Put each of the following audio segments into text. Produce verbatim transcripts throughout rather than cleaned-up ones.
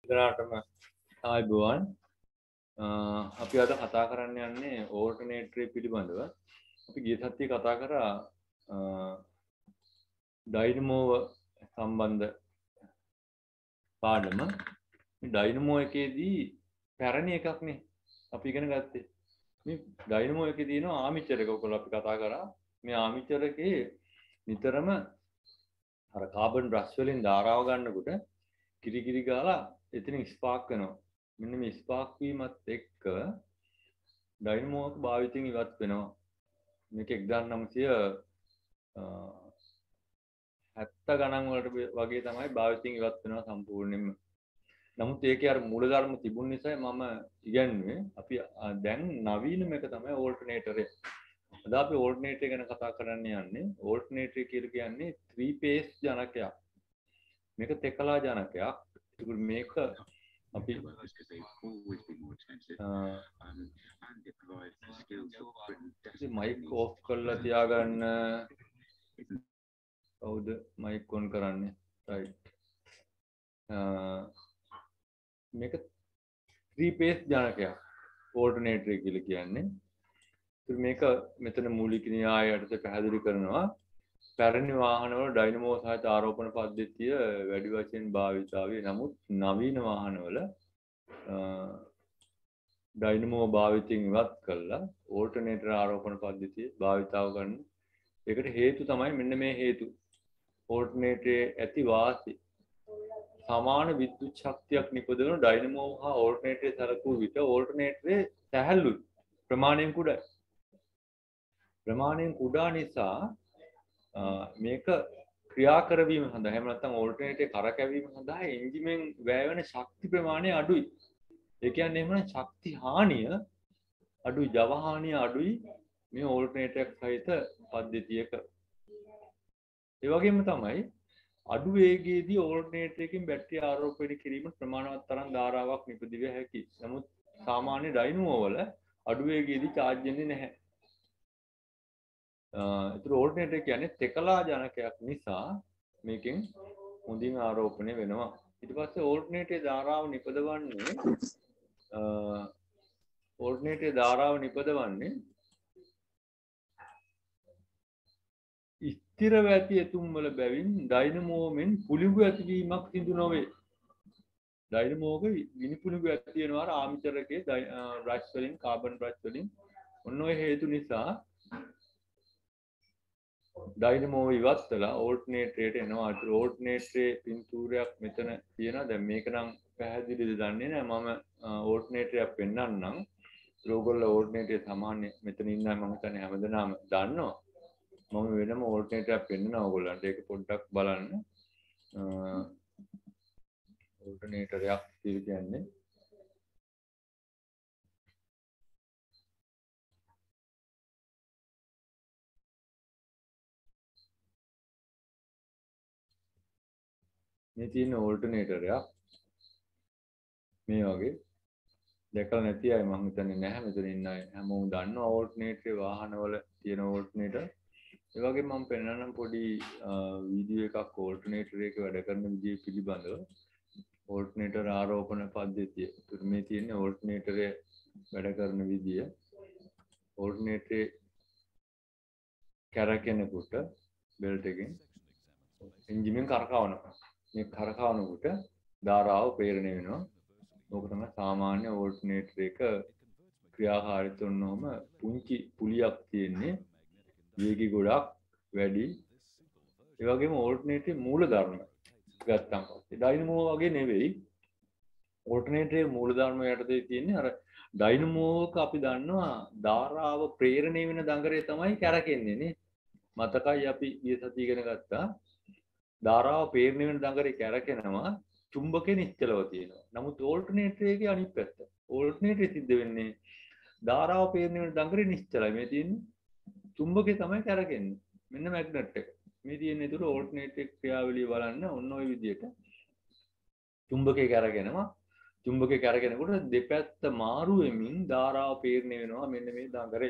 ඉදරාටම ආයුබෝවන් අපි අද කතා කරන්න යන්නේ ඕල්ටර්නේටර් පිළිබඳව. අපි ගිය සතියේ කතා කරා ඩයිනමෝව සම්බන්ධ පාඩම. මේ ඩයිනමෝ එකේදී පැරණි එකක් නේ අපි ඉගෙන ගත්තේ. මේ ඩයිනමෝ එකේ තියෙන ආමිචර් එක ඔයගොල්ලෝ අපි කතා කරා. මේ ආමිචර් එකේ නිතරම අර කාබන් බ්‍රෂ් වලින් ධාරාව ගන්නකොට කිරි කිරි ගාලා එතනින් ස්පාර්ක් වෙනවා. මෙන්න මේ ස්පාර්ක් වීමත් එක්ක ඩයිනමෝ එක භාවිතයෙන් ඉවත් වෙනවා. මේක එක්දාස් නවසිය හැත්තෑ ගණන් වලට වගේ තමයි භාවිතයෙන් ඉවත් වෙනවා සම්පූර්ණයෙන්ම. නමුත් ඒකේ අර මූලධර්ම තිබුණ නිසා මම ඉගැන්නුවේ අපි දැන් නවීනම එක තමයි ඕල්ටර්නේටර් එක. අද අපි ඕල්ටර්නේටර් ගැන කතා කරන්න යන්නේ. ඕල්ටර්නේටර් කියලා කියන්නේ ත්‍රී ෆේස් ජනකයක්. මේක තෙකලා ජනකයක්. ඒක මේක අපි මයික් ඕෆ් කරලා තියාගන්න. කවුද මයික් ඔන් කරන්නේ? රයිට්. මේක ත්‍රී ෆේස් ජනකයක් ඕල්ටර්නේටර් කියලා කියන්නේ. ඉතින් මේක මෙතන මූලික න්‍යාය යටතේ පැහැදිලි කරනවා. පැරණි වාහනවල ඩයිනමෝ සහිත ආරෝපණ පද්ධතිය වැඩි වශයෙන් භාවිතාවේ. නමුත් නවීන වාහනවල ඩයිනමෝ භාවිතයෙන් ඉවත් කරලා ඕල්ටර්නේටර් ආරෝපණ පද්ධතිය භාවිතාව කරන. ඒකට හේතු තමයි මෙන්න මේ හේතු. ඕල්ටර්නේටරේ ඇති වාසි සමාන විද්‍යුත් ශක්තියක් නිපදවන ඩයිනමෝ හා ඕල්ටර්නේටරේ සලකුව විට ඕල්ටර්නේටරේ සැහැල්ලුයි. ප්‍රමාණයෙන් කුඩායි. ප්‍රමාණයෙන් කුඩා නිසා මේක ක්‍රියා කරවීම සඳහා එහෙම නැත්නම් ඕල්ටර්නේටරේ කරකැවීම සඳහා එන්ජිමෙන් වැය වෙන ශක්ති ප්‍රමාණය අඩුයි. ඒ කියන්නේ එහෙමනම් ශක්ති හානිය අඩුයි, ජව හානිය අඩුයි මේ ඕල්ටර්නේටරයක් සහිත පද්ධතියක. ඒ වගේම තමයි අඩු වේගයේදී ඕල්ටර්නේටරයකින් බැටරිය ආරෝපණය කිරීම ප්‍රමාණවත් තරම් ධාරාවක් නිපදවිය හැකියි. නමුත් සාමාන්‍ය ඩයිනමෝ වල අඩු වේගයේදී charge වෙන්නේ නැහැ. ඒතර ඕල්ටර්නේටර් කියන්නේ තෙකලා ජනකයක් නිසා මේකෙන් හොඳින් ආරෝපණය වෙනවා. ඊට පස්සේ ඕල්ටර්නේටරේ ධාරාව නිපදවන්නේ ඕල්ටර්නේටරේ ධාරාව නිපදවන්නේ ස්ථිරව ඇති එතුම් වල බැවින් ඩයිනමෝමෙන් පුලිඟු ඇතිවීමක් සිදු නොවේ. ඩයිනමෝක ගිනි පුලිඟු ඇති වෙනවා ආමිචර් එකේ බ්‍රෂ් වලින් කාබන් බ්‍රෂ් වලින්. ඔන්න ඔය හේතු නිසා ඩයිනමෝ ඉවත් කළා ඕල්ටර්නේටරේට එනවා. ඒත් ඕල්ටර්නේටරේ පින්තූරයක් මෙතන තියෙනවා. දැන් මේක නම් පැහැදිලිද දන්නේ නැහැ. මම ඕල්ටර්නේටරයක් පෙන්නන්නම්. ඕගොල්ලෝ ඕල්ටර්නේටරේ සාමාන්‍ය මෙතන ඉන්න මම හිතන්නේ හැමදෙනාම දන්නවා. මම වෙනම ඕල්ටර්නේටරයක් පෙන්නනවා ඕගොල්ලන්ට. ඒක පොඩ්ඩක් බලන්න. ඕල්ටර්නේටරයක් කියන්නේ මේ තියෙන ඕල්ටර්නේටරයක් මේ වගේ දැකලා නැති අය මම හිතන්නේ නැහැ මෙතන ඉන්න අය හැමෝම දන්නවා ඕල්ටර්නේටරේ වාහනවල තියෙන ඕල්ටර්නේටර්. ඒ වගේම මම පෙන්නන්නම් පොඩි වීඩියෝ එකක් ඕල්ටර්නේටර් එක වැඩ කරන විදිය පිළිබඳව. ඕල්ටර්නේටර් ආරෝපණ පද්ධතිය. ඒත් මේ තියෙන ඕල්ටර්නේටරේ වැඩ කරන විදිය. ඕල්ටර්නේටරේ කැරකෙනකොට බෙල්ට් එකෙන් එන්ජිමෙන් කරකවනවා. මේ කරකවනකොට ධාරාව ප්‍රේරණය වෙනවා. ඕක තමයි සාමාන්‍ය ඕල්ටර්නේටර් එක ක්‍රියාකාරීත්වය වුණොම පුංචි පුලියක් තියෙන්නේ. වේගය ගොඩක් වැඩි. ඒ වගේම ඕල්ටර්නේටරේ මූලධර්ම ගත්තම පස්සේ ඩයිනමෝ වගේ නෙවෙයි. ඕල්ටර්නේටරේ මූලධර්ම යටතේ තියෙන්නේ අර ඩයිනමෝක අපි දන්නවා ධාරාව ප්‍රේරණය වෙන දඟරේ තමයි කැරකෙන්නේ නේ. මතකයි අපි ඊයේ සතිය ඉගෙන ගත්තා. ධාරාව ප්‍රේරණය වෙන දඟරේ කැරකෙනවා චුම්බකේ නිශ්චලව තියෙනවා. නමුත් ඕල්ටර්නේටරයේ අනිත් පැත්ත. ඕල්ටර්නේටරේ සිද්ධ වෙන්නේ ධාරාව ප්‍රේරණය වෙන දඟරේ නිශ්චලයි. මේ තියෙන්නේ චුම්බකේ තමයි කැරකෙන්නේ. මෙන්න මැග්නට් එක. මේ තියෙන ඒතර ඕල්ටර්නේටර් ක්‍රියාවලිය බලන්න ඔන්න ඔය විදිහට චුම්බකේ කැරගෙනවා. චුම්බකේ කැරගෙනකොට දෙපැත්ත මාරු වෙමින් ධාරාව ප්‍රේරණය වෙනවා මෙන්න මේ දඟරේ.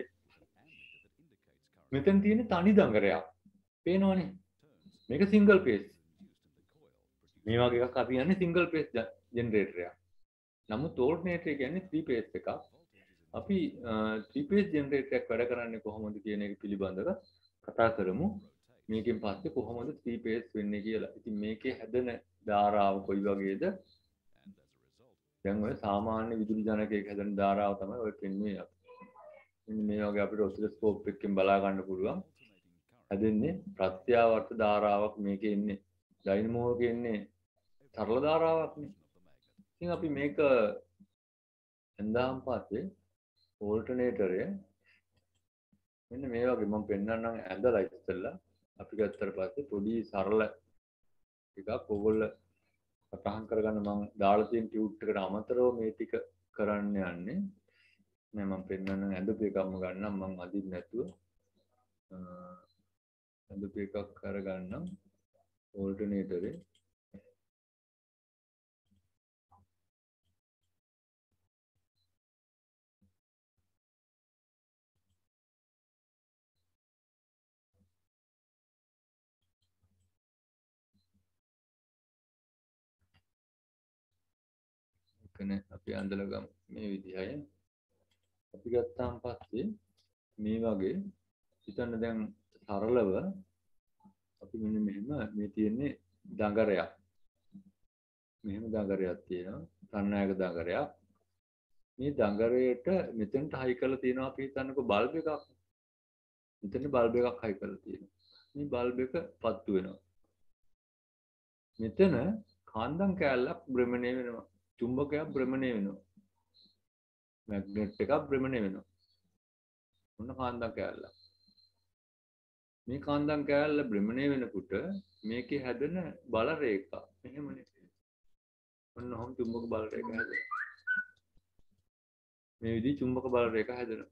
මෙතන තියෙන තනි දඟරයක්. පේනවනේ. මේක සිංගල් ෆේස්. මේ වගේ එකක් අපි යන්නේ සිංගල් ෆේස් ජෙනරේටර් එකක්. නමුත් ඕල්ටර්නේටර් කියන්නේ three phase එකක්. අපි three phase ජෙනරේටර් එකක් වැඩ කරන්නේ කොහොමද කියන එක පිළිබඳව කතා කරමු. මේකෙන් පස්සේ කොහොමද three phase වෙන්නේ කියලා. ඉතින් මේකේ හැදෙන ධාරාව කොයි වගේද? දැන් ඔය සාමාන්‍ය විදුලි ජනකයක හැදෙන ධාරාව තමයි ඔය කියන්නේ. මෙන්න මේ වගේ අපිට ඔසිලොස්කෝප් එකකින් බලා ගන්න පුළුවන්. හැදෙන්නේ ප්‍රත්‍යාවර්ත ධාරාවක් මේකේ ඉන්නේ. ඩයිනමෝ එකේ ඉන්නේ සරල ධාරාවක්නේ. ඉතින් අපි මේක එන්දාම් පස්සේ ඕල්ටර්නේටරය මෙන්න මේ වගේ මම පෙන්නන්නම් ඇඳලා ඉස්සෙල්ලා අපි ගත්තට පස්සේ පොඩි සරල එකක් ඕගොල්ලෝ සටහන් කරගන්න මම දාලා තියෙන ටියුට් එකට අමතරව මේ ටික කරන්න යන්නේ. නෑ මම පෙන්නන්නම් ඇඳපු එකක්ම ගන්නම් මම අදින්න නැතුව. ඇඳපු එකක් කරගන්නම් ඕල්ටර්නේටරේ. කනේ අපි අඳලා ගමු මේ විදිහයි. අපි ගත්තාන් පස්සේ මේ වගේ හිතන්න දැන් සරලව අපි මෙන්න මෙහෙම මේ තියෙන්නේ දඟරයක්. මෙහෙම දඟරයක් තියෙනවා. සන්නායක දඟරයක්. මේ දඟරයට මෙතෙන්ට හයි කරලා තියෙනවා අපි හිතන්නකෝ බල්බ් එකක්. මෙතන බල්බ් එකක් හයි කරලා තියෙනවා. මේ බල්බ් එක පත්තු වෙනවා. මෙතන කාන්දම් කෑල්ලක් භ්‍රමණය වෙනවා. චුම්බකයක් භ්‍රමණය වෙනවා. මැග්නට් එකක් භ්‍රමණය වෙනවා. මොන කාන්දම් කෑල්ලක්. මේ කාන්දම් කෑල්ල භ්‍රමණය වෙනකොට මේකේ හැදෙන බල රේඛා මෙහෙමනේ. ඔන්න ඔහොම චුම්බක බල රේඛා හැදෙනවා. මේ විදිහ චුම්බක බල රේඛා හැදෙනවා.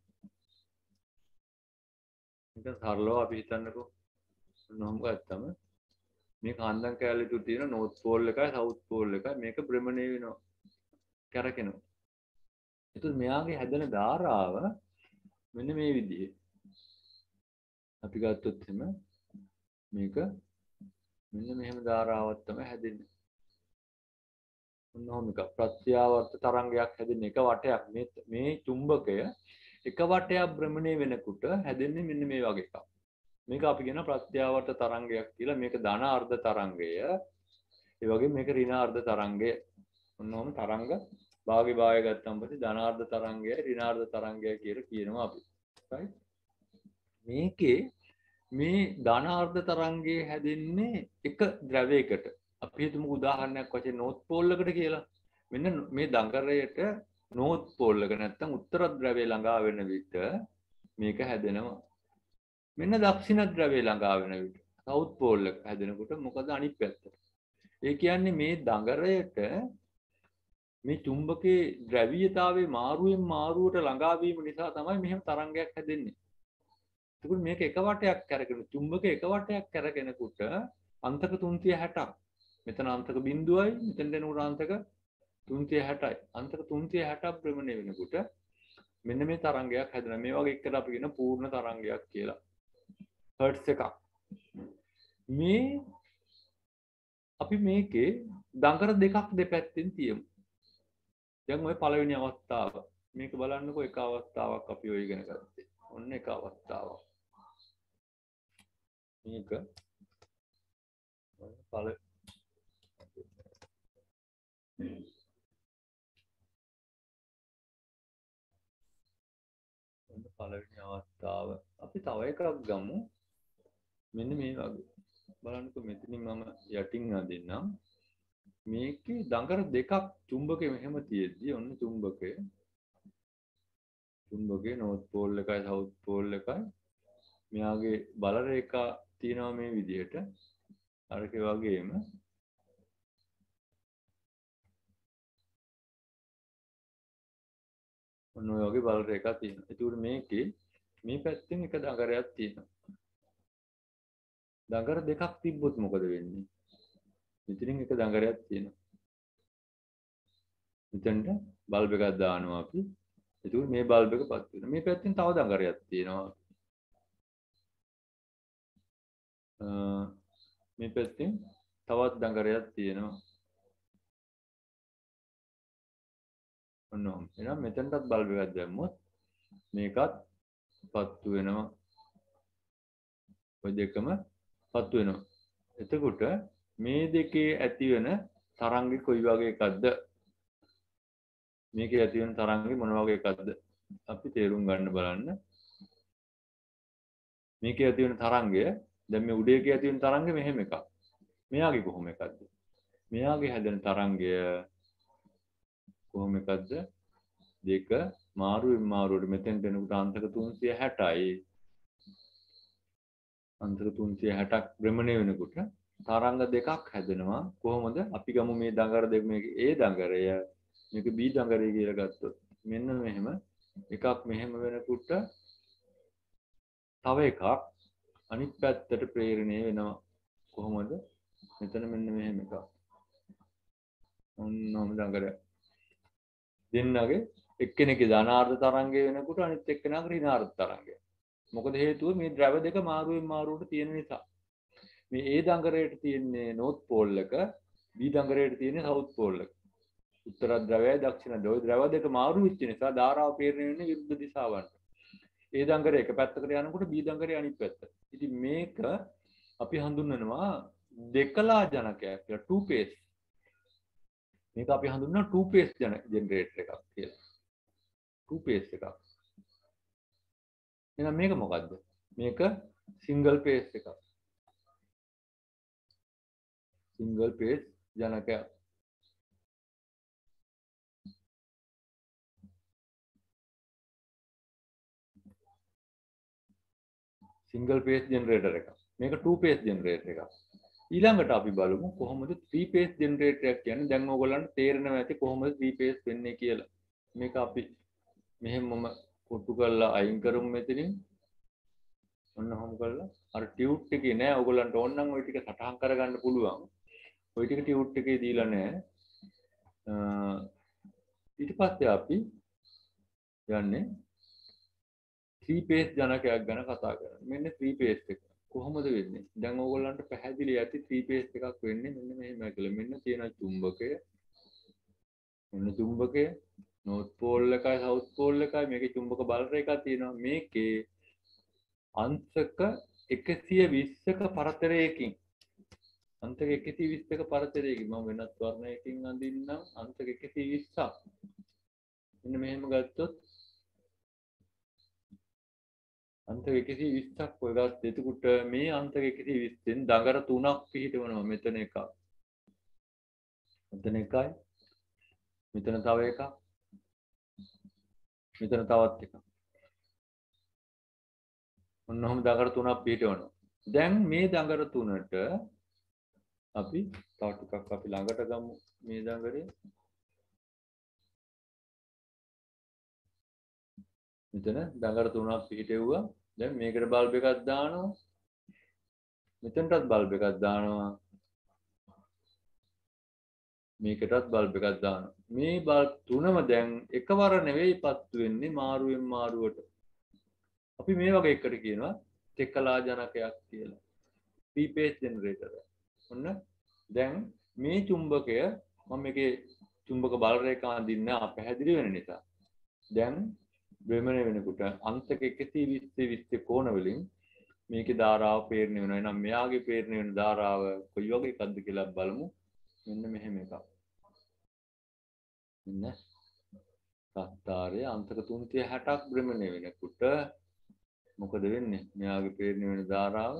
මේක සරලව අපි හිතන්නකෝ. ඔන්න ඔහොම ගත්තම මේ කාන්දම් කෑල්ලේ තුල තියෙන නෝත් පෝල් එකයි සවුත් පෝල් එකයි මේක භ්‍රමණය වෙනවා. කරකිනවා. එතකොට මෙයාගේ හැදෙන ධාරාව මෙන්න මේ විදිහේ. අපි ගත්තොත් එම මේක මෙන්න මෙහෙම ධාරාවක් තමයි හැදෙන්නේ. මොනවාම එක ප්‍රත්‍යාවර්ත තරංගයක් හැදෙන එක වටයක් මේ මේ චුම්බකය එක වටයක් භ්‍රමණය වෙනකොට හැදෙන්නේ මෙන්න මේ වගේ එකක්. මේක අපි කියන ප්‍රත්‍යාවර්ත තරංගයක් කියලා. මේක ධන අර්ධ තරංගය. ඒ වගේම මේක ඍණ අර්ධ තරංගය. මොනවාම තරංග භාගේ භාගය ගත්තම පස්සේ ධනාර්ධ තරංගය ඍණාර්ධ තරංගය කියලා කියනවා අපි. right? මේකේ මේ ධනාර්ධ තරංගයේ හැදෙන්නේ එක ද්‍රවයකට. අපි හිතමු උදාහරණයක් වශයෙන් නෝත් පෝල් එකට කියලා. මෙන්න මේ දඟරයට නෝත් පෝල් එක නැත්තම් උත්තර ද්‍රවය ළඟා වෙන විට මේක හැදෙනවා. මෙන්න දක්ෂිණ ද්‍රවය ළඟා වෙන විට සවුත් පෝල් එක හැදෙනකොට මොකද අනිත් පැත්ත. ඒ කියන්නේ මේ දඟරයට මේ චුම්බකයේ ද්‍රවීයතාවයේ මාරුවෙන් මාරුවට ළඟා වීම නිසා තමයි මෙහෙම තරංගයක් හැදෙන්නේ. එතකොට මේක එක වටයක් කරගෙන චුම්බකයේ එක වටයක් කරගෙනකොට අන්තක තුන්සිය හැටක්. මෙතන අන්තක බිංදුවයි මෙතන දෙනකොට අන්තක තුන්සිය හැටයි. අන්තක තුන්සිය හැටක් භ්‍රමණය වෙනකොට මෙන්න මේ තරංගයක් හැදෙනවා. මේ වගේ එකට අපි කියන පූර්ණ තරංගයක් කියලා. හර්ට්ස් එකක්. මේ අපි මේකේ දඟර දෙකක් දෙපැත්තෙන් තියමු. දැන් ඔය පළවෙනි අවස්ථාව මේක බලන්නකෝ. එක අවස්ථාවක් අපි ඔය ඉගෙන ගත්තේ. ඔන්න එක අවස්ථාවක්. මේක පළ ඔන්න පළවෙනි අවස්ථාව. අපි තව එකක් ගමු. මෙන්න මේ වගේ. බලන්නකෝ මෙතනින් මම යටින් අදින්නම්. මේකේ දඟර දෙකක් චුම්බකෙ මෙහෙම තියෙද්දි ඔන්න චුම්බකය චුම්බකේ නෝත් පෝල් එකයි සවුත් පෝල් එකයි මෙයාගේ බල රේඛා තියෙනවා මේ විදිහට. අරක වගේම ඔන්න ඔය වගේ බල රේඛා තියෙනවා. ඒකට මේකේ මේ පැත්තෙන් එක දඟරයක් තියෙනවා. දඟර දෙකක් තිබ්බොත් මොකද වෙන්නේ? මෙතනින් එක දඟරයක් තියෙනවා. මෙතනට බල්බ් එකක් දානවා අපි. ඒකට මේ බල්බ් එක පත් වෙනවා. මේ පැත්තෙන් තව දඟරයක් තියෙනවා. මේ පැත්තෙන් තවත් දඟරයක් තියෙනවා. ඔන්න ඔහොම. එහෙනම් මෙතනටත් බල්බ් එකක් දැම්මොත් මේකත් පත්තු වෙනවා. ඔය දෙකම පත්තු වෙනවා. එතකොට මේ දෙකේ ඇති වෙන තරංගෙ කොයි වගේ එකක්ද? මේකේ ඇති වෙන තරංගෙ මොන වගේ එකක්ද? අපි තේරුම් ගන්න බලන්න. මේකේ ඇති වෙන තරංගය දැන් මේ උඩේ ඇති වෙන තරංගය මෙහෙම එකක්. මෙයාගේ කොහොම එකක්ද? මෙයාගේ හැදෙන තරංගය කොහොම එකක්ද? දෙක මාරුවෙන් මාරුවට මෙතෙන්ට එනකොට අන්තක තුන්සිය හැටයි. අන්තක තුන්සිය හැටක් භ්‍රමණය වෙනකොට තරංග දෙකක් හැදෙනවා. කොහොමද? අපි ගමු මේ දඟර දෙක මේක A දඟරය මේක B දඟරය කියලා ගත්තොත් මෙන්න මෙහෙම එකක් මෙහෙම වෙනකොට තව එකක් අනිත් පැත්තට ප්‍රේරණය වෙනවා. කොහොමද? මෙතන මෙන්න මෙහෙම එකක්. ඔන්නම දඟරය. දෙන්නගේ එක්කෙනෙක්ගේ ධනාර්ථ තරංගය වෙනකොට අනිත් එක්කෙනාගේ ඍණාර්ථ තරංගය. මොකද හේතුව මේ ද්‍රව දෙක මාරුවෙන් මාරුවට තියෙන නිසා. මේ A දඟරයට තියෙන්නේ නෝත් පෝල් එක, B දඟරයට තියෙන්නේ සවුත් පෝල් එක. උත්තර ද්‍රවයයි දක්ෂිණ ද්‍රවය ද්‍රව දෙක මාරු වෙච්ච නිසා ධාරාව ප්‍රේරණය වෙන්නේ විරුද්ධ දිශාවන්ට. A දඟරය එක පැත්තකට යනකොට B දඟරය අනිත් පැත්තට. ඉතින් මේක අපි හඳුන්වනවා දෙකලා ජනකයක් කියලා two phase. මේක අපි හඳුන්වනවා two phase ජෙනරේටර් එකක් කියලා. two phase එකක්. එහෙනම් මේක මොකද්ද? මේක single phase එකක්. single phase ජනකයක්. single phase generator එකක්. මේක two phase generator එකක්. ඊළඟට අපි බලමු කොහොමද three phase generator එකක් කියන්නේ. දැන් ඕගොල්ලන්ට තේරෙනවා ඇති කොහොමද three phase වෙන්නේ කියලා. මේක අපි මෙහෙමම කොටු කරලා අයින් කරමු මෙතනින්. ඔන්න ඔහොම කරලා අර ටියුට් එකේ නෑ ඕගොල්ලන්ට ඕන නම් ওই ටික සටහන් කරගන්න පුළුවන්. ওই ටික ටියුට් එකේ දීලා නෑ. ඊට පස්සේ අපි යන්නේ three phase ජනකයක් ගැන කතා කරනවා. මෙන්න three phase එක. කොහොමද වෙන්නේ? දැන් ඕගොල්ලන්ට පැහැදිලි ඇති three phase එකක් වෙන්නේ මෙන්න මෙහෙමයි කියලා. මෙන්න තියෙන චුම්බකය. මෙන්න චුම්බකය. north pole එකයි south pole එකයි මේකේ චුම්බක බල රේඛා තියෙනවා. මේකේ අංශක එකසිය විස්සක පරතරයකින් අංශක එකසිය විස්සක පරතරයකින් මම වෙනත් වර්ණයකින් අඳින්නම්. අංශක එකසිය විස්සක්. මෙන්න මෙහෙම ගත්තොත් අන්තක එකසිය විස්සක් ඔය ගත්ත. එතකොට මේ අන්තක එකසිය විස්සෙන් දඟර තුනක් පිහිටවනවා. මෙතන එකක්. මෙතන එකයි. මෙතන තව එකක්. මෙතන තවත් එකක්. ඔන්න ඔහොම දඟර තුනක් පිහිටවනවා. දැන් මේ දඟර තුනට අපි තව ටිකක් අපි ළඟට ගමු මේ දඟරේ. මෙතන දඟර තුනක් පිහිටෙව්වා. දැන් මේකට බල්බ් එකක් දානවා. මෙතනටත් බල්බ් එකක් දානවා. මේකටත් බල්බ් එකක් දානවා. මේ බල්බ් තුනම දැන් එකවර නෙවෙයි පත්තු වෙන්නේ මාරුවෙන් මාරුවට. අපි මේ වගේ එකට කියනවා තෙකලා ජනකයක් කියලා. three phase generator. ඔන්න දැන් මේ චුම්බකය මම මේකේ චුම්බක බල රේඛා අඳින්න අපැහැදිලි වෙන නිසා දැන් භ්‍රමණය වෙනකොට අන්තක එකසිය විස්ස විස්ස කෝණ වලින් මේකේ ධාරාව ප්‍රේරණය වෙනවා. එහෙනම් මෙයාගේ ප්‍රේරණය වෙන ධාරාව කොයි වගේ එකක්ද කියලා බලමු. මෙන්න මෙහෙම එකක්. මෙන්න සත්තාරය අන්තක තුන්සිය හැටක් භ්‍රමණය වෙනකොට මොකද වෙන්නේ? මෙයාගේ ප්‍රේරණය වෙන ධාරාව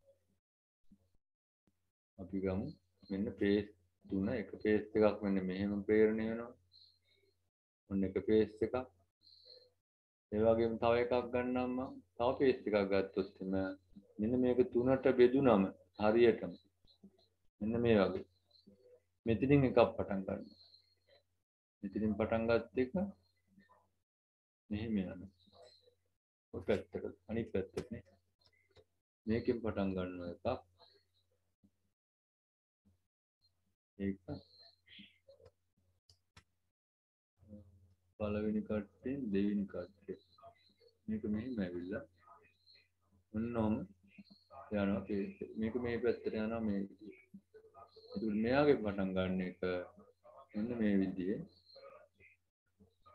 අපි ගමු. මෙන්න phase තුන එක phase එකක් මෙන්න මෙහෙම ප්‍රේරණය වෙනවා. ඔන්න එක phase එකක්. ඒ වගේම තව එකක් ගන්නම් මම. තව phase එකක් ගත්තොත් එම මෙන්න මේක තුනට බෙදුනම හරියටම මෙන්න මේ වගේ. මෙතනින් එකක් පටන් ගන්නවා. මෙතනින් පටන් ගත්ත එක මෙහෙම යනවා. ඔය පැත්තට අනිත් පැත්තට නේ. මේකෙන් පටන් ගන්නවා එකක්. ඒක පළවෙනි කට්ටෙන් දෙවෙනි කට්ටේ මේක මෙහෙම ඇවිල්ලා ඔන්නෝම යනවා phase එක. මේක මේ පැත්තට යනවා මේ විදිහට. ඒක මෙයාගේ පටන් ගන්න එක මෙන්න මේ විදිහේ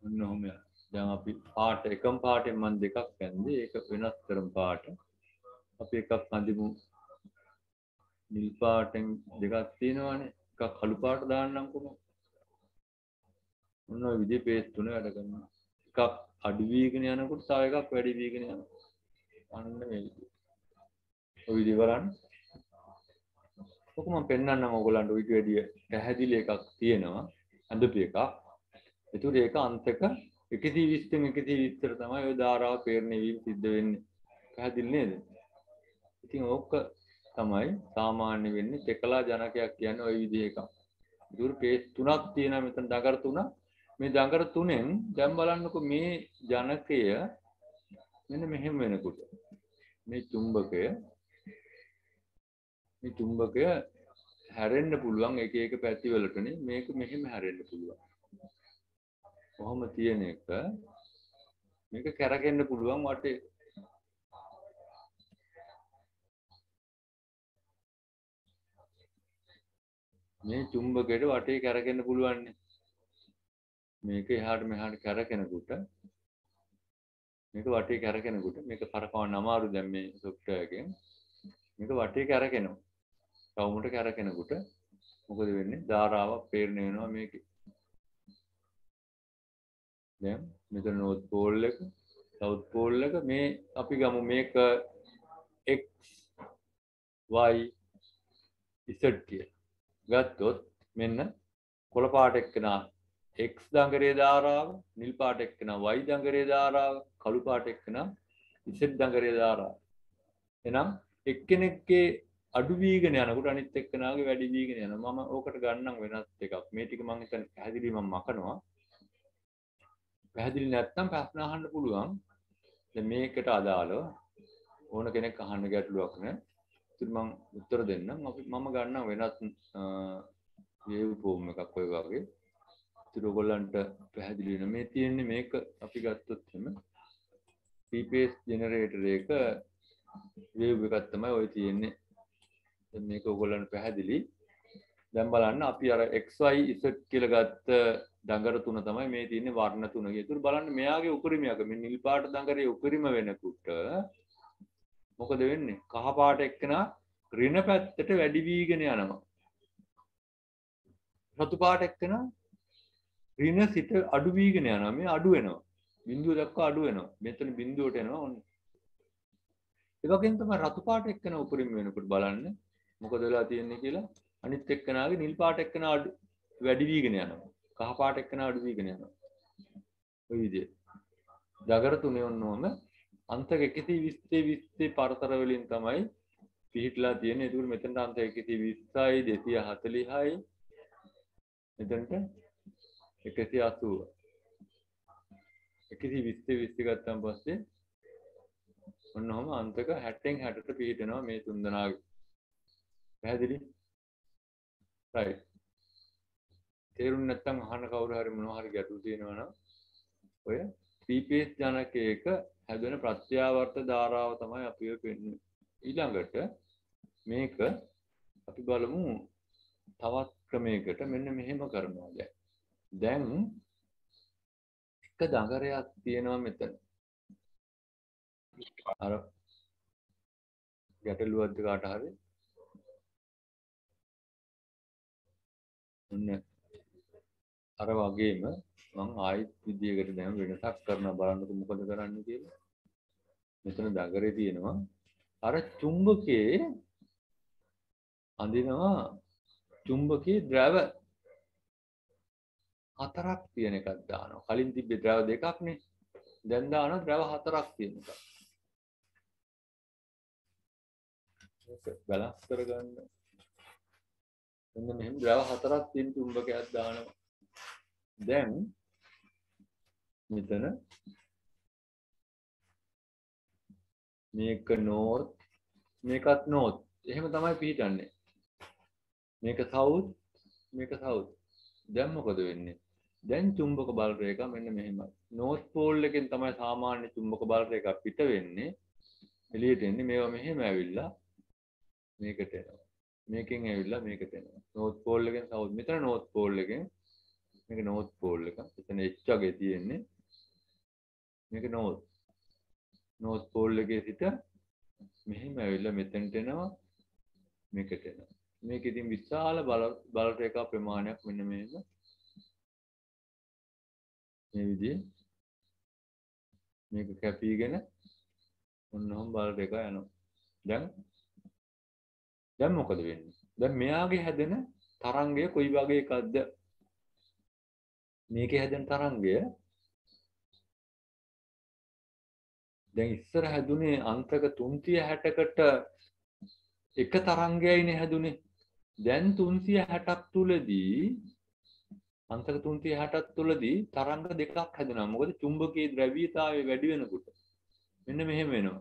ඔන්න ඔහොම යනවා. දැන් අපි පාට එකම පාටෙන් මම දෙකක් ඇන්දේ. ඒක වෙනස් කරමු පාට. අපි එකක් අඳිමු නිල් පාටෙන් දෙකක් තියෙනවානේ. එකක් කළු පාට දාන්නම් කොහොමද? ඔන්න ඔය විදිහේ පේස් තුන වැඩ කරනවා. එකක් අඩු වීගෙන යනකොට තව එකක් වැඩි වීගෙන යනවා. අන්න මේ විදිහ. ඔය විදිහ බලන්න. ඔක මම පෙන්නන්නම් ඔයගලන්ට ඊට වැඩිය පැහැදිලි එකක් තියෙනවා. අඳපු එකක්. ඒතුර ඒක අන්තක එකසිය විස්සෙන් එකසිය විස්සට තමයි ඔය ධාරාව පේරණය වීම සිද්ධ වෙන්නේ. පැහැදිලි නේද? ඉතින් ඕක තමයි සාමාන්‍ය වෙන්නේ තෙකලා ජනකයක් කියන්නේ ওই විදිහ එකක්. ඒතුර පේස් තුනක් තියෙනවා මෙතන දඟර තුනක්. මේ දඟර තුනෙන් දැන් බලන්නකො මේ ජනකය මෙන්න මෙහෙම වෙනකොට මේ චුම්බකය මේ චුම්බකය හැරෙන්න පුළුවන් එක එක පැති වලටනේ මේක මෙහෙම හැරෙන්න පුළුවන්. කොහොම තියෙන එක මේක කැරකෙන්න පුළුවන් වටේ. මේ චුම්බකයට වටේ කැරකෙන්න පුළුවන් නේ. මේක එහාට මෙහාට කැරකෙනකොට මේක වටේ කැරකෙනකොට මේක කරකවන්න අමාරු දැන් මේ සොෆ්ට්වෙයාර් එකෙන්. මේක වටේ කැරකෙනවා. රවුමට කැරකෙනකොට මොකද වෙන්නේ? ධාරාවක් පේරණය වෙනවා මේකේ. දැන් මෙතන නෝත් පෝල් එක, සවුත් පෝල් එක මේ අපි ගමු මේක x y z කියලා. ගත්තොත් මෙන්න කොළ පාට එක්කන x දඟරේ ධාරාව, නිල් පාට එක්කන y දඟරේ ධාරාව, කළු පාට එක්කන z දඟරේ ධාරාව. එහෙනම් එක්කෙනෙක්ගේ අඩු වීගෙන යනකොට අනිත් එක්කනාගේ වැඩි වීගෙන යනවා. මම ඕකට ගන්නම් වෙනස් එකක්. මේ ටික මම හිතන්නේ පැහැදිලි මම මකනවා. පැහැදිලි නැත්නම් ප්‍රශ්න අහන්න පුළුවන්. දැන් මේකට අදාළව ඕන කෙනෙක් අහන්න ගැටලුවක් නැහැ. ඉතින් මම උත්තර දෙන්නම්. අපි මම ගන්නම් වෙනස් වේව් ෆෝම් එකක් ඔය වගේ. ඉතින් ඔයගොල්ලන්ට පැහැදිලි වෙන මේ තියෙන්නේ මේක අපි ගත්තොත් එහෙම P P S ජෙනරේටර් එක වේව් එකක් තමයි ඔය තියෙන්නේ. දැන් මේක ඔයගොල්ලන්ට පැහැදිලි. දැන් බලන්න අපි අර x y z කියලා ගත්ත දඟර තුන තමයි මේ තියෙන්නේ වර්ණ තුන. ඒතුළු බලන්න මෙයාගේ උපරිමයක් මේ නිල් පාට දඟරේ උපරිම වෙනකොට මොකද වෙන්නේ? කහ පාට එක්කන ඍණ පැත්තට වැඩි වීගෙන යනවා. රතු පාට එක්කන ඍණ සිට අඩු වීගෙන යනවා. මේ අඩු වෙනවා. බිඳුව දක්වා අඩු වෙනවා. මෙතන බිඳුවට එනවා ඔන්න. ඒ වගේම තමයි රතු පාට එක්කන උපරිම වෙනකොට බලන්න මොකද වෙලා තියෙන්නේ කියලා. අනිත් එක්කනාගේ නිල් පාට එක්කන අඩු වැඩි වීගෙන යනවා. කහ පාට එක්කන අඩු වීගෙන යනවා. ඔය විදිහට. දගර තුනේ ඔන්නෝම අන්තක එකසිය විස්සේ විස්සේ පරතර වලින් තමයි පිහිටලා තියෙන්නේ. ඒක මෙතනට අන්තක එකසිය විස්සයි දෙසිය හතළිහයි මෙතනට එකසිය අසූව. එකසිය විස්සේ විස්සේ ගත්තාන් පස්සේ ඔන්නෝම අන්තක හැටෙන් හැටට පිහිටනවා මේ තුන්දෙනාගේ. පැහැදිලි? right. තේරුම් නැත්නම් අහන්න කවුරු හරි මොනවා හරි ගැටලු තියෙනවා නම් ඔය P P S ජනකයක හැදෙන ප්‍රත්‍යාවර්ත ධාරාව තමයි අපි ඔය පෙන්වන්නේ. ඊළඟට මේක අපි බලමු තවත් ක්‍රමයකට මෙන්න මෙහෙම කරනවා දැන්. දැන් එක දඟරයක් තියෙනවා මෙතන. අර ගැටලුවක්ද කාට හරි? ඔන්න අර වගේම මම ආයිත් විදියකට දැන් වෙනසක් කරනවා බලන්නකො මොකද කරන්න කියලා. මෙතන දඟරේ තියෙනවා අර චුම්බකයේ අඳිනවා චුම්බකයේ ද්‍රව හතරක් තියෙන එකක් දානවා. කලින් තිබ්බේ ද්‍රව දෙකක් නේ. දැන් දානවා ද්‍රව හතරක් තියෙන එකක්. ඒක බැලන්ස් කරගන්න. මෙන්න මෙහෙම ද්‍රව හතරක් තියෙන චුම්බකයක් දානවා. දැන් මෙතන මේක නෝත් මේකත් නෝත් එහෙම තමයි පිටින්නේ. මේක සවුත් මේක සවුත්. දැන් මොකද වෙන්නේ? දැන් චුම්බක බල රේඛා මෙන්න මෙහෙමයි. නෝත් පෝල් එකෙන් තමයි සාමාන්‍ය චුම්බක බල රේඛා පිට වෙන්නේ. එළියට එන්නේ මේවා මෙහෙම ඇවිල්ලා මේකට එනවා. මේකෙන් ඇවිල්ලා මේකට එනවා. නෝත් පෝල් එකෙන් සවුත් මෙතන නෝත් පෝල් එකෙන් මේක north pole එක. එතන H වගේ තියෙන්නේ. මේක north. north pole එකේ සිට මෙහෙම ඇවිල්ලා මෙතෙන්ට එනවා. මේකට එනවා. මේක ඉතින් විශාල බල බල රේඛා ප්‍රමාණයක් මෙන්න මේක. මේ විදිහේ මේක කැපීගෙන ඔන්නෝම බල රේඛා යනවා. දැන් දැන් මොකද වෙන්නේ? දැන් මෙයාගේ හැදෙන තරංගය කොයි වගේ එකක්ද? මේකේ හැදෙන තරංගය දැන් ඉස්සර හැදුනේ අන්තක තුන්සිය හැටකට එක තරංගයයිනේ හැදුනේ. දැන් තුන්සිය හැටක් තුලදී අන්තක තුන්සිය හැටක් තුලදී තරංග දෙකක් හැදෙනවා. මොකද චුම්බකීය ද්‍රව්‍යතාවය වැඩි වෙනකොට මෙන්න මෙහෙම වෙනවා.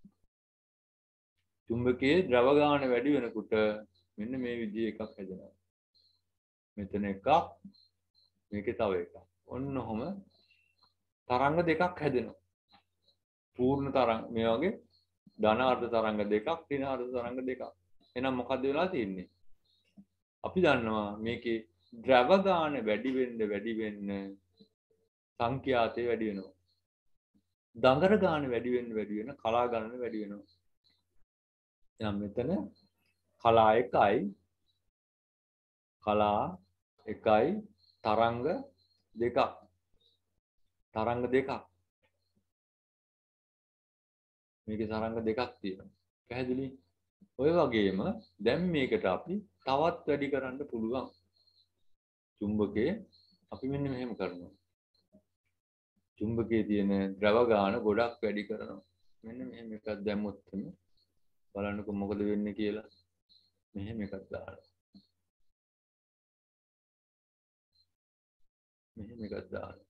චුම්බකයේ ද්‍රව ගාන වැඩි වෙනකොට මෙන්න මේ විදිහේ එකක් හැදෙනවා. මෙතන එකක්, මේකේ තව එකක්. ඔන්න ඔහම තරංග දෙකක් හැදෙනවා. පූර්ණ තරංග මේ වගේ ධන අර්ධ තරංග දෙකක්, ඍණ අර්ධ තරංග දෙකක්. එහෙනම් මොකද වෙලා තියෙන්නේ? අපි දන්නවා මේකේ ද්‍රව ගාන වැඩි වෙන්න වැඩි වෙන්න සංඛ්‍යාතය වැඩි වෙනවා. දඟර ගාන වැඩි වෙන්න වැඩි වෙන කලා ගණන වැඩි වෙනවා. එහෙනම් මෙතන කලා එකයි කලා එකයි තරංග දෙකක්. තරංග දෙකක්. මේකේ තරංග දෙකක් තියෙනවා. පැහැදිලි? ඔය වගේම දැන් මේකට අපි තවත් වැඩි කරන්න පුළුවන්. චුම්බකයේ අපි මෙන්න මෙහෙම කරනවා. චුම්බකයේ තියෙන ද්‍රව ගාන ගොඩක් වැඩි කරනවා. මෙන්න මෙහෙම එකක් දැම්මොත් බලන්නකො මොකද වෙන්නේ කියලා. මෙහෙම එකක් දානවා. මෙහෙම එකක් දානවා.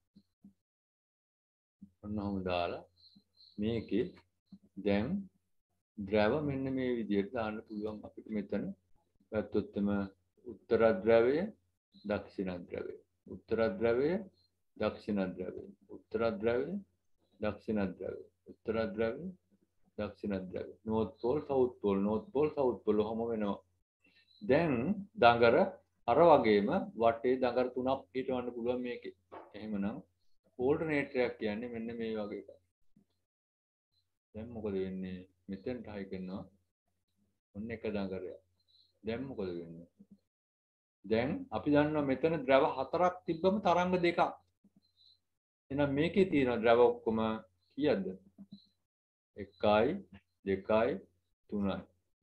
ඔන්නෝම දාලා මේකේ දැන් ද්‍රව මෙන්න මේ විදිහට දාන්න පුළුවන් අපිට. මෙතන ගත්තොත් එම උත්තර ද්‍රවය, දක්ෂිණ ද්‍රවය, උත්තර ද්‍රවය, දක්ෂිණ ද්‍රවය, උත්තර ද්‍රවය, දක්ෂිණ ද්‍රවය, උත්තර ද්‍රවය, දක්ෂිණ ද්‍රවය, north pole south pole, north pole south pole ඔහොම වෙනවා. දැන් දඟර අර වගේම වටේ දඟර තුනක් හිටවන්න පුළුවන් මේකේ. එහෙමනම් ඕල්ටර්නේටරයක් කියන්නේ මෙන්න මේ වගේ එකක්. දැන් මොකද වෙන්නේ? මෙතෙන්ට හයි කරනවා. ඔන්න එක දඟරයක්. දැන් මොකද වෙන්නේ? දැන් අපි දන්නවා මෙතන ද්‍රව හතරක් තිබ්බම තරංග දෙකක්. එහෙනම් මේකේ තියෙන ද්‍රව ඔක්කොම කීයක්ද? එකයි, දෙකයි, තුනයි.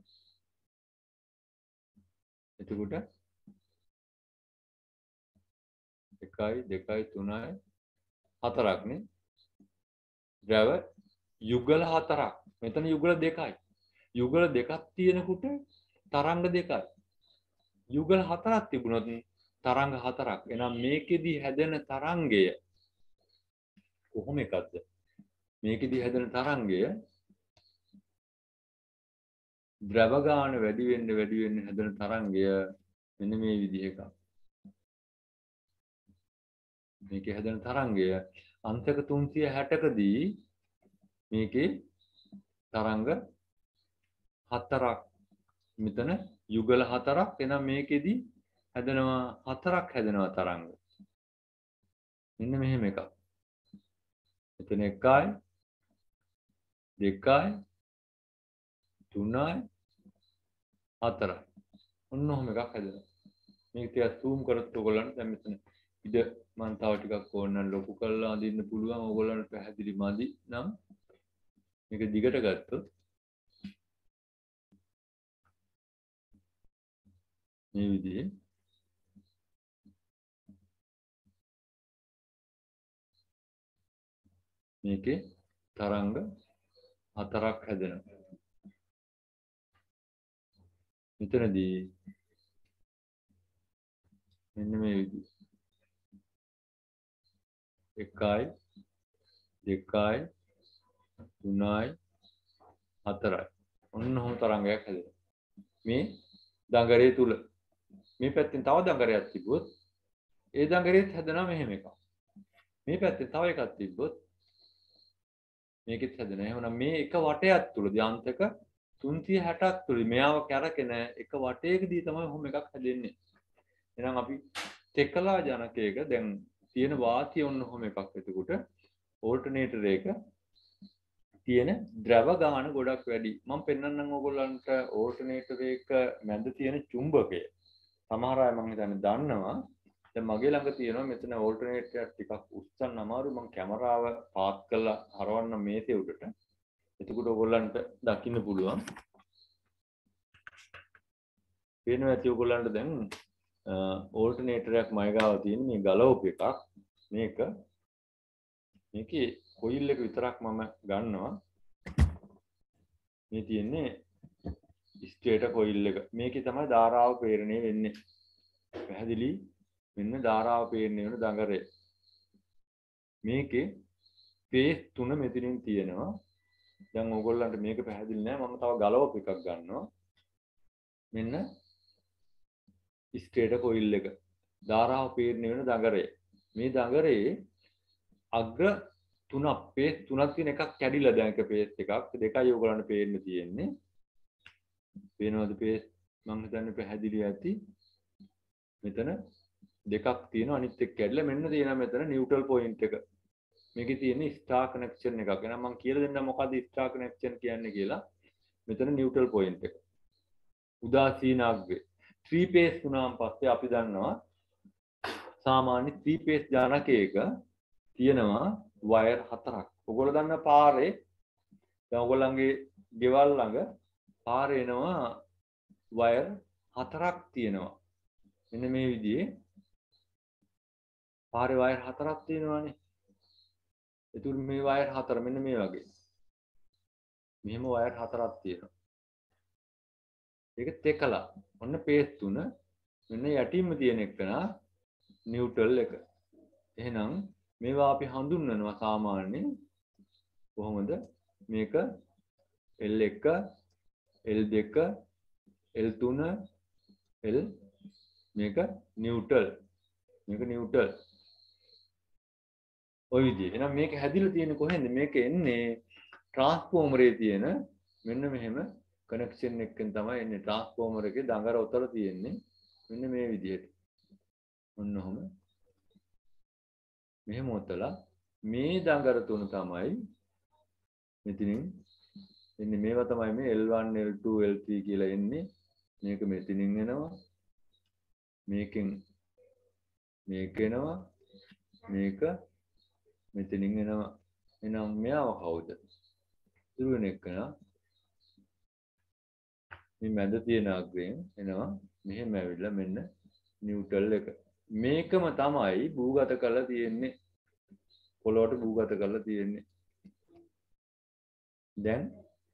එතකොට එකයි, දෙකයි, තුනයි, හතරක් නේ. ද්‍රව යුගල හතරක්. මෙතන යුගල දෙකයි. යුගල දෙකක් තියෙනකොට තරංග දෙකයි. යුගල හතරක් තිබුණොත් තරංග හතරක්. එහෙනම් මේකෙදි හැදෙන තරංගය කොහොම එකක්ද? මේකෙදි හැදෙන තරංගය ද්‍රව ගාන වැඩි වෙන්න වැඩි වෙන්න හැදෙන තරංගය මෙන්න මේ විදිහ එකක්. මේකේ හැදෙන තරංගය අන්තක තුන්සිය හැටකදී මේකේ තරංග හතරක්. මෙතන යුගල හතරක්. එහෙනම් මේකෙදි හැදෙනවා හතරක් හැදෙනවා තරංග. මෙන්න මෙහෙම එකක්. මෙතන එකයි, දෙකයි, තුනයි, හතරයි. ඔන්න ඔහොම එකක් හැදෙනවා. මේක ටිකක් zoom කරත් ඔයගොල්ලන්ට දැන් මෙතන ඉඩ මම තව ටිකක් ඕන නම් ලොකු කරලා අඳින්න පුළුවන්. ඔයගොල්ලන්ට පැහැදිලි මදි නම් මේක දිගට ගත්තොත් මේ විදිහේ මේකේ තරංග හතරක් හැදෙනවා. මෙතනදී මෙන්න මේ විදිහ එකයි, දෙකයි, තුනයි, හතරයි. ඔන්න ඔහොම තරංගයක් හැදෙනවා. මේ දඟරේ තුල මේ පැත්තෙන් තව දඟරයක් තිබ්බොත් ඒ දඟරේත් හැදෙනවා මෙහෙම එකක්. මේ පැත්තෙන් තව එකක් තිබ්බොත් මේකෙත් හැදෙනවා. එහෙනම් මේ එක වටයක් තුලදී අන්තක තුන්සිය හැටක් තුලදී මෙයාව කැරකෙන එක වටයකදී තමයි ඔහොම එකක් හැදෙන්නේ. එහෙනම් අපි තෙකලා ජනකයක දැන් තියෙන වාසිය ඔන්න ඔහොම එකක්. එතකොට ඕල්ටර්නේටර් එක තියෙන ද්‍රව ගාන ගොඩක් වැඩි. මම පෙන්නන්නම් ඕගොල්ලන්ට ඕල්ටර්නේටර් එක මැද තියෙන චුම්බකය. සමහර අය මම හිතන්නේ දන්නවා. දැන් මගේ ළඟ තියෙනවා මෙතන ඕල්ටර්නේටර් එක ටිකක් උස්සන්න අමාරු. මම කැමරාව පාත් කරලා හරවන්න මේසේ උඩට. එතකොට ඕගොල්ලන්ට දකින්න පුළුවන්. පේනවා ඇති ඕගොල්ලන්ට දැන් ඕල්ටර්නේටර් එකක් මයි ගාව තියෙන මේ ගලවපු එකක්. මේක මේකේ කොයිල් එක විතරක් මම ගන්නවා. මේ තියෙන්නේ ස්ටේටර් කොයිල් එක. මේකේ තමයි ධාරාව ප්‍රේරණය වෙන්නේ. පැහැදිලි? මෙන්න ධාරාව ප්‍රේරණය වෙන දඟරය. මේකේ ෆේස් තුන මෙතනින් තියෙනවා. දැන් ඕගොල්ලන්ට මේක පැහැදිලි නෑ. මම තව ගලවපු එකක් ගන්නවා. මෙන්න ස්ටේටර් කොයිල් එක. ධාරාව ප්‍රේරණය වෙන දඟරය. මේ දඟරේ අග්‍ර තුනක් පේස් තුනක් තියෙන එකක් කැඩිලා දැන් එක පේස් එකක් දෙකයි ඕගොල්ලන්ට පේන්න තියෙන්නේ. පේනවද පේස්? මම හිතන්නේ පැහැදිලි ඇති. මෙතන දෙකක් තියෙනවා අනිත් එක කැඩිලා මෙන්න තියෙනවා මෙතන නියුට්‍රල් පොයින්ට් එක. මේකේ තියෙන්නේ ස්ටාර් කනෙක්ෂන් එකක්. එහෙනම් මම කියලා දෙන්නම් මොකද්ද ස්ටාර් කනෙක්ෂන් කියන්නේ කියලා. මෙතන නියුට්‍රල් පොයින්ට් එක. උදාසීනාග්‍රේ. ත්‍රී පේස් වුණාන් පස්සේ අපි දන්නවා සාමාන්‍ය ත්‍රී පේස් ජනකයක තියෙනවා වයර් හතරක්. ඔයගොල්ලෝ දන්න පාරේ දැන් ඔයගොල්ලන්ගේ ගෙවල් ළඟ පාරේ එනවා වයර් හතරක් තියෙනවා. මෙන්න මේ විදිහේ පාරේ වයර් හතරක් තියෙනවානේ. ඒතුළු මේ වයර් හතර මෙන්න මේ වගේ. මෙහෙම වයර් හතරක් තියෙනවා. ඒක තෙකලා. ඔන්න පේස් තුන. මෙන්න යටින්ම තියෙන එකන නියුට්‍රල් එක. එහෙනම් මේවා අපි හඳුන්වනවා සාමාන්‍යයෙන් කොහොමද? මේක L එක, L දෙක, L තුන, L මේක නියුට්‍රල්. මේක නියුට්‍රල්. ඔය විදිහේ. එහෙනම් මේක හැදිලා තියෙන්නේ කොහෙන්ද? මේක එන්නේ ට්‍රාන්ස්ෆෝමරේ තියෙන මෙන්න මෙහෙම කනෙක්ෂන් එකකින් තමයි එන්නේ. ට්‍රාන්ස්ෆෝමර් එකේ දඟර උතල තියෙන්නේ මෙන්න මේ විදිහට. ඔන්න ඔහොම. මෙහෙම උතලා මේ දඟර තුන තමයි මෙතනින් එන්නේ. මේවා තමයි මේ L one L two L three කියලා එන්නේ. මේක මෙතනින් එනවා. මේකෙන් මේක එනවා. මේක මෙතනින් එනවා. එහෙනම් මෙයාව කවුද? ඉරුවෙන එකන මේ මැද තියෙන අග්‍රයෙන් එනවා. මෙහෙම ඇවිල්ලා මෙන්න නියුට්‍රල් එක. මේකම තමයි භූගත කරලා තියෙන්නේ. පොළොවට භූගත කරලා තියෙන්නේ. දැන්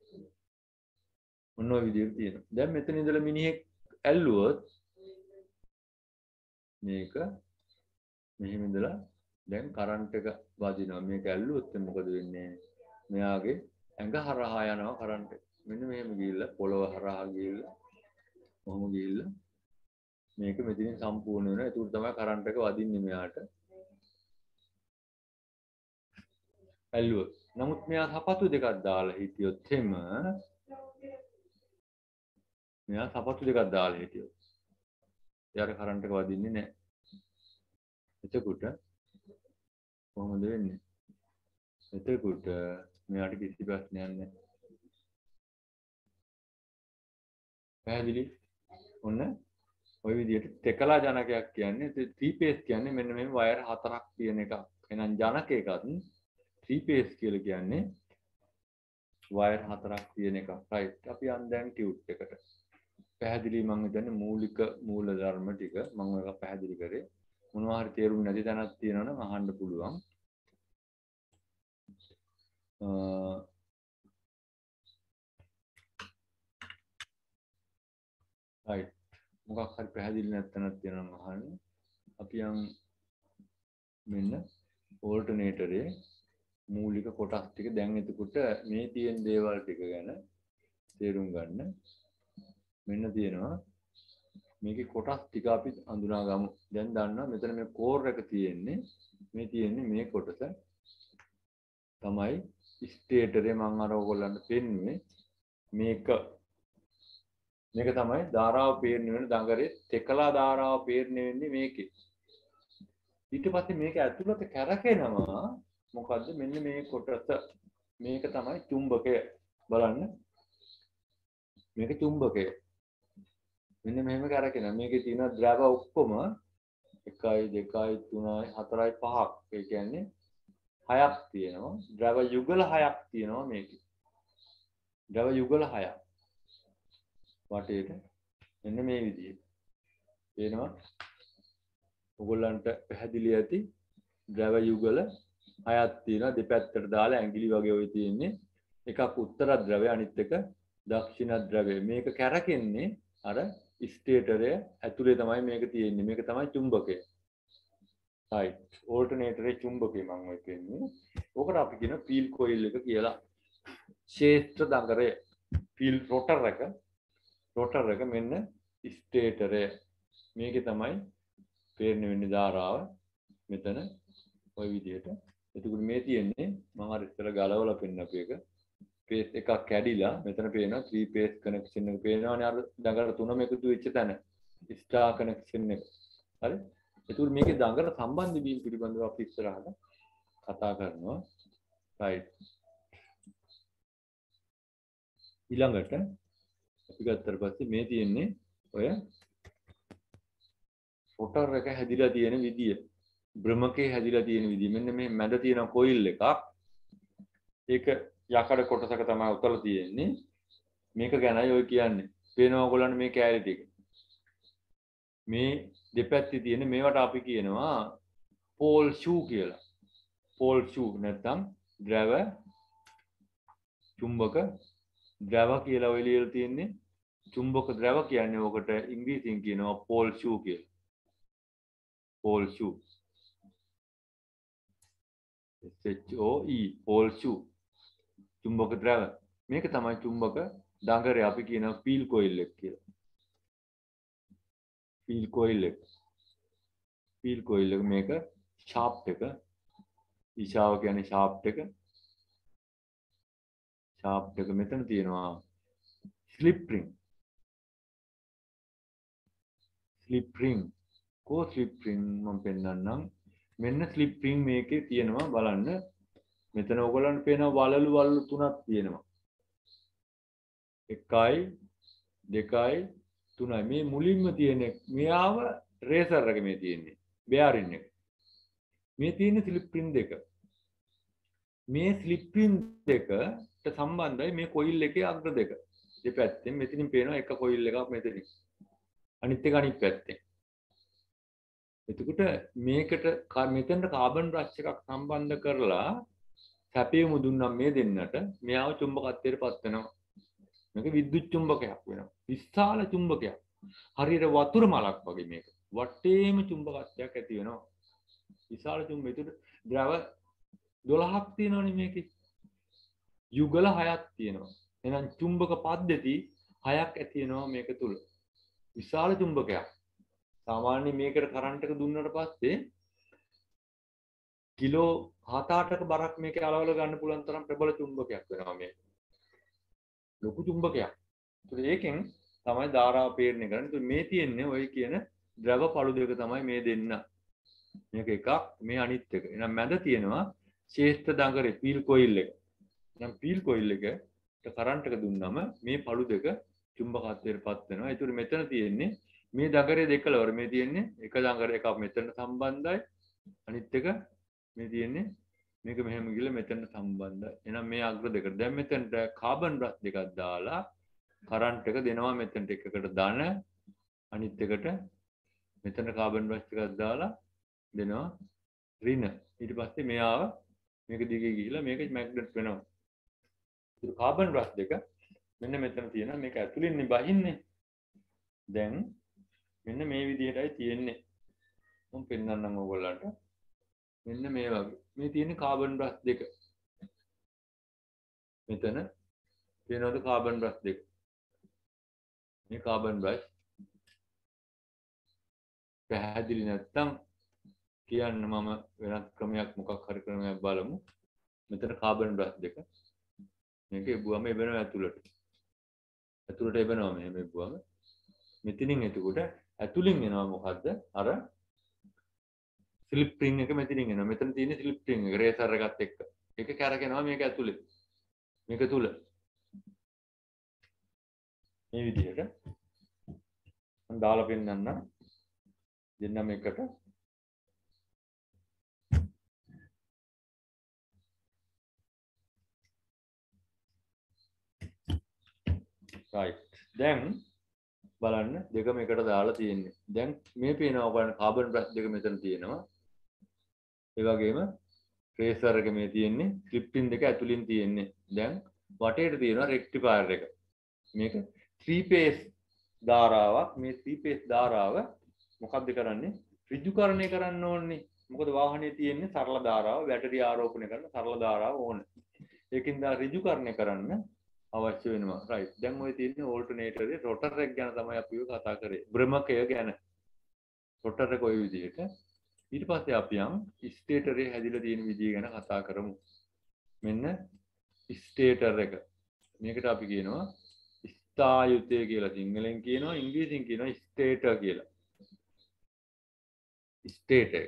මොන විදිහට තියෙනවා. දැන් මෙතන ඉඳලා මිනිහෙක් ඇල්ලුවොත් මේක මෙහෙම ඉඳලා දැන් කරන්ට් එක වදිනවා. මේක ඇල්ලුවොත් මොකද වෙන්නේ? මෙයාගේ ඇඟ හරහා යනවා කරන්ට් එක. මෙන්න මෙහෙම ගිහිල්ලා පොළොව හරහා ගිහිල්ලා කොහොම ගිහිල්ලා මේක මෙතනින් සම්පූර්ණ වෙනවා. ඒක තමයි කරන්ට් එක වදින්නේ මෙයාට. ඇල්ලුවොත්. නමුත් මෙයා සපත්තු දෙකක් දාලා හිටියොත් එම මෙයා සපත්තු දෙකක් දාලා හිටියොත් එයාට කරන්ට් එක වදින්නේ නැහැ. එතකොට කොහොමද වෙන්නේ? එතකොට මෙයාට කිසි ප්‍රශ්නයක් නැහැ. පැහැදිලි? ඔන්න ওই විදිහට තෙකලා ජනකයක් කියන්නේ ත්‍රී පේස් කියන්නේ මෙන්න මේ වයර් හතරක් තියෙන එක. එහෙනම් ජනකයකත් ත්‍රී පේස් කියලා කියන්නේ වයර් හතරක් තියෙන එක. රයිට්. අපි යන් දැන් ටියුට් එකට. පැහැදිලි මම හිතන්නේ මූලික මූල ධර්ම ටික මම ඔයක පැහැදිලි කරේ. මොනවා හරි තේරුම් නැති තැනක් තියෙනවනම් අහන්න පුළුවන්. රයිට්. මොකක් හරි පැහැදිලි නැත්නම් තියෙනවා අහන්න. අපි යම් මෙන්න ඕල්ටර්නේටරේ මූලික කොටස් ටික දැන් එතකොට මේ තියෙන දේවල් ටික ගැන තේරුම් ගන්න. මෙන්න තියෙනවා මේකේ කොටස් ටික අපි අඳුනා ගමු. දැන් දන්නවා මෙතන මේ කෝර් එක තියෙන්නේ මේ තියෙන්නේ මේ කොටස තමයි ස්ටේටරේ මම අර ඔයගොල්ලන්ට පෙන්නුවේ මේක මේක තමයි ධාරාව පේන්න වෙන දඟරේ තෙකලා ධාරාව පේන්න වෙන්නේ මේකේ. ඊට පස්සේ මේක ඇතුළත කැරකෙනවා මොකද්ද මෙන්න මේ කොටස මේක තමයි චුම්බකය බලන්න මේක චුම්බකය මෙන්න මෙහෙම කැරකෙනවා මේකේ තියෙන ද්‍රව ඔක්කොම එකයි දෙකයි තුනයි හතරයි පහක් ඒ කියන්නේ හයක් තියෙනවා ද්‍රව යුගල හයක් තියෙනවා මේකේ ද්‍රව යුගල හයක් වටේට මෙන්න මේ විදිහට පේනවා ඔයගොල්ලන්ට පැහැදිලි ඇති ද්‍රව යුගල හයක් තියෙනවා දෙපැත්තට දාලා ඇඟිලි වගේ ඔය තියෙන්නේ එකක් උත්තර ද්‍රවය අනිත් එක දක්ෂිණ ද්‍රවය මේක කැරකෙන්නේ අර ස්ටේටරය ඇතුලේ තමයි මේක තියෙන්නේ මේක තමයි චුම්බකය right ඕල්ටර්නේටරේ චුම්බකය මම ඔය කියන්නේ ඕකට අපි කියන ෆීල් කොයිල් එක කියලා ක්ෂේත්‍ර දඟරය ෆීල් රොටර් එක රොටර් එක මෙන්න ස්ටේටරය මේකේ තමයි පේන්න වෙන්නේ ධාරාව මෙතන ওই විදිහට එතකොට මේ තියෙන්නේ මම අර ඉස්සර ගලවලා පෙන්නපු එක පේස් එකක් කැඩිලා මෙතන පේනවා three phase connection එක පේනවනේ අර දඟල තුනම එකතු වෙච්ච තැන star connection එක හරි එතකොට මේකේ දඟල සම්බන්ධ බීම් පිළිබඳව අපි ඉස්සරහට කතා කරනවා right ඊළඟට අපි ගත්තට පස්සේ මේ තියෙන්නේ ඔය රොටර් එක හැදිලා තියෙන විදිය බ්‍රහ්මකේ හැදිලා තියෙන විදිය මෙන්න මේ මැද තියෙන කොයිල් එකක් ඒක යකඩ කොටසක තමයි උතලා තියෙන්නේ මේක ගැනයි ඔය කියන්නේ පේනවා ඔයගොල්ලන්ට මේ කැලේ ටික මේ දෙපැත්තේ තියෙන මේවට අපි කියනවා පෝල් ෂූ කියලා පෝල් ෂූ නැත්නම් ද්‍රව චුම්බක ද්‍රව කියලා ඔය ලියලා තියෙන්නේ චුම්බක ද්‍රව කියන්නේ ඔකට ඉංග්‍රීසියෙන් කියනවා පෝල් ෂූ කියලා pole shoe S H O E pole shoe චුම්බක ද්‍රව මේක තමයි චුම්බක දඟරේ අපි කියනවා ෆීල් කොයිල් එක කියලා ෆීල් කොයිල් එක ෆීල් කොයිල් එක මේක ෂාෆ්ට් එක දිශාව කියන්නේ ෂාෆ්ට් එක ෂාෆ්ට් එක මෙතන තියෙනවා ස්ලිප් රින් ස්ලිප් රින් කො ස්ලිප් රින් මම පෙන්නන්නම් මෙන්න ස්ලිප් රින් මේකේ තියෙනවා බලන්න මෙතන ඔයගොල්ලන්ට පේනවා වලලු වලලු තුනක් තියෙනවා එකයි දෙකයි තුනයි මේ මුලින්ම තියෙන මෙයාව රේසර් එක මේ තියෙන්නේ බෙයාරින් එක මේ තියෙන ස්ලිප් රින් දෙක මේ ස්ලිප් රින් දෙකට සම්බන්ධයි මේ කොයිල් එකේ අග්‍ර දෙක දෙපැත්තෙන් මෙතනින් පේනවා එක කොයිල් එකක් මෙතනින් අනිත් එක අනිත් පැත්තෙන් එතකොට මේකට මෙතෙන්ට කාබන් බ්‍රෂ් එකක් සම්බන්ධ කරලා සැපයමු දුන්නා මේ දෙන්නට මෙයාව චුම්බකත්වයට පත් වෙනවා මේක විද්‍යුත් චුම්බකයක් වෙනවා විශාල චුම්බකයක් හරියට වතුර මලක් වගේ මේක වටේම චුම්බකත්වයක් ඇති වෙනවා විශාල චුම්බකයකට ද්‍රව දොළහක් තියෙනවනේ මේකේ යුගල හයක් තියෙනවා එහෙනම් චුම්බක පද්ධති හයක් ඇති වෙනවා මේක තුල විශාල චුම්බකයක් සාමාන්‍ය මේකට කරන්ට් එක දුන්නාට පස්සේ කිලෝ හත අටක බරක් මේකේ අලවල ගන්න පුළුවන් තරම් ප්‍රබල චුම්බකයක් වෙනවා මේක. ලොකු චුම්බකයක්. ඒත් ඒකෙන් තමයි ධාරාව පේරණය කරන්නේ. ඒත් මේ තියෙන්නේ ඔය කියන ද්‍රව පළු දෙක තමයි මේ දෙන්න. මේක එකක් මේ අනිත් එක. එහෙනම් මැද තියෙනවා ශේෂ්ඨ දඟරේ පීල් කොයිල් එක. එහෙනම් පීල් කොයිල් එකට කරන්ට් එක දුන්නම මේ පළු දෙක චුම්බකත්වයට පත් වෙනවා. ඒතර මෙතන තියෙන්නේ මේ දඟරේ දෙකලවර මේ තියෙන්නේ එක දඟර එකක් මෙතන සම්බන්ධයි අනිත් එක මේ තියෙන්නේ මේක මෙහෙම ගිහලා මෙතන සම්බන්ධයි එහෙනම් මේ අග්‍ර දෙකට දැන් මෙතනට කාබන් බ්‍රෂ් දෙකක් දාලා කරන්ට් එක දෙනවා මෙතනට එකකට ධන අනිත් එකට මෙතන කාබන් බ්‍රෂ් එකක් දාලා දෙනවා ඍණ ඊට පස්සේ මෙයාව මේක දිගේ ගිහිලා මේක මැග්නට් වෙනවා ඒක කාබන් බ්‍රෂ් දෙක මෙන්න මෙතන තියෙනවා මේක ඇතුලින් නේ බහින්නේ දැන් මෙන්න මේ විදිහටයි තියෙන්නේ මම පෙන්නන්නම් ඔයගොල්ලන්ට මෙන්න මේ වගේ මේ තියෙන කාබන් බ්‍රෂ් දෙක මෙතන තියෙනවද කාබන් බ්‍රෂ් දෙක මේ කාබන් බ්‍රෂ් පැහැදිලි නැත්තම් කියන්න මම වෙනත් ක්‍රමයක් මොකක් හරි ක්‍රමයක් බලමු මෙතන කාබන් බ්‍රෂ් දෙක මේක එබුවම එබෙනවා ඇතුළට ඇතුළට එබෙනවා මෙහෙම එබුවම මෙතනින් එතකොට ඇතුලින් එනවා මොකද්ද අර ස්ලිප් රින් එක මෙතනින් එනවා. මෙතන තියෙන ස්ලිප් රින් එක රේසර් එකත් එක්ක. ඒක කැරකෙනවා මේක ඇතුලේ. මේක තුල. මේ විදිහට මම දාලා පෙන්නන්න. දෙන්නම එකට. right. දැන් බලන්න දෙකම එකට දාලා තියෙන්නේ. දැන් මේ පේනවා බලන්න කාබන් බ්‍රෂ් දෙක මෙතන තියෙනවා. ඒ වගේම ට්‍රේසර් එක මේ තියෙන්නේ, ස්ලිප් රින් දෙක ඇතුලින් තියෙන්නේ. දැන් වටේට තියෙනවා රෙක්ටිෆයර් එක. මේක three phase ධාරාවක්. මේ three phase ධාරාව මොකක්ද කරන්නේ? ඍජුකරණය කරන්න ඕනේ. මොකද වාහනේ තියෙන්නේ සරල ධාරාව, බැටරි ආරෝපණය කරන සරල ධාරාව ඕන. ඒකින්ද ඍජුකරණය කරන්න අවශ්‍ය වෙනවා. right. දැන් ඔය තියෙන්නේ ඕල්ටර්නේටරේ රොටර් එක ගැන තමයි අපි කතා කරේ. භ්‍රමකය ගැන. රොටර් එක ඔය විදිහට. ඊට පස්සේ අපි යම් ස්ටේටරේ හැදිලා තියෙන විදිය ගැන කතා කරමු. මෙන්න ස්ටේටර් එක. මේකට අපි කියනවා ස්ථායුතය කියලා සිංහලෙන් කියනවා, ඉංග්‍රීසියෙන් කියනවා ස්ටේටර් කියලා. ස්ටේටර්.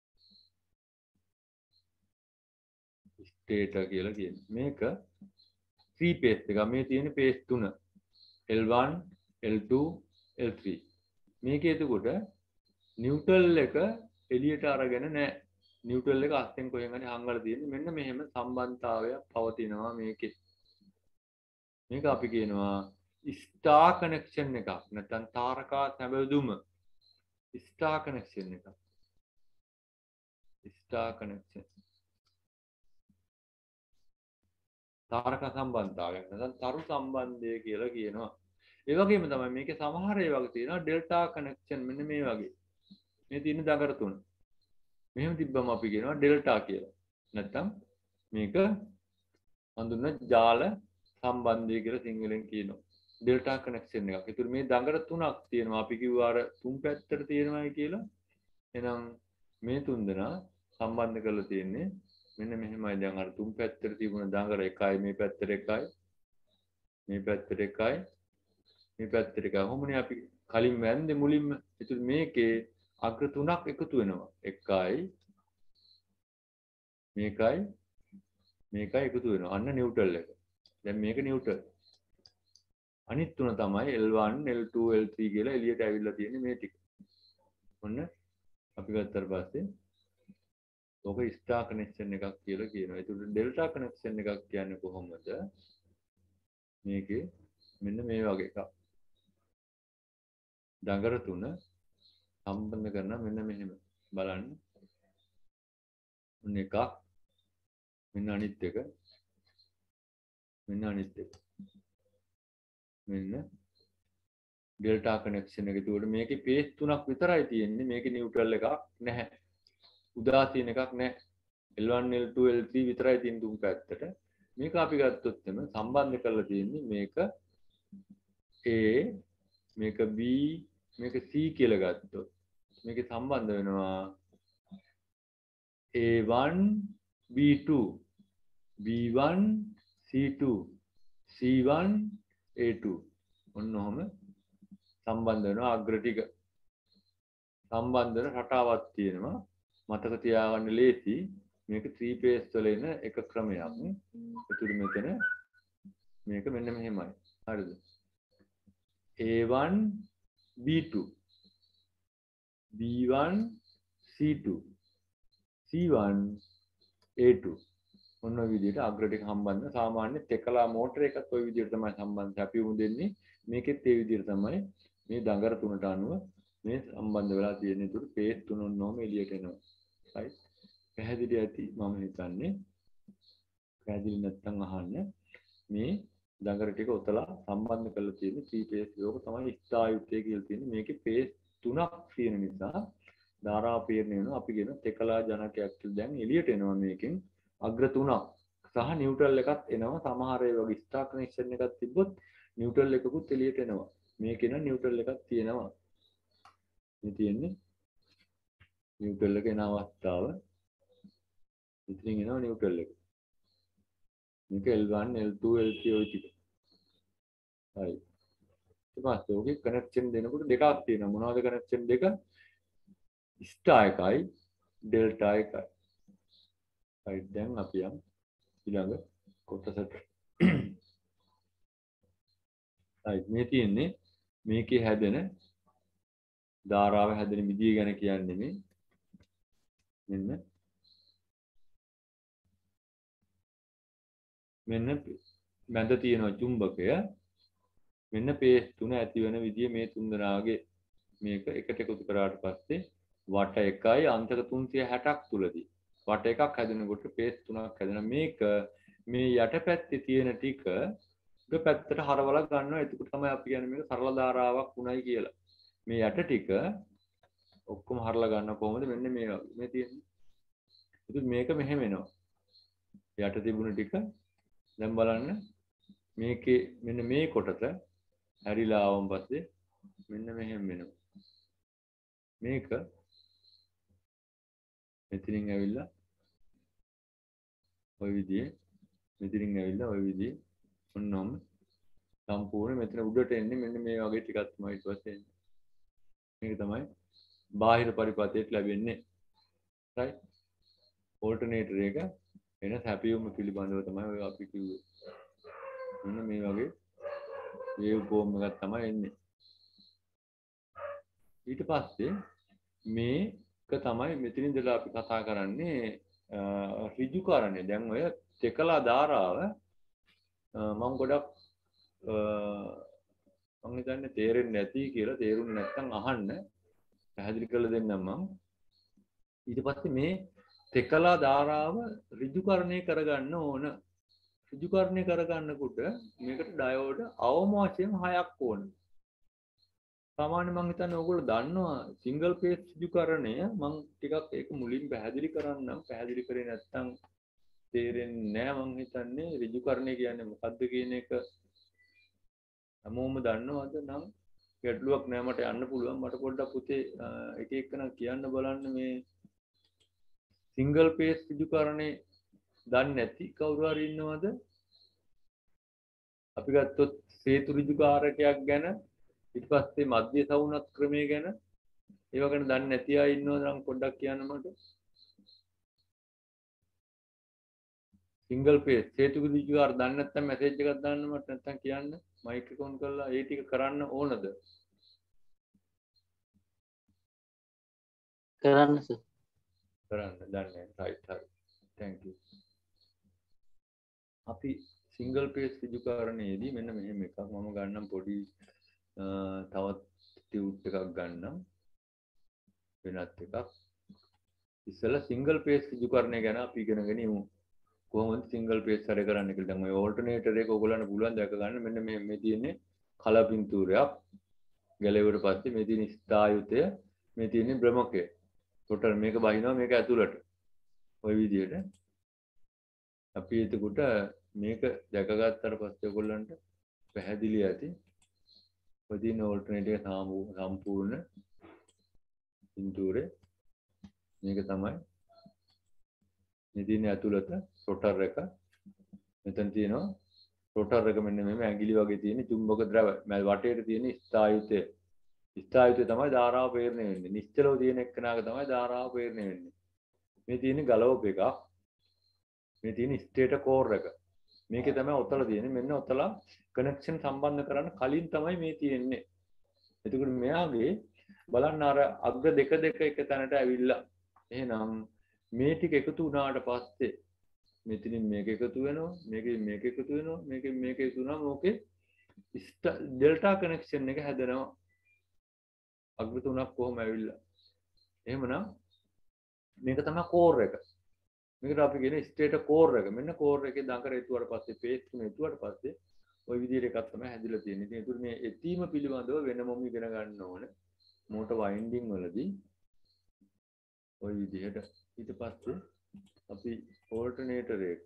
ස්ටේටර් කියලා කියන්නේ. මේක three phase එක. මේ තියෙන phase තුන. L one, L two, L three. මේකේ එතකොට නිව්ට්‍රල් එක එළියට අරගෙන නැහැ. නිව්ට්‍රල් එක අස්සෙන් කොහෙන් හරි හංගලා තියෙන්නේ. මෙන්න මෙහෙම සම්බන්ධතාවයක් පවතිනවා මේකේ. මේක අපි කියනවා ස්ටාර් කනෙක්ෂන් එකක්. නැත්නම් තාරකා සැබදුම. ස්ටාර් කනෙක්ෂන් එකක්. Star connection. තාරක සම්බන්ධතාවයක් නැත්නම් තරු සම්බන්ධය කියලා කියනවා. ඒ වගේම තමයි මේකේ සමහර ඒවා තියෙනවා ඩෙල්ටා කනෙක්ෂන්. මෙන්න මේ වගේ. මේ තියෙන දගර තුන. මෙහෙම තිබ්බම අපි කියනවා ඩෙල්ටා කියලා. නැත්නම් මේක හඳුන්වන ජාල සම්බන්ධය කියලා සිංහලෙන් කියනවා. ඩෙල්ටා කනෙක්ෂන් එකක්. ඒතර මේ දඟර තුනක් තියෙනවා. අපි කිව්වා අර තුන් පැත්තට තියෙනවායි කියලා. එහෙනම් මේ තුන් දෙනා සම්බන්ධ කරලා තියෙන්නේ මෙන්න මෙහෙමයි. දැන් අර තුන් පැත්තට තිබුණ දඟර එකයි, මේ පැත්තට එකයි, මේ පැත්තට එකයි, මේ පැත්තට එකයි. කොහොමනේ අපි කලින් වැන්දේ මුලින්ම. ඒතර මේකේ අග්‍ර තුනක් එකතු වෙනවා. එකයි, මේකයි, මේකයි එකතු වෙනවා. අන්න නිව්ට්‍රල් එක. දැන් මේක නිව්ට්‍රල්. අනිත් තුන තමයි L one, L two, L three කියලා එළියට ඇවිල්ලා තියෙන්නේ මේ ටික. ඔන්න අපි ගත්තට පස්සේ ඔක ස්ටාර් කනෙක්ෂන් එකක් කියලා කියනවා. ඒකට ඩෙල්ටා කනෙක්ෂන් එකක් කියන්නේ කොහොමද? මේකේ මෙන්න මේ වගේ එකක්. දඟර තුන සම්බන්ධ කරන මෙන්න මෙහෙම බලන්න. මෙන්න එකක්, මෙන්න අනිත් එක, මෙන්න අනිත් එක. මෙන්න ඩෙල්ටා කනෙක්ෂන් එක. ඒකට මේකේ phase තුනක් විතරයි තියෙන්නේ. මේකේ නියුට්‍රල් එකක් නැහැ. උදාසීන එකක් නැහැ. L one, L two, L three විතරයි තියෙන තුන් පැත්තට. මේක අපි ගත්තොත් එම සම්බන්ධ කරලා තියෙන්නේ මේක A, මේක B, මේක C කියලා ගත්තොත් මේකේ සම්බන්ධ වෙනවා A one, B two, B one, C two, C one, A two. ඔන්න ඔහම සම්බන්ධ වෙනවා. අග්‍ර ටික සම්බන්ධ වෙන රටාවක් තියෙනවා. මතක තියාගන්න ලේසි. මේක three phase වල එන එක ක්‍රමයක්. ඒතුළු මෙතන මේක මෙන්න මෙහෙමයි. හරිද? A one, B two, B one, C two, C one, A two. ඔන්න ඔය විදිහට අග්‍ර ටික සම්බන්ධ. සාමාන්‍ය තෙකලා මෝටර එකත් ඔය විදිහට තමයි සම්බන්ධ. අපි උමු දෙන්නේ මේකෙත් ඒ විදිහට තමයි මේ දඟර තුනට අනුව මේ සම්බන්ධ වෙලා තියෙන. ඒතුළු phase තුන ඔන්නෝම එළියට එනවා. right. පැහැදිලි ඇති මම හිතන්නේ. පැහැදිලි නැත්නම් අහන්න. මේ දඟර ටික ඔතලා සම්බන්ධ කරලා තියෙන three phase යෝග තමයි ස්ථායුත්තය කියලා තියෙන්නේ. මේකේ phase තුනක් තියෙන නිසා ධාරා පීඩනය වෙනවා. අපි කියන තෙකලා ජනකයක් කියලා දැන් එළියට එනවා මේකෙන්. අග්‍ර තුනක් සහ නියුට්‍රල් එකක් එනවා. සමහර ඒ වගේ ස්ටාර් කනෙක්ෂන් එකක් තිබ්බොත් නියුට්‍රල් එකකුත් එළියට එනවා. මේකේ නම් නියුට්‍රල් එකක් තියෙනවා. මේ තියෙන්නේ නියුට්‍රල් එක එන අවස්ථාව. ඉතින් එනවා නියුට්‍රල් එක. මේක L one, L two, L three ඔය ටික. හරි. ඊට පස්සේ ඔකේ කනෙක්ෂන් දෙනකොට දෙකක් තියෙනවා. මොනවද කනෙක්ෂන් දෙක? ස්ටාර් එකයි ඩෙල්ටා එකයි. right දැන් අපි යම් ඊළඟ කොටසට. right මේ තියෙන්නේ මේකේ හැදෙන ධාරාව හැදෙන විදිය ගැන කියන්නේ මේ මෙන්න මෙන්න මැද තියෙන චුම්බකය මෙන්න පේස් තුන ඇති වෙන විදිය මේ තුන් දෙනාගේ මේක එකට එකතු කරාට පස්සේ වට එකයි අන්තක තුන්සිය හැටක් තුලදී වට එකක් හැදෙනකොට පේස් තුනක් හැදෙන මේක මේ යටපැත්තේ තියෙන ටික එක පැත්තට හරවලා ගන්නවා. එතකොට තමයි අපි කියන්නේ මේක සරල ධාරාවක් උණයි කියලා. මේ යට ටික ඔක්කොම හරලා ගන්න කොහොමද? මෙන්න මේ වගේ මේ තියෙන්නේ. ඉතින් මේක මෙහෙම එනවා. යට තිබුණ ටික දැන් බලන්න මේකේ මෙන්න මේ කොටස හැරිලා ආවම පස්සේ මෙන්න මෙහෙම වෙනවා. මේක මෙතනින් ඇවිල්ලා ওই විදිහේ මෙතනින් ඇවිල්ලා ওই විදිහේ ඔන්නෝම සම්පූර්ණ මෙතන උඩට එන්නේ මෙන්න මේ වගේ ටිකක් තමයි ඊට පස්සේ එන්නේ. මේක තමයි බාහිර පරිපථයට ලැබෙන්නේ. right alternator එක එන හැපියුම පිළිබඳව තමයි ඔය අපි කිව්වේ. මෙන්න මේ වගේ wave form එකක් තමයි එන්නේ. ඊට පස්සේ මේක තමයි මෙතනින් ඉඳලා අපි කතා කරන්නේ ඍජුකරණය. දැන් ඔය තෙකලා ධාරාව මම ගොඩක් මම හිතන්නේ තේරෙන්නේ නැති කියලා තේරුන්නේ නැත්නම් අහන්න පැහැදිලි කරලා දෙන්නම් මම. ඊට පස්සේ මේ තෙකලා ධාරාව ඍජුකරණය කරගන්න ඕන. ඍජුකරණය කරගන්නකොට මේකට ඩයෝඩ් අවම වශයෙන් හයක් ඕන. සාමාන්‍ය මම හිතන්නේ ඕගොල්ලෝ දන්නවා සිංගල් ෆේස් ඍජුකරණය. මම ටිකක් ඒක මුලින් පැහැදිලි කරන්නම්. පැහැදිලි කරේ නැත්නම් තේරෙන්නේ නැහැ. මම හිතන්නේ ඍජුකරණය කියන්නේ මොකක්ද කියන එක හැමෝම දන්නවද නම් ගැටලුවක් නෑ. මට යන්න පුළුවන්. මට පොඩ්ඩක් පුතේ එක එකන කියන්න බලන්න මේ සිංගල් ෆේස් ඍජුකරණේ දන්නේ නැති කවුරු හරි ඉන්නවද? අපි ගත්තොත් හේතු ඍජුකාරකයක් ගැන ඊට පස්සේ මධ්‍ය සවුනත් ක්‍රමය ගැන ඒව ගැන දන්නේ නැති අය ඉන්නවද නම් පොඩ්ඩක් කියන්න මට. සිංගල් ෆේස් හේතු ඍජුකාර දන්නේ නැත්නම් මැසේජ් එකක් දාන්න මට නැත්නම් කියන්න. මයික් එක ඔන් කරලා ඒ ටික කරන්න ඕනද? කරන්න සර්. කරන්න දන්නේ right right thank you. අපි සිංගල් ෆේස් ඍජුකරණයේදී මෙන්න මෙහෙම එකක් මම ගන්නම් පොඩි තවත් ටියුට් එකක් ගන්නම් වෙනත් එකක්. ඉස්සෙල්ලා සිංගල් ෆේස් ඍජුකරණය ගැන අපි ඉගෙනගෙන ඉමු. කොහොමද සිංගල් ෆේස් හරි කරන්නේ කියලා. දැන් ඔය ඕල්ටර්නේටර් එක ඔයගොල්ලන්ට පුළුවන් දැක ගන්න. මෙන්න මේ මේ තියෙන්නේ කලර් පින්තූරයක්. ගැලෙවුවට පස්සේ මේ තියෙන ස්ථායුතය, මේ තියෙන්නේ බ්‍රමකය. ටෝටල් මේක බහිනවා මේක ඇතුළට. ওই විදිහට අපි එතකොට මේක දැකගත්තට පස්සේ ඔයගොල්ලන්ට පැහැදිලි ඇති. ඔය තියෙන ඕල්ටර්නේටර් එක සම්පූර්ණ පින්තූරේ මේක තමයි. මේ තියෙන ඇතුළත රොටර් එක. මෙතන තියෙනවා රොටර් එක මෙන්න මේ ඇඟිලි වගේ තියෙන චුම්බක ද්‍රව. මම වටේට තියෙන ස්ථායුතය. ස්ථායුතය තමයි ධාරාව ප්‍රේරණය වෙන්නේ. නිශ්චලව තියෙන එක්කනාක තමයි ධාරාව ප්‍රේරණය වෙන්නේ. මේ තියෙන ගලවප එකක්. මේ තියෙන ස්ටේටර් කෝර් එක. මේකේ තමයි ඔතල තියෙන්නේ. මෙන්න ඔතල කනෙක්ෂන් සම්බන්ධ කරන්න කලින් තමයි මේ තියෙන්නේ. එතකොට මෙයාගේ බලන්න අර අග්‍ර දෙක දෙක එක තැනට ඇවිල්ලා. එහෙනම් මේ ටික එකතු වුණාට පස්සේ මෙතනින් මේක එකතු වෙනවා. මේකෙන් මේක එකතු වෙනවා. මේකෙන් මේක එකතු වුණාම ඕකේ ඩෙල්ටා කනෙක්ෂන් එක හැදෙනවා. අග්‍ර තුනක් කොහොම ඇවිල්ලා. එහෙමනම් මේක තමයි කෝර් එක. මේකට අපි කියන්නේ ස්ටේටර් කෝර් එක. මෙන්න කෝර් එකේ දඟර එතුවාට පස්සේ පේස් තුන එතුවාට පස්සේ ওই විදිහට එකක් තමයි හැදිලා තියෙන්නේ. ඉතින් ඒතුළු මේ එතීම පිළිබඳව වෙනමම ඉගෙන ගන්න ඕනේ. මෝටර් වයින්ඩින් වලදී ওই විදිහට. ඊට පස්සේ අපි ඕල්ටර්නේටර් එක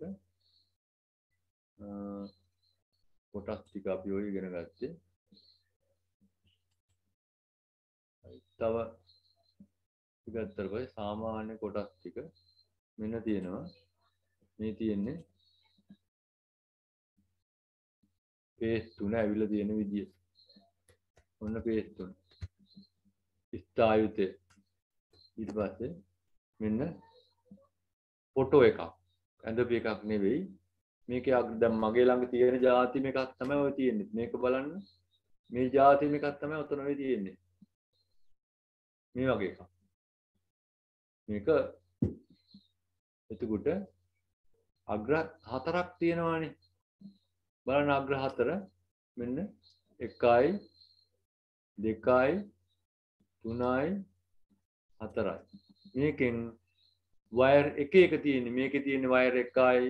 කොටස් ටික අපි ඔය ඉගෙන ගත්තේ. තව ඉගත්තර පස්සේ සාමාන්‍ය කොටස් ටික මෙන්න තියෙනවා. මේ තියෙන්නේ පේස් තුන ඇවිල්ලා තියෙන විදිය. ඔන්න පේස් තුන. ස්ථායුතය. ඊට පස්සේ මෙන්න ෆොටෝ එකක්. ඇඳපු එකක් නෙවෙයි. මේකේ දැන් මගේ ළඟ තියෙන ಜಾති මේකක් තමයි ඔය තියෙන්නේ. මේක බලන්න. මේ ಜಾති මේකක් තමයි ඔතන ඔය තියෙන්නේ. මේ වගේ එකක්. මේක එතකොට අග්‍ර හතරක් තියෙනවානේ. බලන්න අග්‍ර හතර මෙන්න එකයි දෙකයි තුනයි හතරයි. මේකෙන් වයර් එක එක තියෙන්නේ. මේකේ තියෙන වයර් එකයි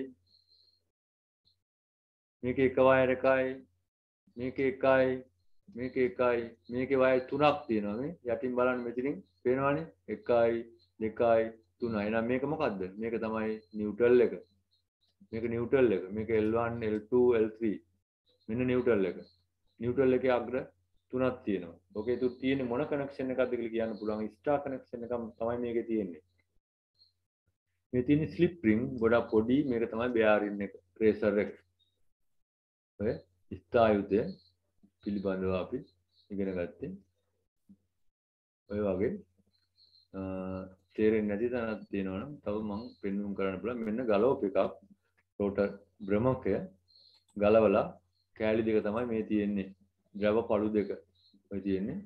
මේකේ එක වයර් එකයි මේකේ එකයි මේකේ එකයි මේකේ වයර් තුනක් තියෙනවා. මේ යටින් බලන්න මෙතනින් පේනවනේ එකයි දෙකයි තුනයි. එහෙනම් මේක මොකද්ද? මේක තමයි නිව්ට්‍රල් එක. මේක නිව්ට්‍රල් එක. මේක L one L two L three මෙන්න නිව්ට්‍රල් එක. නිව්ට්‍රල් එකේ අග්‍ර තුනක් තියෙනවා. ඔකේ තු තියෙන්නේ මොන කනෙක්ෂන් එකක්ද කියලා කියන්න පුළුවන්. ස්ටාර් කනෙක්ෂන් එකක් තමයි මේකේ තියෙන්නේ. මේ තියෙන ස්ලිප් රින් ගොඩක් පොඩි. මේක තමයි බෙයාරින් එක. රේසර් එක. ඔය ස්ථායුතය පිළිබඳව අපි ඉගෙන ගත්තේ. ඔය වගේ තේරෙන්නේ නැති තැනක් තියෙනවා නම් තව මම පෙන්වුම් කරන්න පුළුවන්. මෙන්න ගලවප එකක් රෝටර් භ්‍රමකය ගලවලා කෑලි දෙක තමයි මේ තියෙන්නේ. ද්‍රව පළු දෙක ඔය තියෙන්නේ.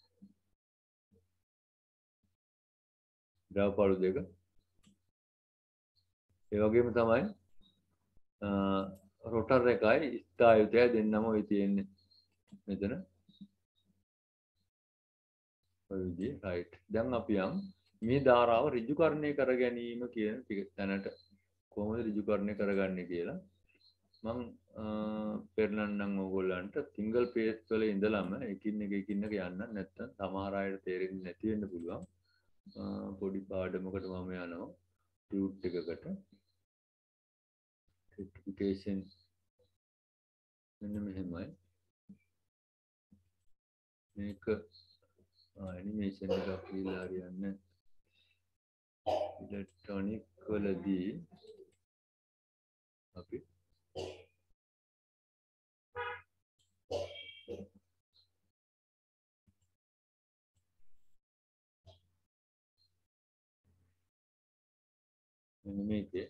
ද්‍රව පළු දෙක. ඒ වගේම තමයි රෝටර් එකයි ස්ථායුතය දෙන්නම ඔය තියෙන්නේ. මෙතන ඔය විදිහේ රයිට්. දැන් අපි යම් මේ ධාරාව ඍජුකරණය කර ගැනීම කියන තැනට කොහොමද ඍජුකරණය කරගන්නේ කියලා මම පෙන්නන්නම් ඕගොල්ලන්ට. සිංගල් පේස් වල ඉඳලම එකින් එක එකින් එක යන්න. නැත්නම් සමහර අයට තේරෙන්නේ නැති වෙන්න පුළුවන්. පොඩි පාඩමකට මම යනවා ටියුට් එකකට. රෙක්ටිෆිකේෂන් මෙන්න මෙහෙමයි. මේක ඇනිමේෂන් එකක් කියලා හරියන්නේ ඉලෙක්ට්‍රොනික වලදී අපි මෙන්න මේකේ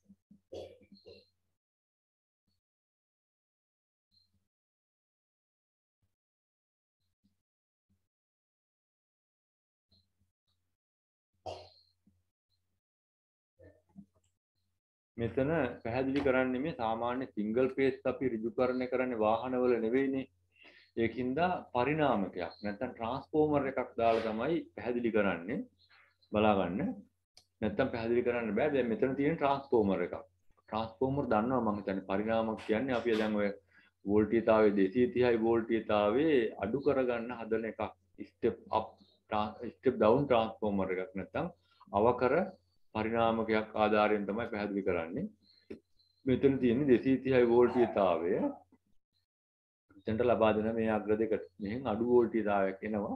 මෙතන පැහැදිලි කරන්නේ මේ සාමාන්‍ය සිංගල් පේස් අපි ඍජුකරණය කරන්නේ වාහනවල නෙවෙයිනේ. ඒකින්ද පරිණාමකයක් නැත්නම් ට්‍රාන්ස්ෆෝමර් එකක් දාලා තමයි පැහැදිලි කරන්නේ. බලා ගන්න. නැත්නම් පැහැදිලි කරන්න බෑ. දැන් මෙතන තියෙන ට්‍රාන්ස්ෆෝමර් එකක්. ට්‍රාන්ස්ෆෝමර් දන්නවා මම හිතන්නේ පරිණාමක කියන්නේ අපි දැන් ඔය වෝල්ටීයතාවයේ දෙසිය තිහයි වෝල්ටීයතාවයේ අඩු කරගන්න හදන එකක්. Step up step down transformer එකක් නැත්නම් අවකර පරිණාමකයක් ආධාරයෙන් තමයි පැහැදිලි කරන්නේ. මෙතන තියෙන්නේ දෙසිය තිහයි වෝල්ටීයතාවය. එතනට ලබා දෙන මේ අග්‍ර දෙකට මෙහෙන් අඩු වෝල්ටීයතාවයක් එනවා.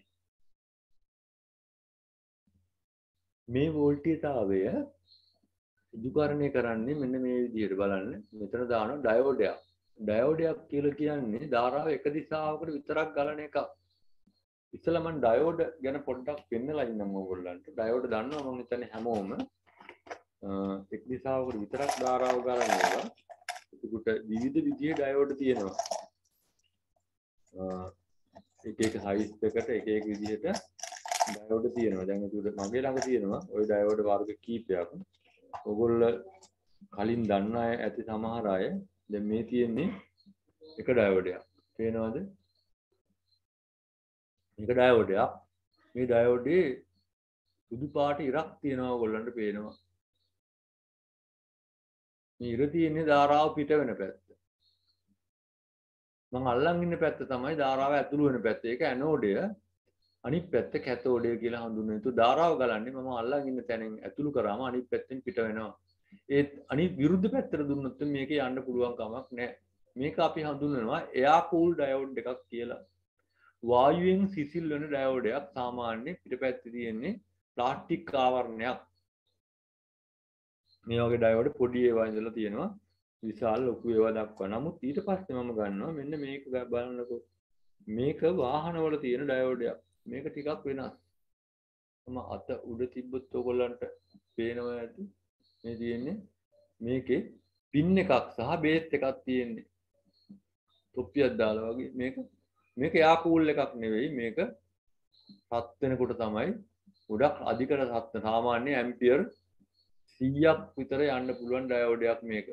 මේ වෝල්ටීයතාවය ඍජුකරණය කරන්නේ මෙන්න මේ විදිහට බලන්න. මෙතන දානවා ඩයෝඩයක්. ඩයෝඩයක් කියලා කියන්නේ ධාරාව එක දිශාවකට විතරක් ගලන එකක්. ඉස්සෙල්ලා මම ඩයෝඩ් ගැන පොඩ්ඩක් පෙන්නලා ඉන්නම් ඕගොල්ලන්ට. ඩයෝඩ් දන්නවා මම හිතන්නේ හැමෝම එක් දිශාවකට විතරක් ධාරාව ගලන ඒවා. ඒකට විවිධ විදිහේ ඩයෝඩ් තියෙනවා. එක එක සයිස් එකකට එක එක විදිහට ඩයෝඩ් තියෙනවා. දැන් ඒකට මගේ ළඟ තියෙනවා ওই ඩයෝඩ් වර්ග කීපයක්. ඔයගොල්ලෝ කලින් දන්න අය ඇති සමහර අය. දැන් මේ තියෙන්නේ එක ඩයෝඩයක්. පේනවද? මේක ඩයෝඩයක්. මේ ඩයෝඩේ සුදු පාට ඉරක් තියෙනවා ඔයගොල්ලන්ට පේනවා. මේ ඉර තියෙන්නේ ධාරාව පිට වෙන පැත්ත. මම අල්ලන් ඉන්න පැත්ත තමයි ධාරාව ඇතුළු වෙන පැත්ත. ඒක ඇනෝඩය. අනිත් පැත්ත කැතෝඩය කියලා හඳුන්වන තු ධාරාව ගලන්නේ මම අල්ලන් ඉන්න තැනින් ඇතුළු කරාම අනිත් පැත්තෙන් පිට වෙනවා. ඒත් අනිත් විරුද්ධ පැත්තට දුන්නොත් මේක යන්න පුළුවන් කමක් නැහැ. මේක අපි හඳුන්වනවා එයා කූල් ඩයෝඩ් එකක් කියලා. වායුවෙන් සිසිල් වෙන ඩයෝඩයක්. සාමාන්‍ය පිටපැත්තේ තියෙන්නේ ප්ලාස්ටික් ආවරණයක්. මේ වගේ ඩයෝඩ් පොඩි ඒවා ඉඳලා තියෙනවා විශාල ලොකු ඒවා දක්වා. නමුත් ඊට පස්සේ මම ගන්නවා මෙන්න මේක බලන්නකෝ. මේක වාහනවල තියෙන ඩයෝඩයක්. මේක ටිකක් වෙනස්. මම අත උඩ තිබ්බොත් ඔයගොල්ලන්ට පේනවා ඇති මේ තියෙන්නේ මේකේ පින් එකක් සහ බේස් එකක් තියෙන්නේ තොප්පියක් දාලා වගේ මේක මේක යා කූල් එකක් නෙවෙයි මේක රත් වෙනකොට තමයි ගොඩක් අධිකර සත්ත්ව සාමාන්‍ය ඇම්පියර් සීයක් විතර යන්න පුළුවන් ඩයෝඩයක් මේක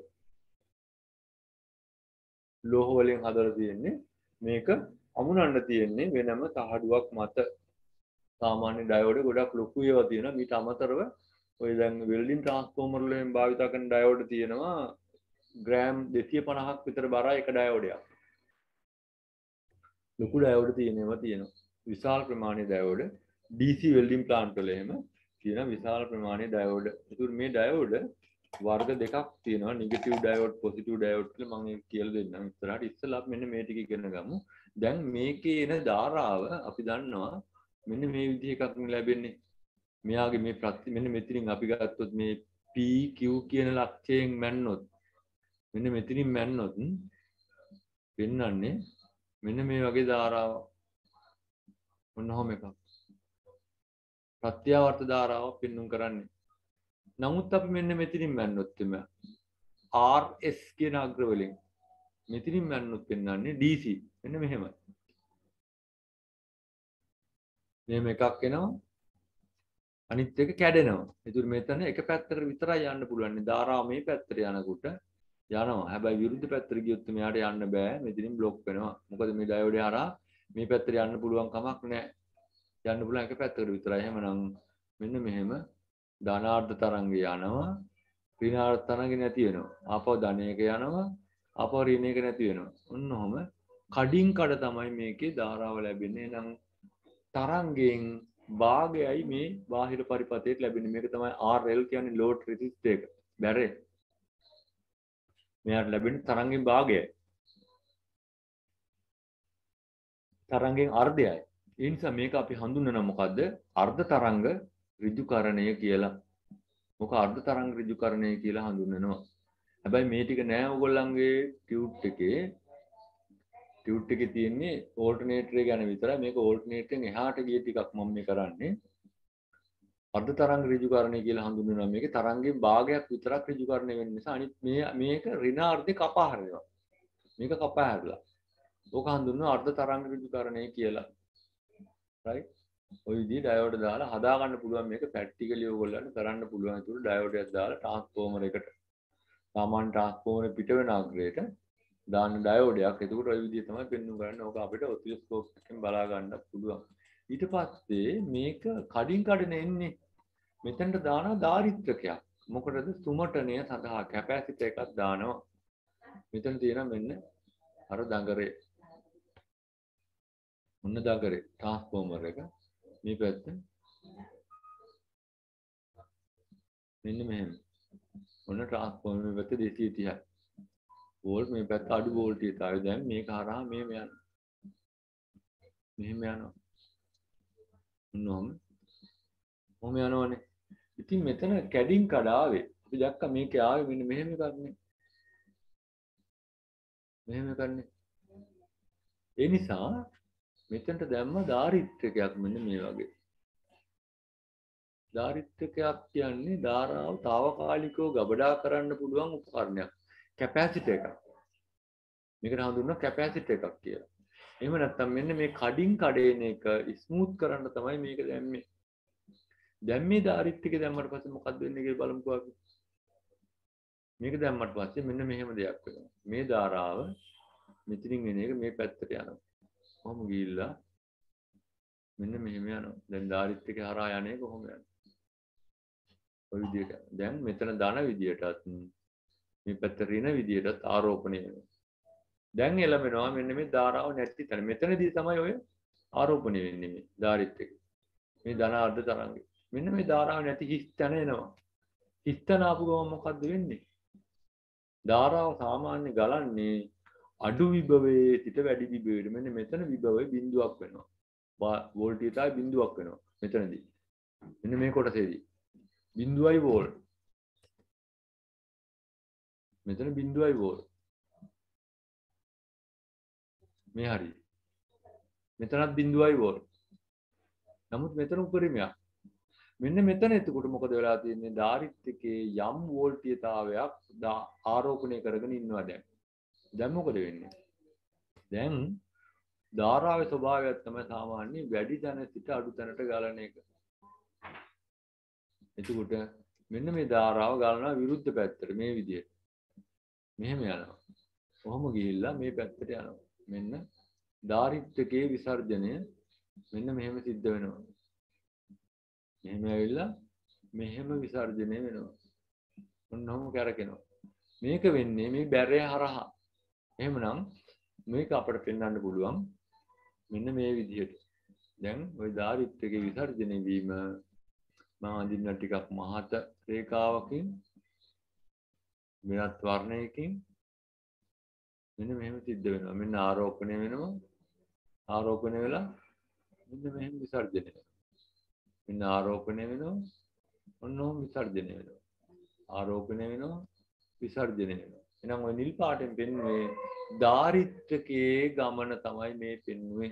ලෝහ වලින් හදලා තියෙන්නේ මේක අමුණන්න තියෙන්නේ වෙනම තහඩුවක් මත සාමාන්‍ය ඩයෝඩ් ගොඩක් ලොකු ඒවා තියෙනවා ඊට අමතරව ඔය දැන් වෙල්ඩින් ට්‍රාන්ස්ෆෝමර් වලින් භාවිත කරන ඩයෝඩ් තියෙනවා ග්‍රෑම් දෙසිය පනහක් විතර බරයි එක ඩයෝඩයක් ලොකු ඩයෝඩ් තියෙනවා තියෙනවා විශාල ප්‍රමාණයේ ඩයෝඩ් ඩීසී වෙල්ඩින් ප්ලාන්ට් වල එහෙම තියෙන විශාල ප්‍රමාණයේ ඩයෝඩ් ඒතුළු මේ ඩයෝඩ් වර්ග දෙකක් තියෙනවා නෙගටිව් ඩයෝඩ් පොසිටිව් ඩයෝඩ් කියලා මම ඒක කියලා දෙන්නම් ඉස්සරහට ඉස්සලා මෙන්න මේ ටික ඉගෙන ගමු දැන් මේකේ එන ධාරාව අපි දන්නවා මෙන්න මේ විදිහ එකක් ලැබෙන්නේ මෙයාගේ මේ ප්‍රති මෙන්න මෙතනින් අපි ගත්තොත් මේ P Q කියන ලක්ෂයෙන් මැන්නොත් මෙන්න මෙතනින් මැන්නොත් වෙන්නන්නේ මෙන්න මේ වගේ ධාරාවක් මොනවාම එකක් ප්‍රත්‍යාවර්ත ධාරාවක් පෙන්වුම් කරන්නේ නමුත් අපි මෙන්න මෙතනින් මැන්නොත් එම R S කියන අග්‍ර වලින් මෙතනින් මැන්නොත් පෙන්වන්නේ D C මෙන්න මෙහෙමයි මෙහෙම එකක් එනවා අනිත් එක කැඩෙනවා ඒතුළු මෙතන එක පැත්තකට විතරයි යන්න පුළුවන් ධාරාව මේ පැත්තට යනකොට යනවා හැබැයි විරුද්ධ පැත්තට ගියොත් මෙයාට යන්න බෑ මෙතනින් બ્લોක් වෙනවා මොකද මේ ඩයෝඩ් හරහා මේ පැත්තට යන්න පුළුවන් කමක් නැහැ යන්න පුළුවන් එක පැත්තකට විතරයි එහෙමනම් මෙන්න මෙහෙම ධනාර්ධ තරංගය යනවා ඍණාර්ධ තරංගය නැති වෙනවා ආපහු ධනයක යනවා ආපහු ඍණයක නැති වෙනවා ඔන්න ඔහම කඩින් කඩ තමයි මේකේ ධාරාව ලැබෙන්නේ එහෙනම් තරංගයෙන් භාගයයි මේ බාහිර පරිපථයට ලැබෙන්නේ මේක තමයි R L කියන්නේ ලෝඩ් රෙසිස්ටර් එක බැරේ මෙයාට ලැබෙන තරංගෙන් භාගයයි තරංගෙන් අර්ධයයි ඒ නිසා මේක අපි හඳුන්වනවා මොකද්ද අර්ධ තරංග ඍජුකරණය කියලා මොක අර්ධ තරංග ඍජුකරණය කියලා හඳුන්වනවා හැබැයි මේ ටික නෑ ඔයගොල්ලන්ගේ ටියුට් එකේ ටියුට් එකේ තියෙන්නේ ඕල්ටර්නේටර් ගැන විතරයි මේක ඕල්ටර්නේටරෙන් එහාට ගිය ටිකක් මම මේ කරන්නේ අර්ධ තරංග ඍජුකරණය කියලා හඳුන්වනවා මේකේ තරංගෙන් භාගයක් විතරක් ඍජුකරණය වෙන නිසා අනිත් මේ මේක ඍණාර්ධේ කපා හරිනවා මේක කපා හැරලා ඕක හඳුන්වනවා අර්ධ තරංග ඍජුකරණය කියලා right ඔය විදිහේ ඩයෝඩ් දාලා හදා ගන්න පුළුවන් මේක ප්‍රැක්ටිකලි ඕගොල්ලන්ට කරන්න පුළුවන් ඒතුළු ඩයෝඩ් එකක් දාලා ට්‍රාන්ස්ෆෝමර් එකට සාමාන්‍ය ට්‍රාන්ස්ෆෝමර් පිට වෙන අග්‍රයට දාන්න ඩයෝඩයක් එතකොට ඔය විදිහ තමයි පෙන්වන්න කරන්නේ ඕක අපිට ඔසිලොස්කෝප් එකෙන් බලා ගන්න පුළුවන් ඊට පස්සේ මේක කඩින් කඩන එන්නේ මෙතනට දානවා ධාරිත්‍රකයක් මොකටද සුමටනය සඳහා කැපැසිටර් එකක් දානවා මෙතන තියෙනවා මෙන්න අර දඟරේ මොන දඟරේ ට්‍රාන්ස්ෆෝමර් එක මේ පැත්ත මෙන්න මෙහෙම ඔන්න ට්‍රාන්ස්ෆෝමර් මේ පැත්ත දෙසිය තිහයි වෝල්ට් මේ පැත්ත අඩු වෝල්ටේජ් ආවේ දැන් මේක හරහා මෙහෙම යනවා මෙහෙම යනවා මොනෝම මොම යනවනේ ඉතින් මෙතන කැඩින් කඩ ආවේ අපි දැක්ක මේකේ ආවේ මෙන්න මෙහෙම එකක් නේ මෙහෙම එකක් නේ ඒ නිසා මෙතනට දැම්ම ධාරිත්‍රකයක් මෙන්න මේ වගේ ධාරිත්‍රකයක් කියන්නේ ධාරාව తాවකාලිකව ගබඩා කරන්න පුළුවන් උපකරණයක් කැපැසිටර් එකක් මේකට හඳුන්වනවා කැපැසිටර් එකක් කියලා එහෙම නැත්නම් මෙන්න මේ කඩින් කඩේන එක ස්මූත් කරන්න තමයි මේක දැම්මේ දැන් මේ ධාරිත්‍රික දැම්මට පස්සේ මොකක්ද වෙන්නේ කියලා බලමුකෝ අපි මේක දැම්මට පස්සේ මෙන්න මෙහෙම දෙයක් වෙනවා මේ ධාරාව මෙතනින් එන එක මේ පැත්තට යනවා කොහොම ගිහිල්ලා මෙන්න මෙහෙම යනවා දැන් ධාරිත්‍රික හරහා යන්නේ කොහොම යන්නේ ඔය විදිහට දැන් මෙතන ධන විදියටත් මේ පැත්ත ඍණ විදියටත් ආරෝපණය වෙනවා දැන් එළවෙනවා මෙන්න මේ ධාරාව නැති තැන මෙතනදී තමයි ඔය ආරෝපණය වෙන්නේ මේ ධාරිත්‍රික මේ ධන අර්ධ තරංගේ මෙන්න මේ ධාරාව නැති හිස් තැන එනවා හිස් තැන ආපු ගමන් මොකද්ද වෙන්නේ ධාරාව සාමාන්‍ය ගලන්නේ අඩු විභවයේ සිට වැඩි විභවයට මෙන්න මෙතන විභවයේ බිඳුවක් වෙනවා වෝල්ටේජ් එකයි බිඳුවක් වෙනවා මෙතනදී මෙන්න මේ කොටසේදී බිඳුවයි වෝල්ට් මෙතන බිඳුවයි වෝල්ට් මේ හරිය මෙතනත් බිඳුවයි වෝල්ට් නමුත් මෙතන උපරිමයක් මෙන්න මෙතන එතකොට මොකද වෙලා තියෙන්නේ? ධාරිත්‍රිකයේ යම් වෝල්ටීයතාවයක් ආරෝපණය කරගෙන ඉන්නවා දැන්. දැන් මොකද වෙන්නේ? දැන් ධාරාවේ ස්වභාවය තමයි සාමාන්‍ය වැඩි තැන සිට අඩු තැනට ගලන එක. එතකොට මෙන්න මේ ධාරාව ගලනවා විරුද්ධ පැත්තට මේ විදිහට. මෙහෙම යනවා. කොහොම ගිහිල්ලා මේ පැත්තට යනවා. මෙන්න ධාරිත්‍රිකයේ විසර්ජනය මෙන්න මෙහෙම සිද්ධ වෙනවා. මෙහෙම ඇවිල්ලා මෙහෙම විසර්ජනය වෙනවා. ඔන්නෝම කරකිනවා. මේක වෙන්නේ මේ බැරය හරහා. එහෙමනම් මේක අපිට පෙන්වන්න පුළුවන් මෙන්න මේ විදිහට. දැන් ওই ධාරිත්‍රිකයේ විසර්ජනය වීම මම අඳින්න ටිකක් මහත රේඛාවකින් වෙනත් වර්ණයකින් මෙන්න මෙහෙම සිද්ධ වෙනවා. මෙන්න ආරෝපණය වෙනවා. ආරෝපණය වෙලා මෙන්න මෙහෙම විසර්ජනය වෙනවා. මෙන්න ආරෝපණය වෙනවා. ඔන්නෝම විසර්ජනය වෙනවා. ආරෝපණය වෙනවා. විසර්ජනය වෙනවා. එහෙනම් ওই නිල් පාටෙන් පෙන්වන්නේ ධාරිත්‍රිකයේ ගමන තමයි මේ පෙන්වන්නේ.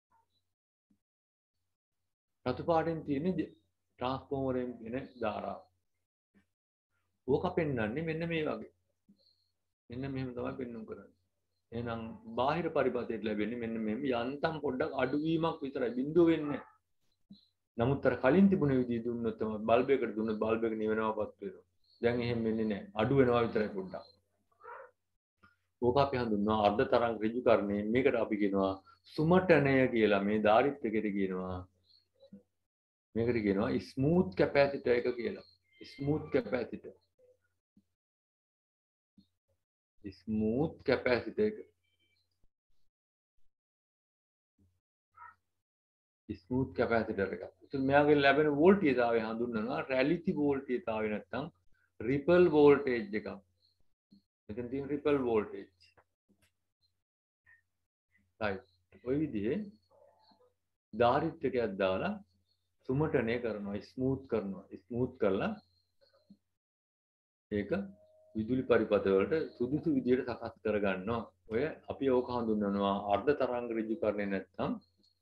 රතු පාටෙන් තියෙන්නේ ට්‍රාන්ස්ෆෝමරයෙන් එන ධාරාව. ඕක පෙන්වන්නේ මෙන්න මේ වගේ. මෙන්න මෙහෙම තමයි පෙන්වුම් කරන්නේ. එහෙනම් බාහිර පරිපථයට ලැබෙන්නේ මෙන්න මෙහෙම යන්තම් පොඩ්ඩක් අඩුවීමක් විතරයි බිඳුව වෙන්නේ. නමුත් අර කලින් තිබුණ විදිහ දුන්නොත් තමයි බල්බ් එකට දුන්නොත් බල්බ් එක නිවෙනවපත් වෙනවා. දැන් එහෙම වෙන්නේ නැහැ. අඩු වෙනවා විතරයි පොඩ්ඩක්. ඕක අපි හඳුන්වනවා අර්ධ තරංග ඍජුකරණය. මේකට අපි කියනවා සුමටනය කියලා. මේ ධාරිත්‍රිකයට කියනවා. මේකට කියනවා ස්මූත් කැපැසිටර් එක කියලා. Smooth capacitor. ස්මූත් කැපැසිටර් එක. ස්මූත් කැපැසිටර් එක. ඉතින් මෙයාගේ ලැබෙන වෝල්ටේජ්තාවය හඳුන්වනවා රැලිති වෝල්ටේජ්තාවය නැත්නම් රිපල් වෝල්ටේජ් එකක්. මෙතන තියෙන රිපල් වෝල්ටේජ්. right. ඔය විදිහේ ධාරිත්‍රිකයක් දාලා සුමටනය කරනවා, ස්මූත් කරනවා. ස්මූත් කරලා ඒක විදුලි පරිපථ වලට සුදුසු විදිහට සකස් කරගන්නවා. ඔය අපි ඕක හඳුන්වනවා අර්ධ තරංග ඍජුකරණය නැත්නම්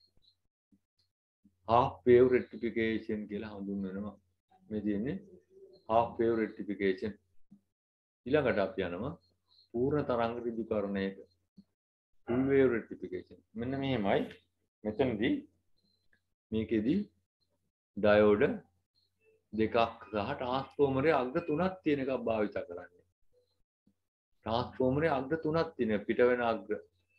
half wave rectification කියලා හඳුන්වනවා. මේ තියෙන්නේ half wave rectification. ඊළඟට අපි යනවා පූර්ණ තරංග ඍජුකරණයක full wave rectification. මෙන්න මෙහෙමයි. මෙතනදී මේකෙදි ඩයෝඩ දෙකක් සහ ට්‍රාන්ස්ෆෝමරේ අග්‍ර තුනක් තියෙන එකක් භාවිත කරන්නේ. ට්‍රාන්ස්ෆෝමරේ අග්‍ර තුනක් තියෙනවා. පිට වෙන අග්‍ර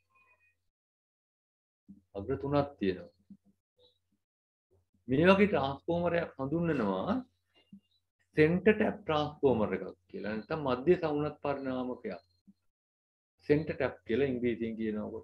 අග්‍ර තුනක් තියෙනවා. මේ වගේ ට්‍රාන්ස්ෆෝමරයක් හඳුන්වනවා සෙන්ටර් ටැප් ට්‍රාන්ස්ෆෝමර් එකක් කියලා. නැත්නම් මධ්‍ය සවුනත් පරිණාමකයක්. සෙන්ටර් ටැප් කියලා ඉංග්‍රීසියෙන් කියනවා.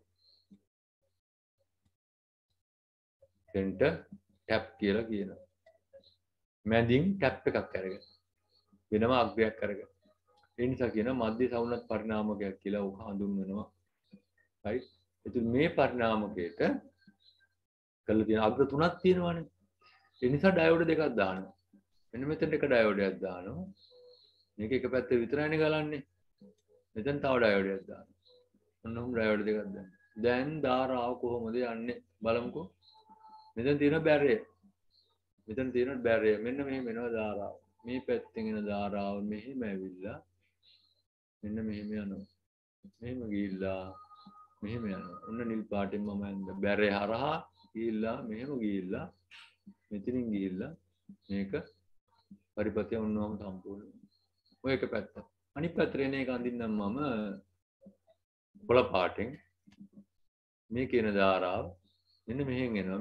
සෙන්ටර් ටැප් කියලා කියනවා. මැදින් ටැප් එකක් අරගෙන වෙනම අග්‍රයක් අරගෙන. ඒ නිසා කියනවා මධ්‍ය සවුනත් පරිණාමකයක් කියලා උක හඳුන්වනවා. right. ඉතින් මේ පරිණාමකයට කළා තියෙන අග්‍ර තුනක් තියෙනවානේ. ඒ නිසා ඩයෝඩ් දෙකක් දානවා. මෙන්න මෙතන එක ඩයෝඩයක් දානවා. මේක එක පැත්තේ විතරයිනේ ගලන්නේ. මෙතන තව ඩයෝඩයක් දානවා. ඔන්න ඔහොම ඩයෝඩ් දෙකක් දානවා. දැන් ධාරාව කොහොමද යන්නේ බලමුකෝ. මෙතන තියෙන බැරිය. මෙතන තියෙන බැරිය. මෙන්න මෙහෙම එනවා ධාරාව. මේ පැත්තෙන් එන ධාරාව මෙහෙම ඇවිල්ලා මෙන්න මෙහෙම යනවා. මෙහෙම ගිහිල්ලා මෙහෙම යනවා. ඔන්න නිල් පාටෙන් මම යන්නේ බැරිය හරහා ගිහිල්ලා මෙහෙම ගිහිල්ලා මෙතනින් ගිහිල්ලා මේක පරිපථය වුණාම සම්පූර්ණ. ඔය එක පැත්ත. අනිත් පැත්තේ එන එක අඳින්නම් මම කොළ පාටෙන් මේ කියන ධාරාව මෙන්න මෙහෙන් එනවා.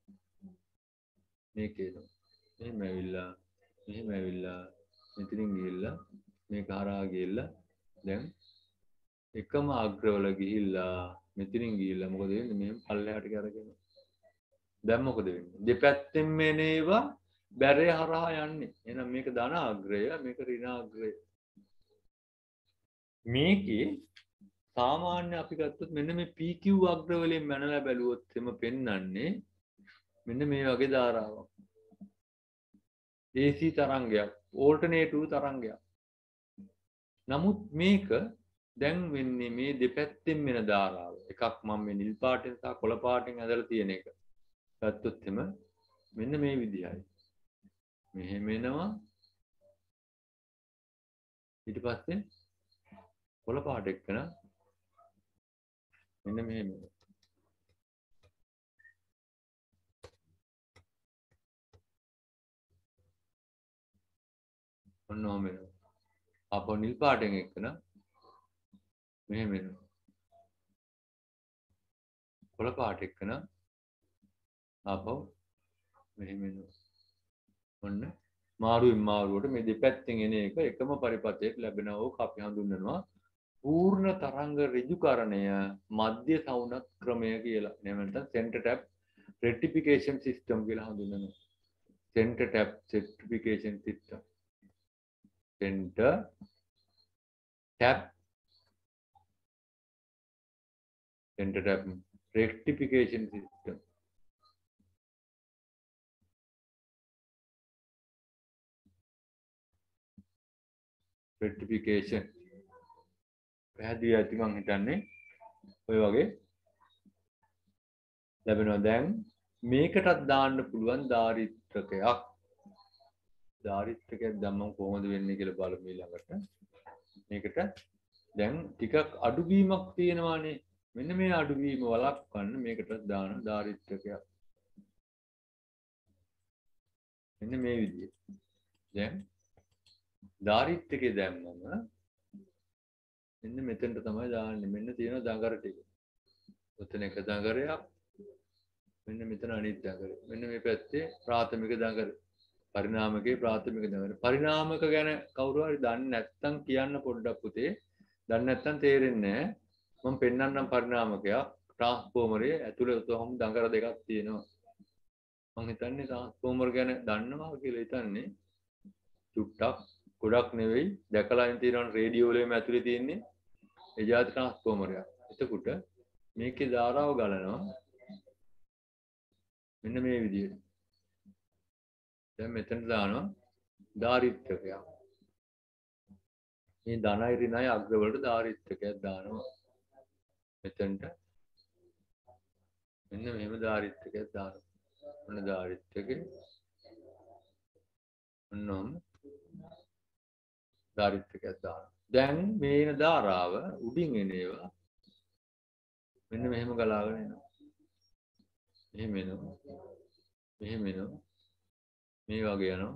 මේක එනවා. මෙහෙම ඇවිල්ලා මෙහෙම ඇවිල්ලා මෙතනින් ගිහිල්ලා මේක හරහා ගිහිල්ලා දැන් එකම අග්‍රවල ගිහිල්ලා මෙතනින් ගිහිල්ලා මොකද වෙන්නේ? මෙහෙම පල්ලෙහාට කරගෙන. දැන් මොකද වෙන්නේ? දෙපැත්තෙන් මේනේවා බැරේ හරහා යන්නේ. එහෙනම් මේක ධන අග්‍රය, මේක ඍණ අග්‍රය. මේකේ සාමාන්‍ය අපි ගත්තොත් මෙන්න මේ P Q අග්‍ර වලින් මැනලා බැලුවොත් එම පෙන්වන්නේ මෙන්න මේ වගේ ධාරාවක්. A C තරංගයක්, ඕල්ටර්නේටිව් තරංගයක්. නමුත් මේක දැන් වෙන්නේ මේ දෙපැත්තෙන් වෙන ධාරාව. එකක් මම මේ නිල් පාටෙන් සහ කොළ පාටෙන් ඇදලා තියෙන එක. ගත්තොත් එම මෙන්න මේ විදිහයි. මෙහෙම එනවා. ඊට පස්සේ කොළ පාට එක්කන මෙන්න මෙහෙම. ඔන්න ඔහම එනවා. ආපහු නිල් පාටෙන් එක්කන මෙහෙම එනවා. කොළ පාට එක්කන ආපහු මෙහෙම එනවා. ඔන්න මාරුවෙන් මාරුවට මේ දෙපැත්තෙන් එන එක එකම පරිපථයක ලැබෙනවා. ඕක අපි හඳුන්වනවා පූර්ණ තරංග ඍජුකරණය මධ්‍ය සවුනක් ක්‍රමය කියලා. එහෙම නැත්නම් center tap rectification system කියලා හඳුන්වනවා. center tap rectification system. center tap center tap rectification system. rectification පැහැදිලි ඇති මං හිතන්නේ ඔය වගේ ලැබෙනවා. දැන් මේකටත් දාන්න පුළුවන් දාරිත්‍රකයක්. දාරිත්‍රකයක් දැම්මම කොහොමද වෙන්නේ කියලා බලමු ඊළඟට. මේකට දැන් ටිකක් අඩුවීමක් තියෙනවානේ. මෙන්න මේ අඩුවීම වළක්වන්න මේකටත් දාන දාරිත්‍රකයක්. මෙන්න මේ විදිහට. දැන් දාරිත්‍රකේ දැම්මම මෙන්න මෙතෙන්ට තමයි දාන්නේ. මෙන්න තියෙන දඟර ටික. ඔතන එක දඟරයක්. මෙන්න මෙතන අනිත් දඟර. මෙන්න මේ පැත්තේ ප්‍රාථමික දඟර. පරිණාමකයේ ප්‍රාථමික දඟර. පරිණාමක ගැන කවුරු හරි දන්නේ නැත්නම් කියන්න පොඩ්ඩක් පුතේ. දන්නේ නැත්නම් තේරෙන්නේ නැහැ. මම පෙන්නන්නම් පරිණාමකයක්. ට්‍රාන්ස්ෆෝමරයේ ඇතුළේ තොහොම දඟර දෙකක් තියෙනවා. මම හිතන්නේ ට්‍රාන්ස්ෆෝමර් ගැන දන්නවා කියලා හිතන්නේ. චුට්ටක් ගොඩක් නෙවෙයි. දැකලා ඉන්න තියෙනවා රේඩියෝ වලම ඇතුලේ තියෙන්නේ. ඒ જાති ට්‍රාන්ස්ෆෝමරයක්. එතකොට මේකේ ධාරාව ගලනවා. මෙන්න මේ විදිහට. දැන් මෙතන දානවා ධාරිත්‍රකයක්. මේ ධනයි ඍණයි අග්‍රවලට ධාරිත්‍රකයක් දානවා. මෙතනට මෙන්න මෙහෙම ධාරිත්‍රකයක් දානවා. ඔන්න ධාරිත්‍රකේ ඔන්නම ධාරිත්‍රකයක් දානවා. දැන් මේන ධාරාව උඩින් එන ඒවා මෙන්න මෙහෙම ගලාගෙන එනවා. මෙහෙම එනවා. මෙහෙම එනවා. මේ වගේ යනවා.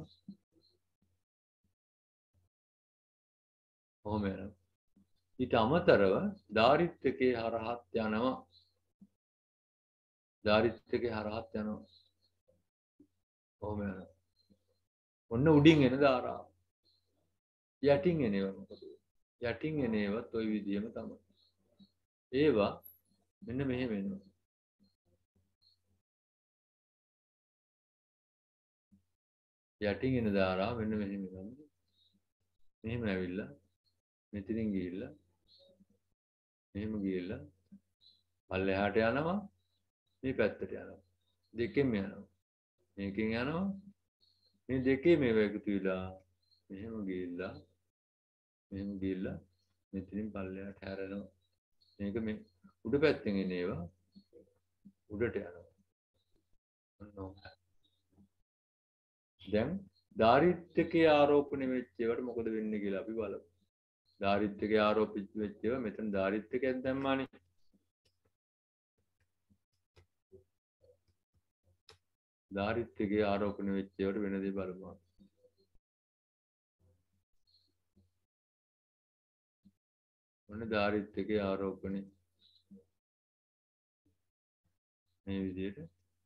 කොහොම යනවා. ඊට අමතරව ධාරිත්‍රකේ හරහත් යනවා. ධාරිත්‍රකේ හරහත් යනවා. කොහොම යනවා. ඔන්න උඩින් එන ධාරාව. යටින් එන ඒවා මොකද? යටින් එන ඒවත් ওই විදිහම තමයි. ඒවා මෙන්න මෙහෙම එනවා. යටින් එන ධාරාව මෙන්න මෙහෙම එනවා. මෙහෙම ඇවිල්ලා මෙතනින් ගිහිල්ලා මෙහෙම ගිහිල්ලා පල්ලෙහාට යනවා. මේ පැත්තට යනවා. දෙකෙන්ම යනවා. මේකෙන් යනවා. මේ දෙකේ මේව එකතු වෙලා මෙහෙම ගිහිල්ලා මෙහෙම ගිහිල්ලා මෙතනින් පල්ලෙහාට හැරෙනවා. මේක මේ උඩ පැත්තෙන් එන ඒවා උඩට යනවා. දැන් ධාරිත්‍රකයේ ආරෝපණය වෙච්ච ඒවාට මොකද වෙන්නේ කියලා අපි බලමු. ධාරිත්‍රකයේ ආරෝපිත වෙච්ච ඒවා මෙතන ධාරිත්‍රකයක් දැම්මානේ. ධාරිත්‍රකයේ ආරෝපණය වෙච්ච ඒවාට වෙන දේ බලමු. ඔන්න ධාරිත්‍රකයේ ආරෝපණය මේ විදිහට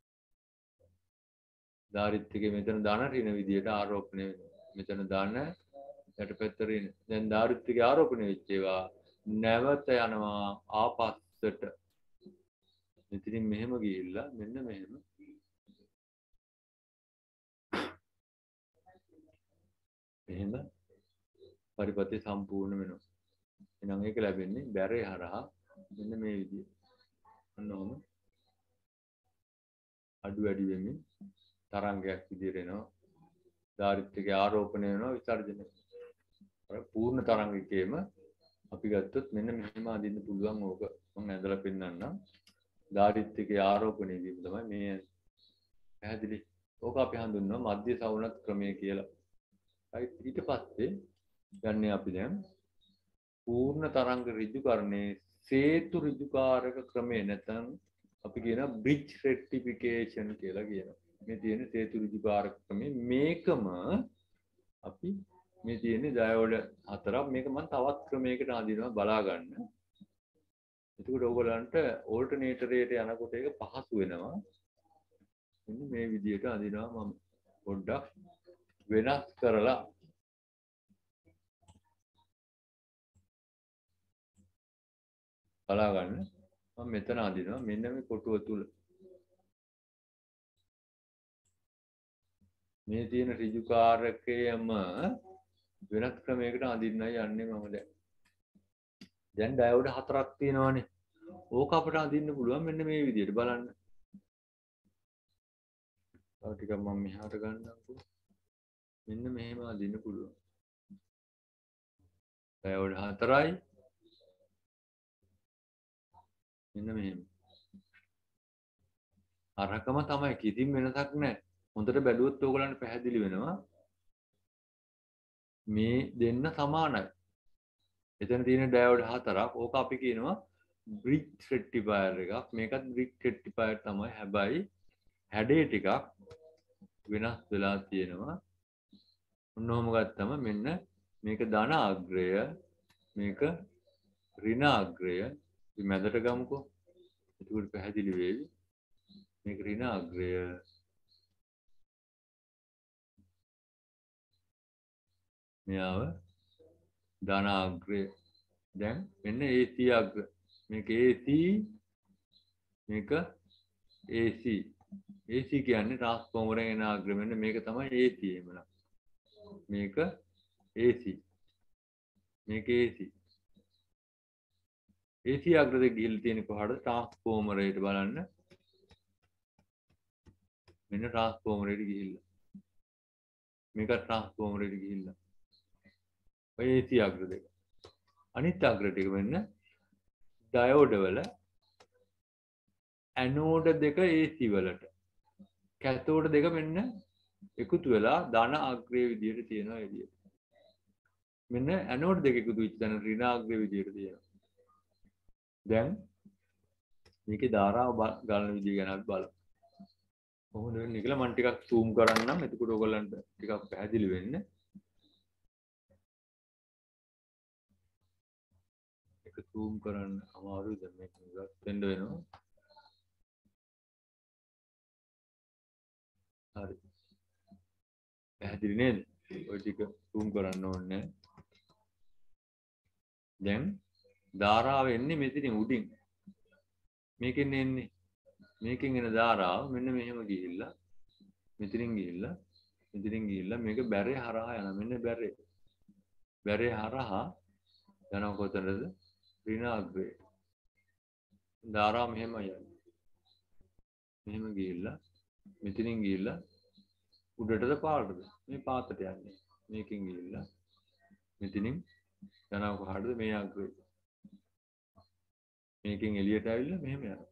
ධාරිත්‍රකයේ මෙතන දාන ඍණ විදිහට ආරෝපණය වෙනවා. මෙතන දාන යටපැත්ත ඍණ. දැන් ධාරිත්‍රකයේ ආරෝපණය වෙච්ච ඒවා නැවත යනවා ආපස්සට. මෙතනින් මෙහෙම ගිහිල්ලා මෙන්න මෙහෙම එහෙම පරිපථය සම්පූර්ණ වෙනවා. එහෙනම් ඒක ලැබෙන්නේ බැරේ හරහා මෙන්න මේ විදිහට. අන්න ඔහොම අඩු වැඩි වෙමින් තරංගයක් විදිහට එනවා. ධාරිත්‍රකයේ ආරෝපණය වෙනවා විසර්ජනය වෙනවා. පූර්ණ තරංගිකේම අපි ගත්තොත් මෙන්න මෙහෙම අදින්න පුළුවන්. ඕක මම ඇදලා පෙන්නන්නම්. ධාරිත්‍රකයේ ආරෝපණයේදී තමයි මේ පැහැදිලි ඕක අපි හඳුන්වනවා මධ්‍ය සවුනත් ක්‍රමය කියලා. right ඊට පස්සේ යන්නේ අපි දැන් පූර්ණ තරංග ඍජුකරණයේ සේතු ඍජුකාරක ක්‍රමය නැත්නම් අපි කියන බ්‍රිජ් රෙක්ටිෆිකේෂන් කියලා කියනවා. මේ තියෙන සේතු ඍජුකාරක ක්‍රමය මේකම අපි මේ තියෙන ඩයෝඩ් හතරක් මේක මම තවත් ක්‍රමයකට හඳුන්වනවා බලා ගන්න. එතකොට ඔයගලන්ට ඕල්ටර්නේටරයට යනකොට ඒක පහසු වෙනවා. මෙන්න මේ විදිහට හඳුන්වනවා මම පොඩ්ඩක් වෙනස් කරලා බලා ගන්න. මම මෙතන හඳුන්වනවා මෙන්න මේ කොටුව තුල මේ තියෙන ඍජුකාරකයම වෙනස් ක්‍රමයකට අඳින්නයි යන්නේ මම දැන්. දැන් ඩයෝඩ් හතරක් තියෙනවානේ. ඕක අපිට අඳින්න පුළුවන් මෙන්න මේ විදිහට බලන්න. තව ටිකක් මම මෙහාට ගන්නම්කෝ. මෙන්න මෙහෙම අඳින්න පුළුවන්. ඩයෝඩ් හතරයි. මෙන්න මෙහෙම. අරකම තමයි කිසිම වෙනසක් නැහැ. හොඳට බැලුවොත් ඕගලන්ට පැහැදිලි වෙනවා. මේ දෙන්න සමානයි. එතන තියෙන ඩයෝඩ් හතරක්. ඕක අපි කියනවා බ්‍රිජ් රෙක්ටිෆයර් එකක්. මේකත් බ්‍රිජ් රෙක්ටිෆයර් තමයි. හැබැයි හැඩේ ටිකක් වෙනස් වෙලා තියෙනවා. ඔන්නෝම ගත්තම මෙන්න මේක ධන අග්‍රය, මේක ඍණ අග්‍රය. අපි මැදට ගමුකෝ. එතකොට පැහැදිලි වෙයි. මේක ඍණ අග්‍රය. මෙයාව ධන අග්‍රය. දැන් මෙන්න A C අග්‍ර. මේක A C මේක A C. A C කියන්නේ ට්‍රාන්ස්ෆෝමරෙන් එන අග්‍රය. මෙන්න මේක තමයි A C එහෙමනම්. මේක A C. මේක A C. A C අග්‍රද ගිහිල්ලා තියෙන කොහාටද ට්‍රාන්ස්ෆෝමරයට බලන්න. මෙන්න ට්‍රාන්ස්ෆෝමරයට ගිහිල්ලා. මේක ට්‍රාන්ස්ෆෝමරයට ගිහිල්ලා. ඔය A C අග්‍ර දෙක. අනිත් අග්‍ර ටික වෙන්න ඩයෝඩ් වල ඇනෝඩ් දෙක A C වලට කැතෝඩ් දෙක මෙන්න එකතු වෙලා ධන අග්‍රයේ විදියට තියෙනවා එළියට. මෙන්න ඇනෝඩ් දෙක එකතු වෙච්ච තැන ඍණ අග්‍රයේ විදියට තියෙනවා. දැන් මේකේ ධාරාව ගලන විදිය ගැන අපි බලමු. කොහොමද වෙන්නේ කියලා මම ටිකක් zoom කරන්නම්. එතකොට ඔයගොල්ලන්ට ටිකක් පැහැදිලි වෙන්නේ. එක zoom කරන්න අමාරුයි දැන් මේක ඉවත් වෙන්න වෙනවා. හරි. පැහැදිලි නේද? ඔය ටික zoom කරන්න ඕනේ. දැන් ධාරාව එන්නේ මෙතනින් උඩින්. මේකෙන් එන්නේ. මේකෙන් එන ධාරාව මෙන්න මෙහෙම ගිහිල්ලා මෙතනින් ගිහිල්ලා මෙතනින් ගිහිල්ලා මේක බැරේ හරහා යනවා. මෙන්න බැරේ. බැරේ හරහා යනවා කොතනද? ඍණ අග්‍රේ. ධාරාව මෙහෙම යනවා. මෙහෙම ගිහිල්ලා මෙතනින් ගිහිල්ලා උඩටද පාටද? මේ පාතට යන්නේ. මේකෙන් ගිහිල්ලා මෙතනින් යනවා කොහාටද? මේ අග්‍රේ. මේකෙන් එළියට ඇවිල්ලා මෙහෙම යනවා.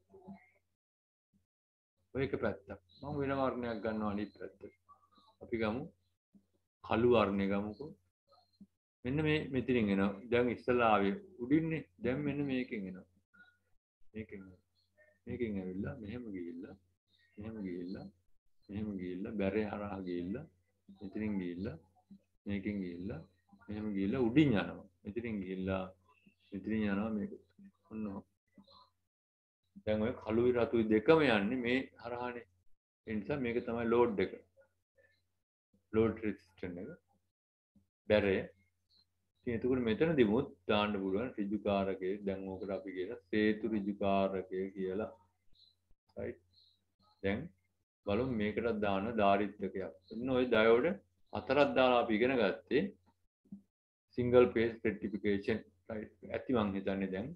ඔය එක පැත්තක්. මම වෙන වර්ණයක් ගන්නවා අනිත් පැත්තට. අපි ගමු කළු වර්ණය ගමුකෝ. මෙන්න මේ මෙතනින් එනවා. දැන් ඉස්සලා ආවේ උඩින්නේ. දැන් මෙන්න මේකෙන් එනවා. මේකෙන් මේකෙන් ඇවිල්ලා මෙහෙම ගිහිල්ලා මෙහෙම ගිහිල්ලා මෙහෙම ගිහිල්ලා බැරේ හරහා ගිහිල්ලා මෙතනින් ගිහිල්ලා මේකෙන් ගිහිල්ලා මෙහෙම ගිහිල්ලා උඩින් යනවා. මෙතනින් ගිහිල්ලා මෙතනින් යනවා මේක. ඔන්න දැන් ඔය කළුයි රතුයි දෙකම යන්නේ මේ හරහානේ. ඒ නිසා මේක තමයි ලෝඩ් එක. ලෝඩ් රෙසිස්ටන්ස් එක. බැරේ. ඉතින් එතකොට මෙතනදිමුත් දාන්න පුළුවන් ඍජුකාරකයේ දැන් ඕකට අපි කියන සේතු ඍජුකාරකය කියලා. right. දැන් බලමු මේකටත් දාන ධාරිත්‍රකයක්. එන්න ඔය ඩයෝඩ් හතරක් දාලා අපි ඉගෙන ගත්තේ single phase rectification. right. ඇති මං හිතන්නේ දැන්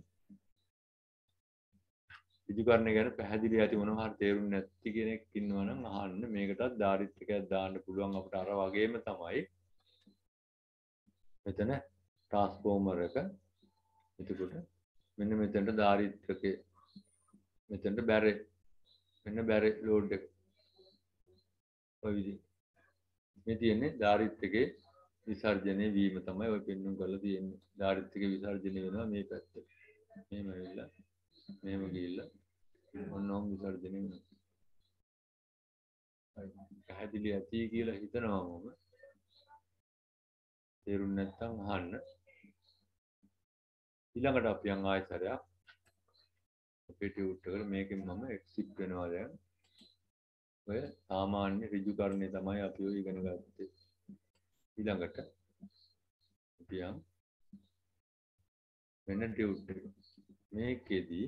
ඍජුකරණය ගැන පැහැදිලි ඇති මොනවා හරි තේරුම් නැති කෙනෙක් ඉන්නවා නම් අහන්න. මේකටත් ධාරිත්‍රකයක් දාන්න පුළුවන් අපිට අර වගේම තමයි. මෙතන ට්‍රාන්ස්ෆෝමර් එක. එතකොට මෙන්න මෙතනට ධාරිත්‍රකේ. මෙතනට බැරේ. මෙන්න බැරේ ලෝඩ් එක. ඔය විදිහ. මේ තියෙන්නේ ධාරිත්‍රකේ විසර්ජනය වීම තමයි ඔය පෙන්වන්න කරලා තියෙන්නේ. ධාරිත්‍රකේ විසර්ජනය වෙනවා මේ පැත්තට. මෙහෙම ඇවිල්ලා මෙහෙම ගිහිල්ලා ඔන්නෝම විසර්ජනය වෙනවා. හරි. පැහැදිලි ඇති කියලා හිතනවා මම. තේරුම් නැත්නම් අහන්න. ඊළඟට අපි යන් ආයතරයක් අපේ ටියුට් එකට මේකෙන් මම එක්සිට් වෙනවා දැන්. ඔය සාමාන්‍ය ඍජු කර්ණය තමයි අපි ඔය ඉගෙන ගත්තේ. ඊළඟට අපි යන් වෙන ටියුට් එක. මේකෙදී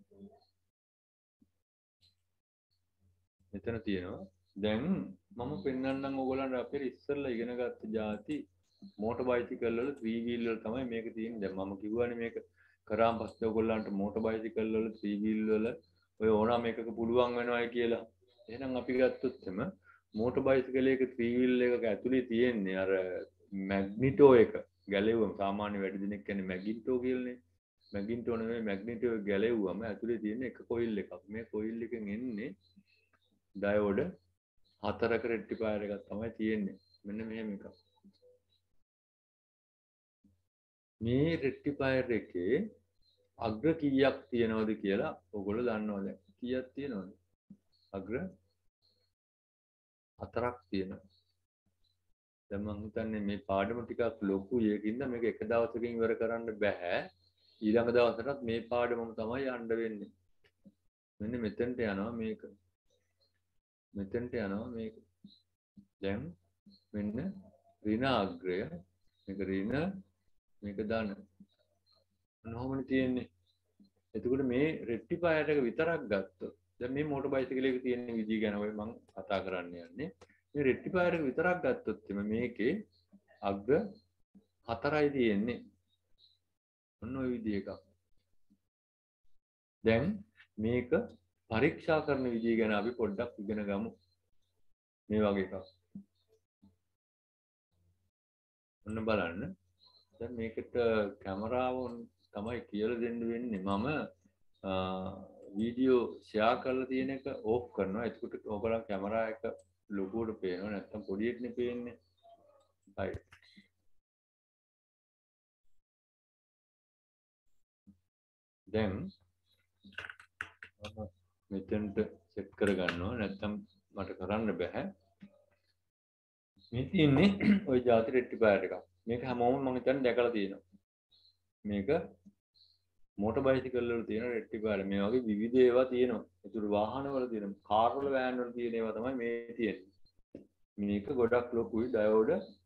මෙතන තියෙනවා දැන් මම පෙන්වන්නම් ඕගොල්ලන්ට අපේ ඉස්සෙල්ලා ඉගෙන ගත්ත જાති මෝටර් බයිසිකල් වල three wheel වල තමයි මේක තියෙන්නේ. දැන් මම කිව්වනේ මේක කරාන් පස්සේ ඔයගොල්ලන්ට මෝටර් බයිසිකල් වල three wheel වල ඔය ඕනම එකක පුළුවන් වෙනවයි කියලා. එහෙනම් අපි ගත්තොත් එම මෝටර් බයිසිකල් එක three wheel එකක ඇතුලේ තියෙන්නේ අර මැග්නිටෝ එක. ගැලෙව්වම සාමාන්‍ය වැඩි දිනෙක කියන්නේ මැග්නිටෝ කියලානේ. මැග්නිටෝ නෙමෙයි මැග්නිටෝ එක ගැලෙව්වම ඇතුලේ තියෙන එක කොයිල් එකක්. මේ කොයිල් එකෙන් එන්නේ ඩයෝඩ් හතරක රෙක්ටිෆයර් එකක් තමයි තියෙන්නේ. මෙන්න මෙහෙම එකක්. මේ රෙක්ටිෆයර් එකේ අග්‍ර කීයක් තියෙනවද කියලා ඔයගොල්ලෝ දන්නවද? කීයක් තියෙනවද? අග්‍ර හතරක් තියෙනවා. දැන් මම හිතන්නේ මේ පාඩම ටිකක් ලොකුයි ඒකින්ද මේක එක දවසකින් ඉවර කරන්න බෑ. ඊළඟ දවසටත් මේ පාඩමම තමයි යන්න වෙන්නේ. මෙන්න මෙතෙන්ට යනවා මේක. මෙතෙන්ට යනවා මේක. දැන් මෙන්න ඍණ අග්‍රය මේක ඍණ මේක ධන. මොනවමනේ තියෙන්නේ. එතකොට මේ රෙක්ටිෆයර් එක විතරක් ගත්තොත් දැන් මේ මෝටර් බයිසිකල් එකේ තියෙන විදිය ගැන ඔය මම කතා කරන්න යන්නේ. මේ රෙක්ටිෆයර් එක විතරක් ගත්තොත් එimhe මේකේ අග්‍ර හතරයි තියෙන්නේ. ඔන්න ඔය විදිය එකක්. දැන් මේක පරීක්ෂා කරන විදිය ගැන අපි පොඩ්ඩක් ඉගෙන ගමු. මේ වගේ එකක්. ඔන්න බලන්න. දැන් මේකට කැමරාව තමයි කියලා දෙන්න වෙන්නේ. මම වීඩියෝ ෂෙයා කරලා තියෙන එක ඕෆ් කරනවා. එතකොට ඔයගොල්ලන් කැමරා එක ලොකුවට පේනවා නැත්නම් පොඩියටනේ පේන්නේ. හරි. දැන් මෙතෙන්ට සෙට් කරගන්නවා නැත්නම් මට කරන්න බෑ. මේ තියෙන්නේ ওই ಜಾති රෙක්ටිෆයර් එකක්. මේක හැමෝම මම හිතන්නේ දැකලා තියෙනවා. මේක මෝටර් බයිසිකල් වල තියෙන රෙක්ටිෆයර්. මේ වගේ විවිධ ඒවා තියෙනවා. ඒතුළු වාහන වල තියෙන, කාර් වල වෑන් වල තියෙන ඒවා තමයි මේ තියෙන්නේ. මේක ගොඩක් ලොකුයි. ඩයෝඩ්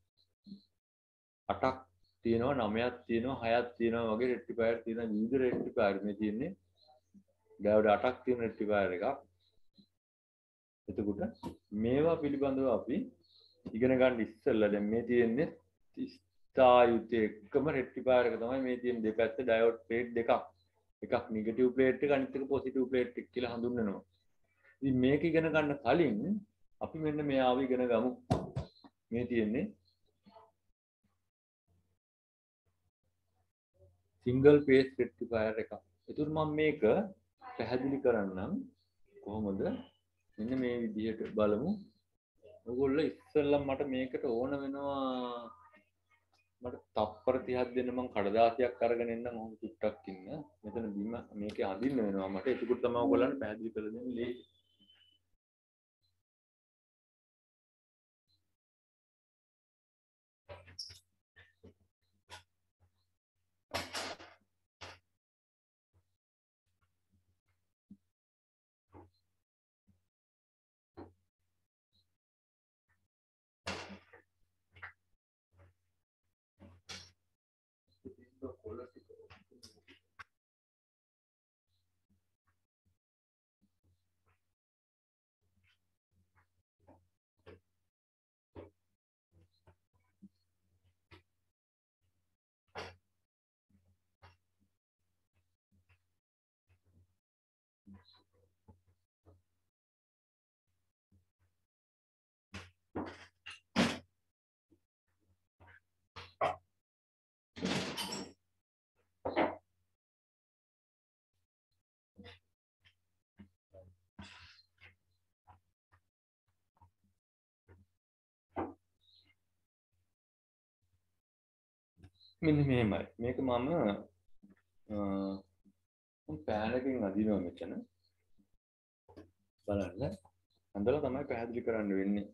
අටක් තියෙනවා, නවයක් තියෙනවා, හයක් තියෙනවා වගේ රෙක්ටිෆයර් තියෙන විවිධ රෙක්ටිෆයර් මේ තියෙන්නේ. ඩයෝඩ් අටක් තියෙන රෙක්ටිෆයර් එකක්. එතකොට මේවා පිළිබඳව අපි ඉගෙන ගන්න ඉස්සෙල්ලා දැන් මේ තියෙන්නේ ස්ථායුතේ එකම රෙක්ටිෆයර් එක තමයි මේ තියෙන දෙපැත්ත ඩයෝඩ් ප්ලේට් දෙකක්. එකක් නෙගටිව් ප්ලේට් එක අනිත් එක පොසිටිව් ප්ලේට් එක කියලා හඳුන්වනවා. ඉතින් මේක ඉගෙන ගන්න කලින් අපි මෙන්න මෙයාව ඉගෙන ගමු. මේ තියෙන්නේ සිංගල් ෆේස් රෙක්ටිෆයර් එකක්. ඒතුළු මම මේක පැහැදිලි කරන්නම් කොහොමද? මෙන්න මේ විදිහට බලමු. ඔයගොල්ලෝ ඉස්සෙල්ලා මට මේකට ඕන වෙනවා මට තප්පර තිහක් දෙන්න මම කඩදාසියක් අරගෙන එන්නම් ඔහොම චුට්ටක් ඉන්න. මෙතන බිම මේකේ අඳින්න වෙනවා මට. ඒක තමයි ඔයගොල්ලන්ට පැහැදිලි කරලා දෙන්නේ ලේසි. මෙන්න මෙහෙමයි. මේක මම පෑනකින් අදිනවා මෙතන. බලන්න. අඳලා තමයි පැහැදිලි කරන්න වෙන්නේ.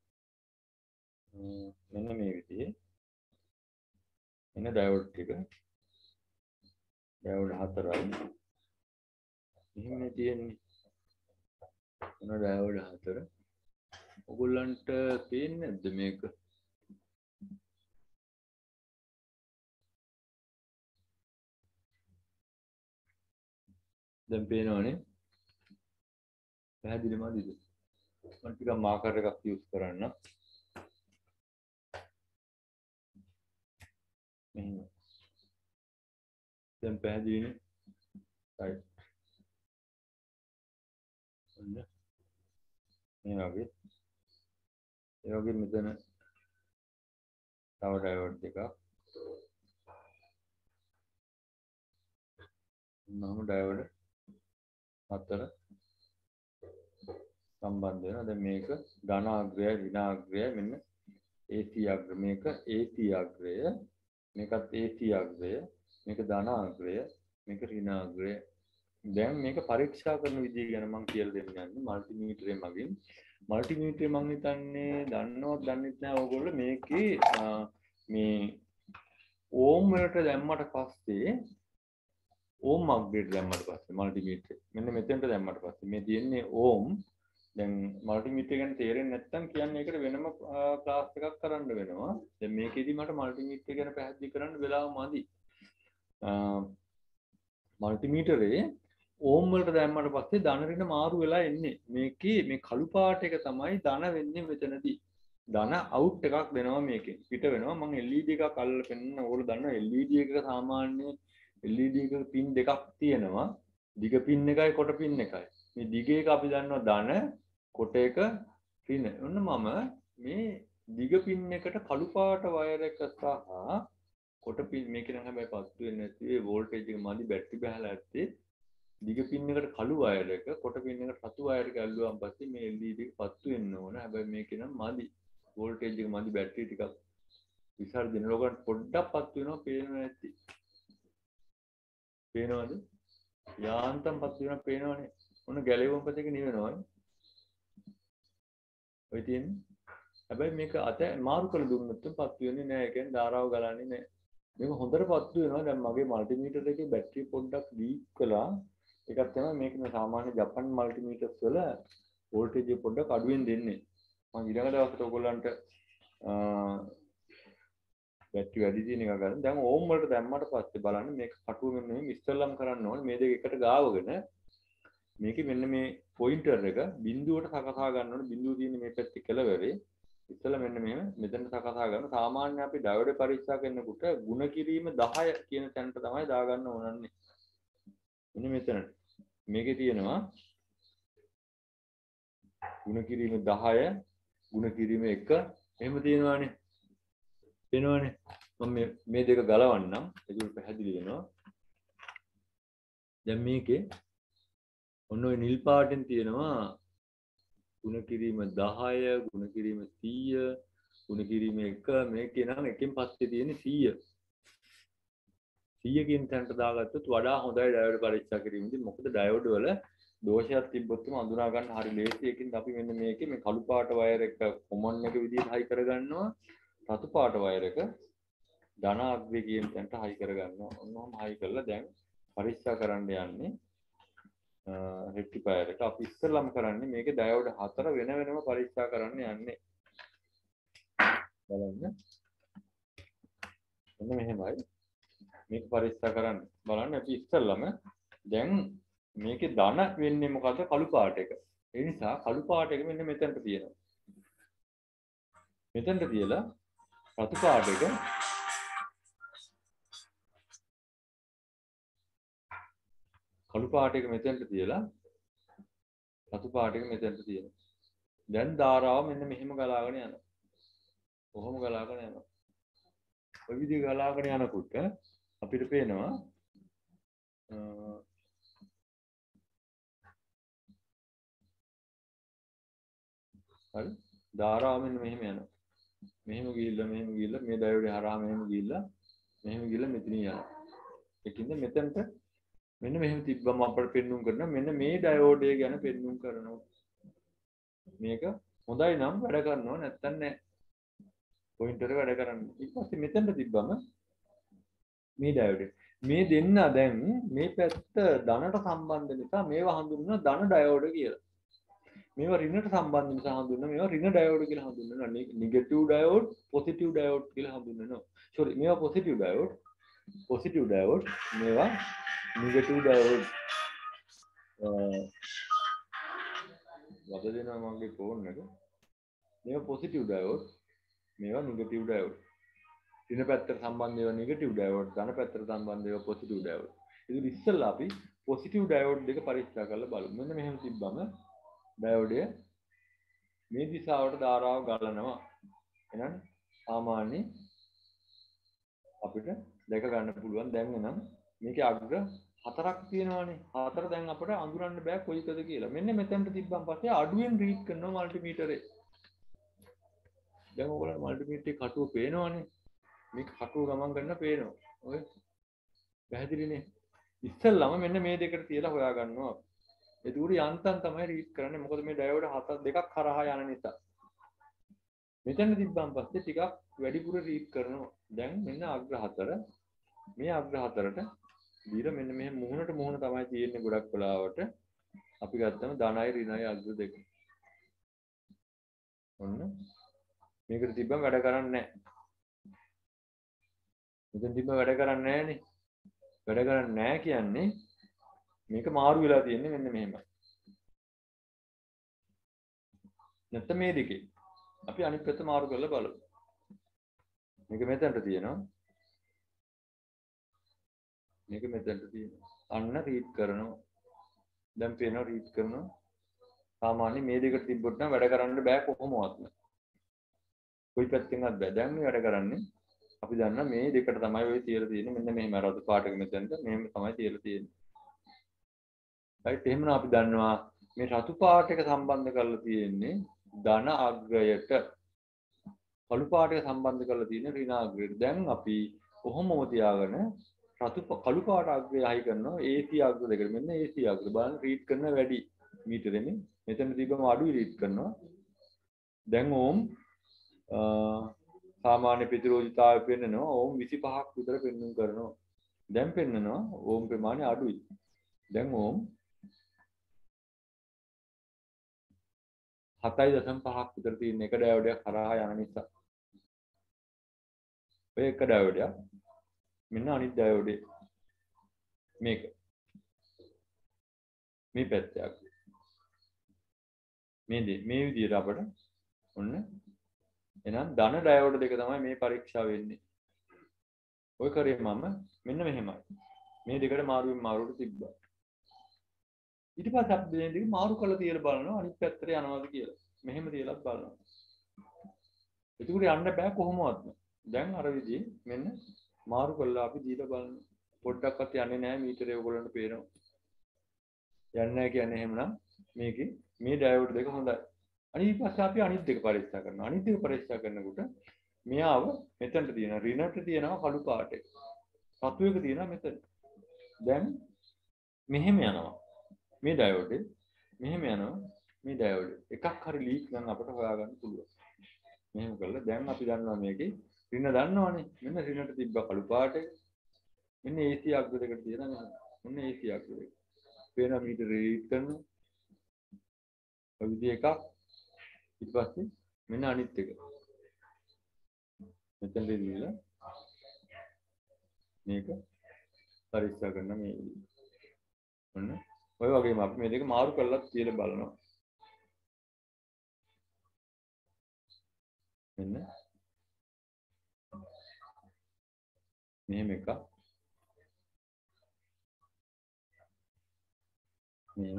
මෙන්න මේ විදිහේ. මෙන්න ඩයෝඩ් ටික. ඩයෝඩ් හතරයි. මෙහෙමනේ තියෙන්නේ. මොන ඩයෝඩ් හතර. ඔයගොල්ලන්ට පේන්නේ නැද්ද මේක? දැන් පේනවනේ. පැහැදිලි මදිද? මම ටිකක් මාකර් එකක් යූස් කරන්න. මෙහෙම. දැන් පැහැදිලිනේ. right. ඔන්න. මේ වගේ. ඒ වගේ මෙතන තව ඩයෝඩ් දෙකක්. මම ඩයෝඩ් හතර සම්බන්ධ වෙනවා. දැන් මේක ධන අග්‍රය ඍණාග්‍රය මෙන්න A C අග්‍රය මේක A C අග්‍රය මේකත් A C අග්‍රය මේක ධන අග්‍රය මේක ඍණාග්‍රය. දැන් මේක පරීක්ෂා කරන විදිය ගැන මම කියලා දෙන්න යන්නේ මල්ටිමීටරය මගින්. මල්ටිමීටරය මම හිතන්නේ දන්නවත් දන්නෙත් නැහැ ඕගොල්ලෝ මේකේ මේ ඕම් වලට දැම්මට පස්සේ ඕම් අග්‍රයට දැම්මට පස්සේ මල්ටිමීටරය මෙන්න මෙතෙන්ට දැම්මට පස්සේ මේ තියෙන්නේ ඕම්. දැන් මල්ටිමීටරය ගැන තේරෙන්නේ නැත්නම් කියන්නේ ඒකට වෙනම ක්ලාස් එකක් කරන්න වෙනවා. දැන් මේකෙදි මට මල්ටිමීටරය ගැන පැහැදිලි කරන්න වෙලාව මදි. මල්ටිමීටරේ ඕම් වලට දැම්මට පස්සේ ධන ඍණ මාරු වෙලා එන්නේ. මේකේ මේ කළු පාට එක තමයි ධන වෙන්නේ මෙතනදී. ධන අවුට් එකක් දෙනවා මේකෙන්. පිට වෙනවා. මම L E D එකක් අල්ලලා පෙන්නන ඕගොල්ලෝ දන්නවා L E D එකක සාමාන්‍ය L E D එකක පින් දෙකක් තියෙනවා. දිග පින් එකයි කොට පින් එකයි. මේ දිග එක අපි දන්නවා ධන කොට එක පින. ඔන්න මම මේ දිග පින් එකට කළු පාට වයර් එක සහ කොට පින් මේක නම් හැබැයි පත්තු වෙන්නේ නැති ඒ වෝල්ටේජ් එක මදි බැටරි බහලා ඇත්තේ. දිග පින් එකට කළු වයර් එක කොට පින් එකට රතු වයර් එක ඇල්ලුවාන් පස්සේ මේ L E D එක පත්තු වෙන්න ඕන. හැබැයි මේක නම් මදි. වෝල්ටේජ් එක මදි බැටරි ටිකක් විසර්ජන ලෝකන් පොඩ්ඩක් පත්තු වෙනවා පේන්නේ නැති. පේනවද? යාන්තම් පත්තු වෙනවා පේනවනේ. ඔන්න ගැලවෙම පතේක නිවෙනවා. ඔය තියෙන්නේ. හැබැයි මේක අත මාරු කරලා දුන්නොත් පත්තු වෙන්නේ නැහැ. ඒ කියන්නේ ධාරාව ගලන්නේ නැහැ. මේක හොඳට පත්තු වෙනවා. දැන් මගේ මල්ටිමීටර් එකේ බැටරි පොඩ්ඩක් වීක් කළා. ඒකත් තමයි මේක සාමාන්‍ය ජපන් මල්ටිමීටර්ස් වල වෝල්ටේජ් එක පොඩ්ඩක් අඩුවෙන් දෙන්නේ. මම ඊළඟ දවසට ඔයගොල්ලන්ට බැටරි වැඩි තියෙන එක ගන්න. දැන් ඕම් වලට දැම්මට පස්සේ බලන්න මේක කටුව මෙන්න මේ ඉස්සෙල්ලම් කරන්න ඕනේ. මේ දෙක එකට ගාවගෙන මේකේ මෙන්න මේ පොයින්ටර් එක බිඳුවට සකසා ගන්න ඕනේ. බිඳුව තියෙන්නේ මේ පැත්තේ කෙළවරේ. ඉස්සෙල්ලා මෙන්න මේ මෙතන සකසා ගන්න. සාමාන්‍ය අපි ඩයෝඩ් පරීක්ෂා කරනකොට ಗುಣ කිරීම දහය කියන තැනට තමයි දාගන්න ඕනන්නේ. මෙන්න මෙතන. මේකේ තියෙනවා ಗುಣ කිරීම දහය, ಗುಣ කිරීම එක එහෙම තියෙනවානේ. පේනවනේ. මම මේ මේ දෙක ගලවන්නම්. ඒක පැහැදිලි වෙනවා. දැන් මේකේ ඔන්න ඔය නිල් පාටෙන් තියෙනවා ಗುಣ කිරීම දහය, ಗುಣ කිරීම සීය, ಗುಣ කිරීම එක මේකේ නම් එකෙන් පස්සේ තියෙන්නේ සීය. සීය කියන තැනට දාගත්තොත් වඩා හොඳයි ඩයෝඩ් පරීක්ෂා කිරීමේදී. මොකද ඩයෝඩ් වල දෝෂයක් තිබ්බොත් අඳුනා ගන්න හරි ලේසි. ඒකින්ද අපි මෙන්න මේකේ මේ කළු පාට වයර් එක කොමන් එක විදිහට හයි කරගන්නවා. රතු පාට වයර් එක ධන අග්‍රය කියන තැනට හයි කරගන්නවා. ඔන්නෝම හයි කරලා දැන් පරීක්ෂා කරන්න යන්නේ රෙක්ටිෆයර් එක. අපි ඉස්සෙල්ලාම කරන්නේ මේකේ ඩයෝඩ් හතර වෙන වෙනම පරීක්ෂා කරන්න යන්නේ. බලන්න. මෙන්න මෙහෙමයි. මේක පරීක්ෂා කරන්න. බලන්න අපි ඉස්සෙල්ලාම දැන් මේකේ ධන වෙන්නේ මොකද්ද? කළු පාට එක. ඒ නිසා කළු පාට එක මෙන්න මෙතනට තියෙනවා. මෙතනට තියලා රතු පාට එක කළු පාට එක මෙතනට තියලා රතු පාට එක මෙතනට තියෙනවා. දැන් ධාරාව මෙන්න මෙහෙම ගලාගෙන යනවා. කොහොම ගලාගෙන යනවා. ඔය විදිහ ගලාගෙන යනකොට අපිට පේනවා හරි ධාරාව මෙන්න මෙහෙම යනවා. මෙහෙම ගිහිල්ලා මෙහෙම ගිහිල්ලා මේ ඩයෝඩ් හරහා මෙහෙම ගිහිල්ලා මෙහෙම ගිහලා මෙතන යනවා. ඒකින්ද මෙතනට මෙන්න මෙහෙම තිබ්බම අපිට පෙන්눔 කරනවා මෙන්න මේ ඩයෝඩ් එක ගැන පෙන්눔 කරනවා. මේක හොඳයි නම් වැඩ කරනවා නැත්නම් නැහැ. පොයින්ටර් එක වැඩ කරන්නේ. ඊට පස්සේ මෙතනට තිබ්බම මේ ඩයෝඩ් එක. මේ දෙන්න දැන් මේ පැත්ත ධනට සම්බන්ධ නිසා මේවා හඳුන්වන ධන ඩයෝඩ් කියලා. මේවා ඍණට සම්බන්ධ නිසා හඳුන්වන මේවා ඍණ ඩයෝඩ් කියලා හඳුන්වනවා. නෙගටිව් ඩයෝඩ්, පොසිටිව් ඩයෝඩ් කියලා හඳුන්වනවා. sorry මේවා පොසිටිව් ඩයෝඩ්, පොසිටිව් ඩයෝඩ්, මේවා නෙගටිව් ඩයෝඩ්. වද දෙනවා මගේ ෆෝන් එක. මේවා පොසිටිව් ඩයෝඩ්, මේවා නෙගටිව් ඩයෝඩ්. ඍණ පැත්තට සම්බන්ධ ඒවා නෙගටිව් ඩයෝඩ්, ධන පැත්තට සම්බන්ධ ඒවා පොසිටිව් ඩයෝඩ්. ඉතින් ඉස්සෙල්ලා අපි පොසිටිව් ඩයෝඩ් දෙක පරීක්ෂා කරලා බලමු. මෙන්න මෙහෙම තිබ්බම ඩයෝඩය මේ දිශාවට ධාරාව ගලනවා. එහෙනම් සාමාන්‍ය අපිට දැක ගන්න පුළුවන් දැන් එනම් මේකේ අග්‍ර හතරක් තියෙනවානේ. හතර දැන් අපිට අඳුරන්න බෑ කොයිකද කියලා. මෙන්න මෙතනට තිබ්බන් පස්සේ අඩුවෙන් රීඩ් කරනවා මල්ටිමීටරේ. දැන් ඔයගොල්ලෝ මල්ටිමීටරේ කටුව පේනවනේ. මේක කටුව ගමන් කරන්න පේනවා. ඔය පැහැදිලිනේ. ඉස්සෙල්ලාම මෙන්න මේ දෙකට තියලා හොයා ගන්නවා. ඒ දුරි යන්තම් තමයි රීඩ් කරන්නේ. මොකද මේ ඩයෝඩ් හතක් දෙකක් හරහා යන නිසා. මෙතන තිබ්බන් පස්සේ ටිකක් වැඩිපුර රීඩ් කරනවා. දැන් මෙන්න අග්‍ර හතර. මේ අග්‍ර හතරට දීලා මෙන්න මෙහෙම මුහුණට මුහුණ තමයි තියෙන්නේ ගොඩක් වෙලාවට. අපි ගත්තම ධනයි ඍණයි අග්‍ර දෙක. ඔන්න මේකට තිබ්බම වැඩ කරන්නේ නැහැ. මෙතන තිබ්බම වැඩ කරන්නේ නැහනේ. වැඩ කරන්නේ නැහැ කියන්නේ මේක මාරු වෙලා තියෙන්නේ මෙන්න මෙහෙමයි. නැත්නම් මේ දෙකේ අපි අනිත් පැත්ත මාරු කරලා බලමු. මේක මෙතනට තියෙනවා. මේක මෙතනට තියෙනවා. අන්න රීඩ් කරනවා. දැන් පේනවා රීඩ් කරනවා. සාමාන්‍ය මේ දෙකට තිබ්බොත් නම් වැඩ කරන්න බෑ කොහොමවත්. කොයි පැත්තෙන්වත් බෑ. දැන් මේ වැඩ කරන්නේ අපි දන්නා මේ දෙකට තමයි ඔය තියලා තියෙන්නේ. මෙන්න මෙහෙම රතු පාට එක මෙතනට මෙහෙම තමයි තියලා තියෙන්නේ. right එහෙමනම් අපි දන්නවා මේ රතු පාට එක සම්බන්ධ කරලා තියෙන්නේ ධන අග්‍රයට. කළු පාට එක සම්බන්ධ කරලා තියෙන්නේ ඍණ අග්‍රයට. දැන් අපි කොහොමම තියාගෙන රතු කළු පාට අග්‍රය හයි කරනවා A C අග්‍ර දෙකට. මෙන්න A C අග්‍ර බලන්න රීඩ් කරන වැඩි මීටරෙන්නේ. මෙතන තිබ්බම අඩුයි රීඩ් කරනවා. දැන් ඕම් සාමාන්‍ය ප්‍රතිරෝධිතාවය පෙන්නනවා. ඕම් විසිපහක් විතර පෙන්නුම් කරනවා. දැන් පෙන්නනවා ඕම් ප්‍රමාණය අඩුයි. දැන් ඕම් හතයි දශම පහක් විතර තියෙන එක ඩයෝඩයක් හරහා යන නිසා. ඔය එක ඩයෝඩයක් මෙන්න අනිත් ඩයෝඩේ මේක මේ පැත්තක් මේ දේ මේ විදිහට අපිට ඔන්න එහෙනම් ධන ඩයෝඩ් දෙක තමයි මේ පරීක්ෂා වෙන්නේ. ඔය කරේ මම මෙන්න මෙහෙමයි. මේ දෙකට මාරුවෙන් මාරුවට තිබ්බා. ඊට පස්සේ අපි මේ දෙක මාරු කරලා තියලා බලනවා අනිත් පැත්තට යනවාද කියලා. මෙහෙම තියලත් බලනවා. එතකොට යන්න බෑ කොහොමවත්. දැන් අර විදිහේ මෙන්න මාරු කරලා අපි දීලා බලන්න. පොඩ්ඩක්වත් යන්නේ නැහැ මීටරේ ඔයගොල්ලන්ට පේනවා. යන්නේ නැහැ කියන්නේ එහෙමනම් මේකේ මේ ඩයෝඩ් දෙක හොඳයි. අනිත් පස්සේ අපි අනිත් දෙක පරීක්ෂා කරනවා. අනිත් දෙක පරීක්ෂා කරනකොට මෙයාව මෙතනට තියෙනවා ඍණට තියෙනවා කළු පාට එක. සතු එක තියෙනවා මෙතන. දැන් මෙහෙම යනවා. මේ ඩයෝඩ් මෙහෙම යනවා මේ ඩයෝඩ් එකක් හරි ලීක් නම් අපිට හොයාගන්න පුළුවන්. මෙහෙම කළා දැන් අපි දන්නවා මේකේ ඍණ දන්නවනේ. මෙන්න ඍණට තිබ්බ කළු පාට එක. මෙන්න A C අග්‍ර දෙකට තියෙනවා මෙහෙම. මෙන්න A C අග්‍ර දෙක. පේන මීටර රීඩ් කරනවා. ඔය විදිහ එකක්. ඊට පස්සේ මෙන්න අනිත් එක. මෙතන දෙවිලා මේක පරීක්ෂා කරන මේ ඔන්න ඔය වගේම අපි මේ දෙක මාරු කරලා කියලා බලනවා. මෙන්න මෙහෙම එකක් මේ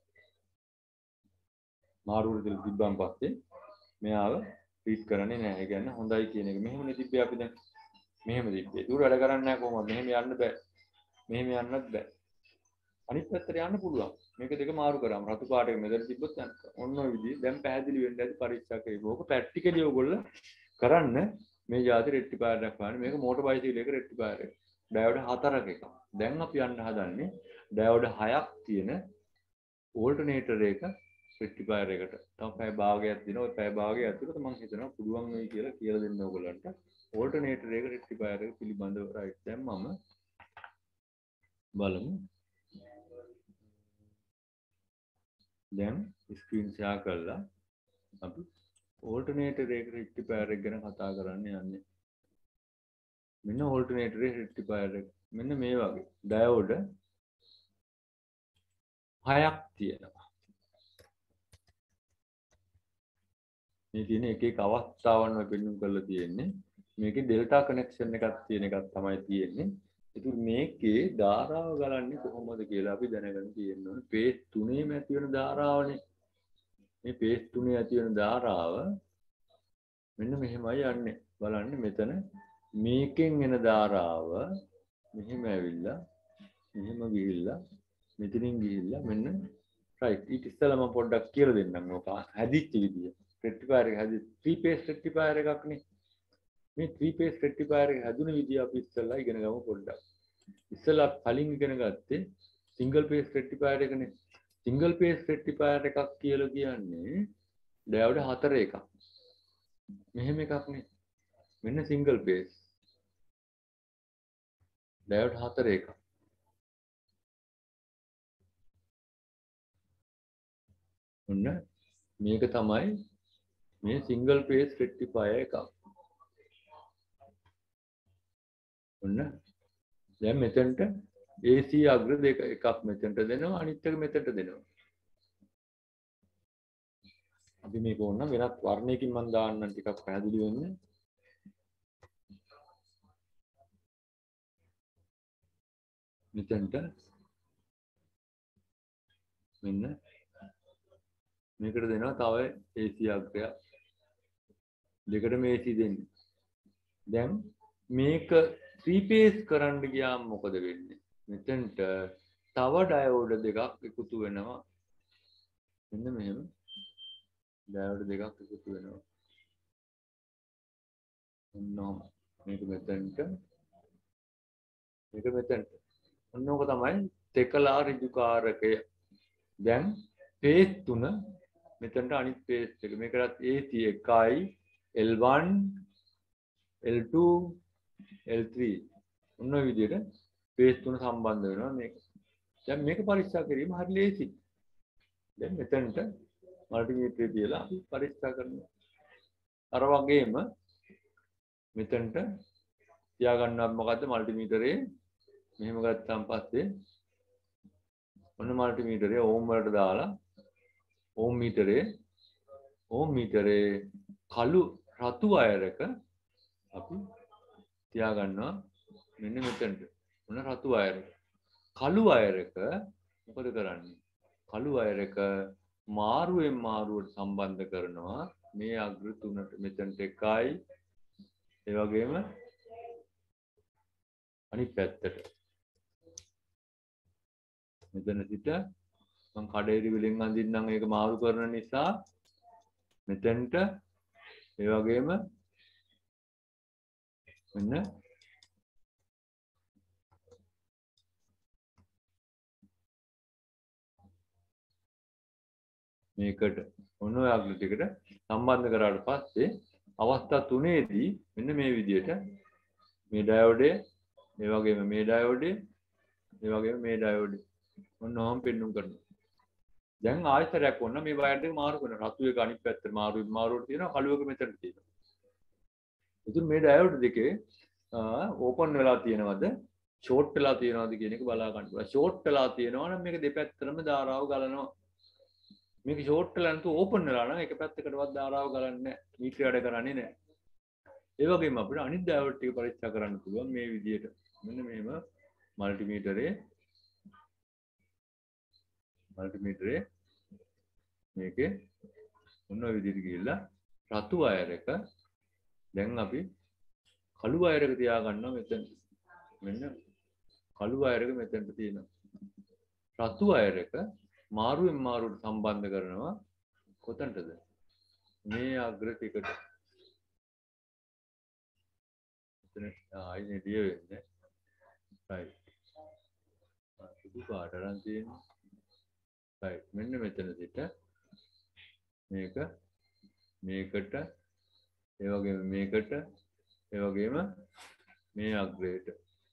මාරුවට දෙල තිබ්බන් පස්සේ මෙයාව රීඩ් කරන්නේ නැහැ. ඒ කියන්නේ හොඳයි කියන එක. මෙහෙමනේ තිබ්බේ අපි දැන්. මෙහෙම තිබ්බේ. දුර වැඩ කරන්නේ නැහැ කොහොමද? මෙහෙම යන්න බෑ. මෙහෙම යන්නත් බෑ. අනිත් පැත්තට යන්න පුළුවන්. මේක දෙක මාරු කරාම රතු පාට එක මෙතන තිබ්බොත් යන්න. ඔන්න ඔය විදිහ දැන් පැහැදිලි වෙන්න ඇති පරීක්ෂා කරේ. ඕක ප්‍රැක්ටිකලි ඔයගොල්ලෝ කරන්න මේ જાති රෙක්ටිෆයර් එකක් වань මේක මෝටර් බයිසිකල් එක රෙක්ටිෆයර් එක. ඩයෝඩ් හතරක එකක්. දැන් අපි යන්න හදන්නේ ඩයෝඩ් හයක් තියෙන ඕල්ටර්නේටර් එක රෙක්ටිෆයර් එකට. තව පැය භාගයක් දිනවා. ඔය පැය භාගය ඇතුළත මම හිතනවා පුළුවන් වෙයි කියලා කියලා දෙන්න ඕගොල්ලන්ට. ඕල්ටර්නේටර් එක රෙක්ටිෆයර් එක පිළිබඳව රයිට්. දැන් මම බලමු. දැන් ස්ක්‍රීන් ෂෙයා කරලා අපි ඕල්ටර්නේටර් එක රෙක්ටිෆයර් එක ගැන කතා කරන්න යන්නේ. මෙන්න ඕල්ටර්නේටර් එක රෙක්ටිෆයර් එක. මෙන්න මේ වගේ ඩයෝඩ් හයක් තියෙනවා. මේ තියෙන එක එක අවස්ථාවන් වල පෙන්වන්න කරලා තියෙන්නේ. මේකේ ඩෙල්ටා කනෙක්ෂන් එකක් තියෙන එකක් තමයි තියෙන්නේ. ඒතුළු මේකේ ධාරාව ගලන්නේ කොහොමද කියලා අපි දැනගන්න තියෙන්න ඕනේ. පේස් තුනේම ඇති වෙන ධාරාවනේ. මේ පේස් තුනේ ඇති වෙන ධාරාව මෙන්න මෙහෙමයි යන්නේ. බලන්න මෙතන මේකෙන් එන ධාරාව මෙහෙම ඇවිල්ලා මෙහෙම ගිහිල්ලා මෙතනින් ගිහිල්ලා මෙන්න රයිට්. ඊට ඉස්සෙල්ලා මම පොඩ්ඩක් කියලා දෙන්නම් ඔක හැදිච්ච විදිය. රෙක්ටිෆයර් එක හැදි ත්‍රී පේස් රෙක්ටිෆයර් එකක් නේ. මේ ත්‍රී පේස් රෙක්ටිෆයර් එක හැදුන විදිය අපි ඉස්සෙල්ලා ඉගෙන ගමු පොඩ්ඩක්. ඉස්සෙල්ලා කලින් ඉගෙන ගත්තේ සිංගල් පේස් රෙක්ටිෆයර් එකනේ. සිංගල් පේස් රෙක්ටිෆයර් එකක් කියලා කියන්නේ ඩයෝඩ් හතර එකක්. මෙහෙම එකක් නේ. මෙන්න සිංගල් පේස්. ඩයෝඩ් හතර එකක්. ඔන්න මේක තමයි මේ සිංගල් පේස් රෙක්ටිෆයර් එකක්. ඔන්න දැන් මෙතනට A C අග්‍ර දෙක එකක් මෙතනට දෙනවා අනිත් එක මෙතනට දෙනවා. අපි මේක ඕන වෙනත් වර්ණයකින් මම දාන්නම් ටිකක් පැහැදිලි වෙන්නේ. මෙතනට මෙන්න මේකට දෙනවා තව A C අග්‍රයක්. දෙකටම A C දෙන්නේ. දැන් මේක ත්‍රී පේස් කරන්න ගියාම මොකද වෙන්නේ? මෙතනට තව ඩයෝඩ් දෙකක් එකතු වෙනවා. මෙන්න මෙහෙම ඩයෝඩ් දෙකක් එකතු වෙනවා. ඔන්නෝම මේක මෙතනට මේක මෙතනට. ඔන්නෝක තමයි තෙකලා ඍජුකාරකය. දැන් පේස් තුන මෙතනට අනිත් පේස් එක. මේකටත් A C එකයි L one L two L three ඔන්න ඔය විදිහට පේස් තුන සම්බන්ධ වෙනවා මේක. දැන් මේක පරීක්ෂා කිරීම හරි ලේසි. දැන් මෙතනට මල්ටිමීටරය තියලා අපි පරීක්ෂා කරනවා. අර වගේම මෙතනට තියාගන්නවත් මොකද්ද මල්ටිමීටරේ මෙහෙම ගත්තාන් පස්සේ ඔන්න මල්ටිමීටරේ ඕම් වලට දාලා ඕම් මීටරේ ඕම් මීටරේ කළු රතු වයර් එක අපි තියාගන්නවා මෙන්න මෙතනට. මොන රතු වයර් එක. කළු වයර් එක මොකද කරන්නේ? කළු වයර් එක මාරුවෙන් මාරුවට සම්බන්ධ කරනවා මේ අග්‍ර තුනට. මෙතනට එකයි ඒ වගේම අනිත් පැත්තට. මෙතන සිට මම කඩේරි වලින් අඳින්නම් ඒක මාරු කරන නිසා මෙතනට ඒ වගේම මෙන්න මේකට ඔන්න ඔය අග්‍ර ටිකට සම්බන්ධ කරාට පස්සේ අවස්ථා තුනේදී මෙන්න මේ විදිහට මේ ඩයෝඩේ ඒ වගේම මේ ඩයෝඩේ ඒ වගේම මේ ඩයෝඩේ ඔන්නෝම පෙන්නුම් කරනවා. දැන් ආයතරයක් වුණා මේ වයර් දෙක මාරු කරනවා. රතු එක අනිත් පැත්තට මාරු මාරුවට තියෙනවා කළු එක මෙතනට තියෙනවා. ඉතින් මේ ඩයෝඩ් දෙකේ ඕපන් වෙලා තියෙනවද ෂෝට් වෙලා තියෙනවද කියන එක බලා ගන්න ඕනේ. ෂෝට් වෙලා තියෙනවා නම් මේක දෙපැත්තටම ධාරාව ගලනවා. මේක ෂෝට් වෙලා නැතුව ඕපන් වෙලා නම් එක පැත්තකටවත් ධාරාව ගලන්නේ නැහැ. මීටරය වැඩ කරන්නේ නැහැ. ඒ වගේම අපිට අනිත් ඩයෝඩ් ටික පරීක්ෂා කරන්න පුළුවන් මේ විදිහට. මෙන්න මෙහෙම මල්ටිමීටරේ මල්ටිමීටරේ මේකේ මොන විදිහට ගිහිල්ලා රතු වයර් එක දැන් අපි කළු වයර් එක තියා ගන්නවා මෙතන. මෙන්න කළු වයර් එක මෙතනට තියෙනවා. රතු වයර් එක මාරුවෙන් මාරුවට සම්බන්ධ කරනවා කොතනටද? මේ අග්‍ර ටිකට. මෙතන ආයි නෙඩිය වෙන්නේ right සුදු පාට අරන් තියෙනවා right මෙන්න මෙතන සිට මේක මේකට ඒ වගේම මේකට ඒ වගේම මේ අග්‍රයට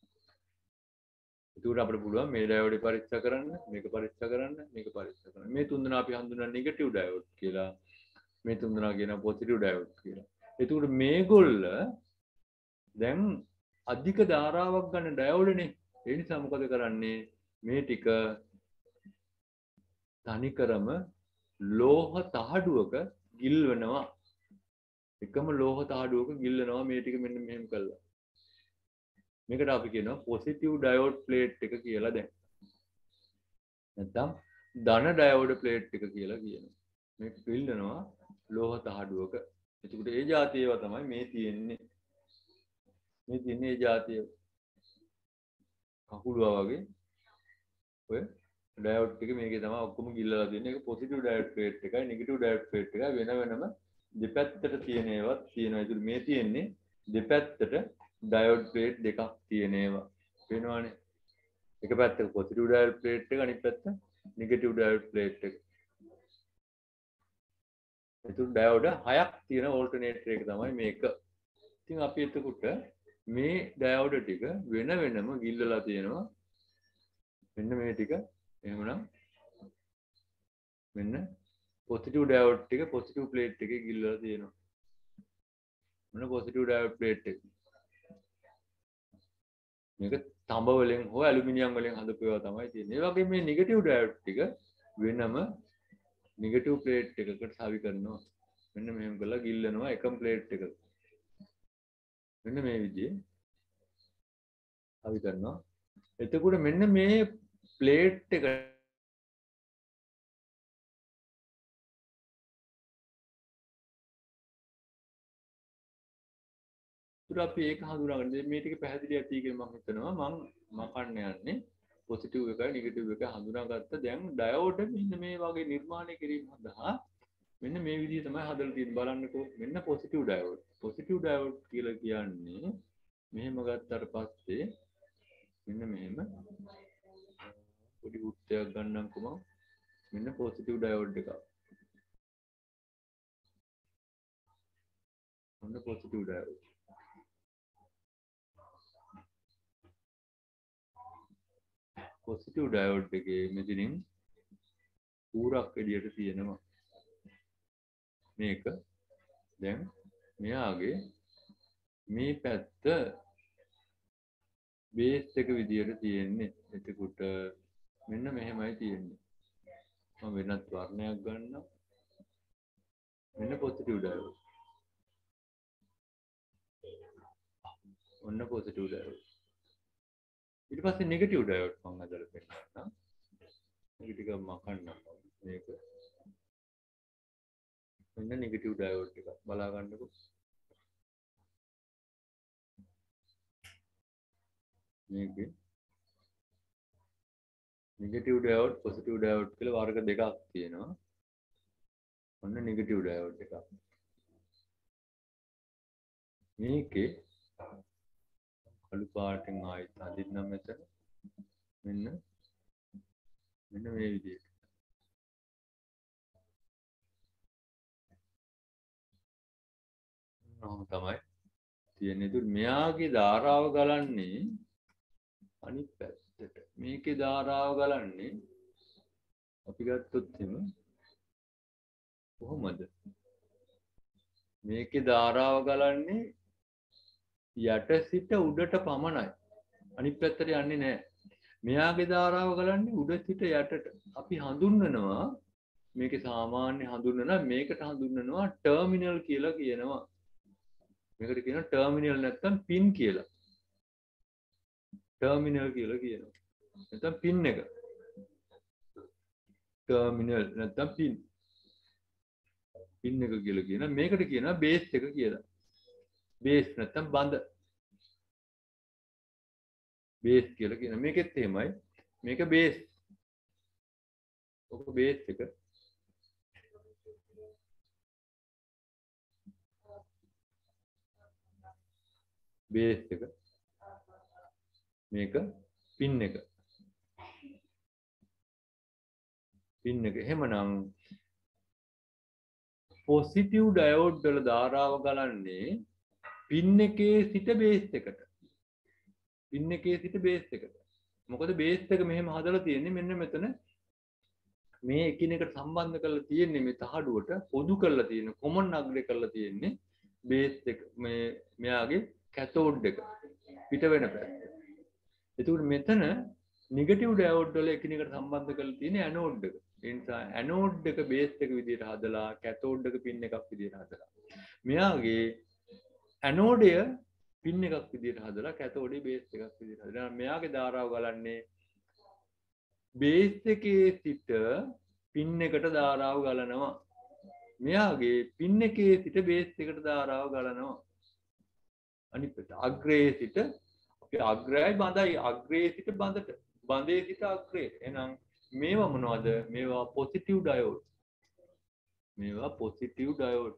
එතකොට අපිට පුළුවන් මේ ඩයෝඩ් පරීක්ෂා කරන්න මේක පරීක්ෂා කරන්න මේක පරීක්ෂා කරන්න මේ තුන් දෙනා අපි හඳුන්වන නෙගටිව් ඩයෝඩ් කියලා මේ තුන් දෙනා කියන පොසිටිව් ඩයෝඩ් කියලා. එතකොට මේගොල්ල දැන් අධික ධාරාවක් ගන්න ඩයෝඩ්නේ. ඒ නිසා මොකද කරන්නේ? මේ ටික තනිකරම ලෝහ තහඩුවක ගිල්වනවා. එකම ලෝහ තහඩුවක ගිල්වනවා මේ ටික මෙන්න මෙහෙම කළා. මේකට අපි කියනවා පොසිටිව් ඩයෝඩ් ප්ලේට් එක කියලා දැන්. නැත්නම් ධන ඩයෝඩ් ප්ලේට් එක කියලා කියනවා. මේක ගිල්වනවා ලෝහ තහඩුවක. එතකොට ඒ જાතිය ඒවා තමයි මේ තියෙන්නේ. මේ තියෙන්නේ ඒ જાතිය. කකුලුවා වගේ ඔය ඩයෝඩ් ටික මේකේ තමයි ඔක්කොම ගිල්ලලා තියෙන්නේ. ඒක පොසිටිව් ඩයෝඩ් ප්ලේට් එකයි නෙගටිව් ඩයෝඩ් ප්ලේට් එකයි වෙන වෙනම දෙපැත්තට තියෙන ඒවා තියෙනවා. ඒකට මේ තියෙන්නේ දෙපැත්තට ඩයෝඩ් ප්ලේට් දෙකක් තියෙන ඒවා. වෙනවානේ. එක පැත්තක පොසිටිව් ඩයෝඩ් ප්ලේට් එක අනිත් පැත්ත නෙගටිව් ඩයෝඩ් ප්ලේට් එක. එතකොට ඩයෝඩ් හයක් තියෙන ඕල්ටර්නේටර් එක තමයි මේක. ඉතින් අපි එතකොට මේ ඩයෝඩ් ටික වෙන වෙනම ගිල්ලලා තියෙනවා. මෙන්න මේ ටික එහෙමනම් මෙන්න පොසිටිව් ඩයෝඩ් ටික පොසිටිව් ප්ලේට් එකේ ගිල්ලලා තියෙනවා. මෙන්න පොසිටිව් ඩයෝඩ් ප්ලේට් එක. මේක තඹ වලින් හෝ ඇලුමිනියම් වලින් හදපු ඒවා තමයි තියෙන්නේ. ඒ වගේම මේ නෙගටිව් ඩයෝඩ් ටික වෙනම නෙගටිව් ප්ලේට් එකකට සවි කරනවා. මෙන්න මෙහෙම කරලා ගිල්ලනවා එකම ප්ලේට් එක. මෙන්න මේ විදිහේ සවි කරනවා. එතකොට මෙන්න මේ ප්ලේට් එක තුර අපි ඒක හඳුනාගන්න. මේ ටික පැහැදිලි ඇති කියලා මම හිතනවා. මම මකන්න යන්නේ පොසිටිව් එකයි නෙගටිව් එකයි හඳුනාගත්ත දැන් ඩයෝඩ් මෙන්න මේ වගේ නිර්මාණය කිරීම සඳහා මෙන්න මේ විදිහ තමයි හදලා තියෙන්නේ. බලන්නකෝ මෙන්න පොසිටිව් ඩයෝඩ්. පොසිටිව් ඩයෝඩ් කියලා කියන්නේ මෙහෙම ගත්තාට පස්සේ මෙන්න මෙහෙම පොඩි වෘත්තයක් ගන්නම්කෝ මම. මෙන්න පොසිටිව් ඩයෝඩ් එකක්. මෙන්න පොසිටිව් ඩයෝඩ්. පොසිටිව් ඩයෝඩ් එකේ මෙතනින් ඌරක් එළියට තියෙනවා. මේක දැන් මෙයාගේ මේ පැත්ත බේස් එක විදියට තියෙන්නේ. එතකොට මෙන්න මෙහෙමයි තියෙන්නේ. මම වෙනත් වර්ණයක් ගන්නම්. මෙන්න පොසිටිව් ඩයෝඩ්. ඔන්න පොසිටිව් ඩයෝඩ්. ඊට පස්සේ නෙගටිව් ඩයෝඩ් මම හදලා පෙන්නන්නම්. මේක ටික මකන්නම් මේක. මෙන්න නෙගටිව් ඩයෝඩ් එක බලා ගන්නකො. මේකේ නෙගටිව් ඩයෝඩ් පොසිටිව් ඩයෝඩ් කියලා වර්ග දෙකක් තියෙනවා. ඔන්න නෙගටිව් ඩයෝඩ් එකක්. මේකේ කළු පාටින් ආයෙත් අදින්නම් මෙතන. මෙන්න මෙන්න මේ විදිහට. නෝ තමයි තියෙන්නේ. ඒත් මෙයාගේ ධාරාව ගලන්නේ අනිත් පැත්තට. මේකේ ධාරාව ගලන්නේ අපි ගත්තොත් එහෙම කොහොමද? මේකේ ධාරාව ගලන්නේ යට සිට උඩට පමණයි. අනිත් පැත්තට යන්නේ නැහැ. මෙයාගේ ධාරාව ගලන්නේ උඩ සිට යටට. අපි හඳුන්වනවා මේකේ සාමාන්‍ය හඳුන්වනවා මේකට හඳුන්වනවා ටර්මිනල් කියලා කියනවා. මේකට කියනවා ටර්මිනල් නැත්නම් පින් කියලා. ටර්මිනල් කියලා කියනවා. නැත්නම් පින් එක. ටර්මිනල් නැත්නම් පින්. පින් එක කියලා කියනවා. මේකට කියනවා බේස් එක කියලා. බේස් නැත්නම් බඳ. බේස් කියලා කියනවා. මේකෙත් එහෙමයි. මේක බේස්. ඔක බේස් එක. බේස් එක මේක පින් එක පින් එක එහෙමනම් පොසිටිව් ඩයෝඩ් වල ධාරාව ගලන්නේ පින් එකේ සිට බේස් එකට පින් එකේ සිට බේස් එකට මොකද බේස් එක මෙහෙම හදලා තියෙන්නේ මෙන්න මෙතන මේ එකිනෙකට සම්බන්ධ කරලා තියෙන්නේ මේ තහඩුවට පොදු කරලා තියෙන කොමන් අග්‍රේ කරලා තියෙන්නේ බේස් එක මේ මෙයාගේ කැතෝඩ් එක පිට වෙන පැත්ත. එතකොට මෙතන නෙගටිව් ඩයෝඩ් වල එකිනෙකට සම්බන්ධ කරලා තියෙන්නේ ඇනෝඩ් එක. ඒ නිසා ඇනෝඩ් එක බේස් එක විදිහට හදලා කැතෝඩ් එක පින් එකක් විදිහට හදලා. මෙයාගේ ඇනෝඩය පින් එකක් විදිහට හදලා කැතෝඩේ බේස් එකක් විදිහට හදලා. මෙයාගේ ධාරාව ගලන්නේ බේස් එකේ සිට පින් එකට ධාරාව ගලනවා. මෙයාගේ පින් එකේ සිට බේස් එකට ධාරාව ගලනවා. අනිත් පැත්ත අග්‍රයේ සිට අපි අග්‍රයයි බඳයි අග්‍රයේ සිට බඳට බඳේ සිට අග්‍රයට. එහෙනම් මේවා මොනවද? මේවා පොසිටිව් ඩයෝඩ්. මේවා පොසිටිව් ඩයෝඩ්.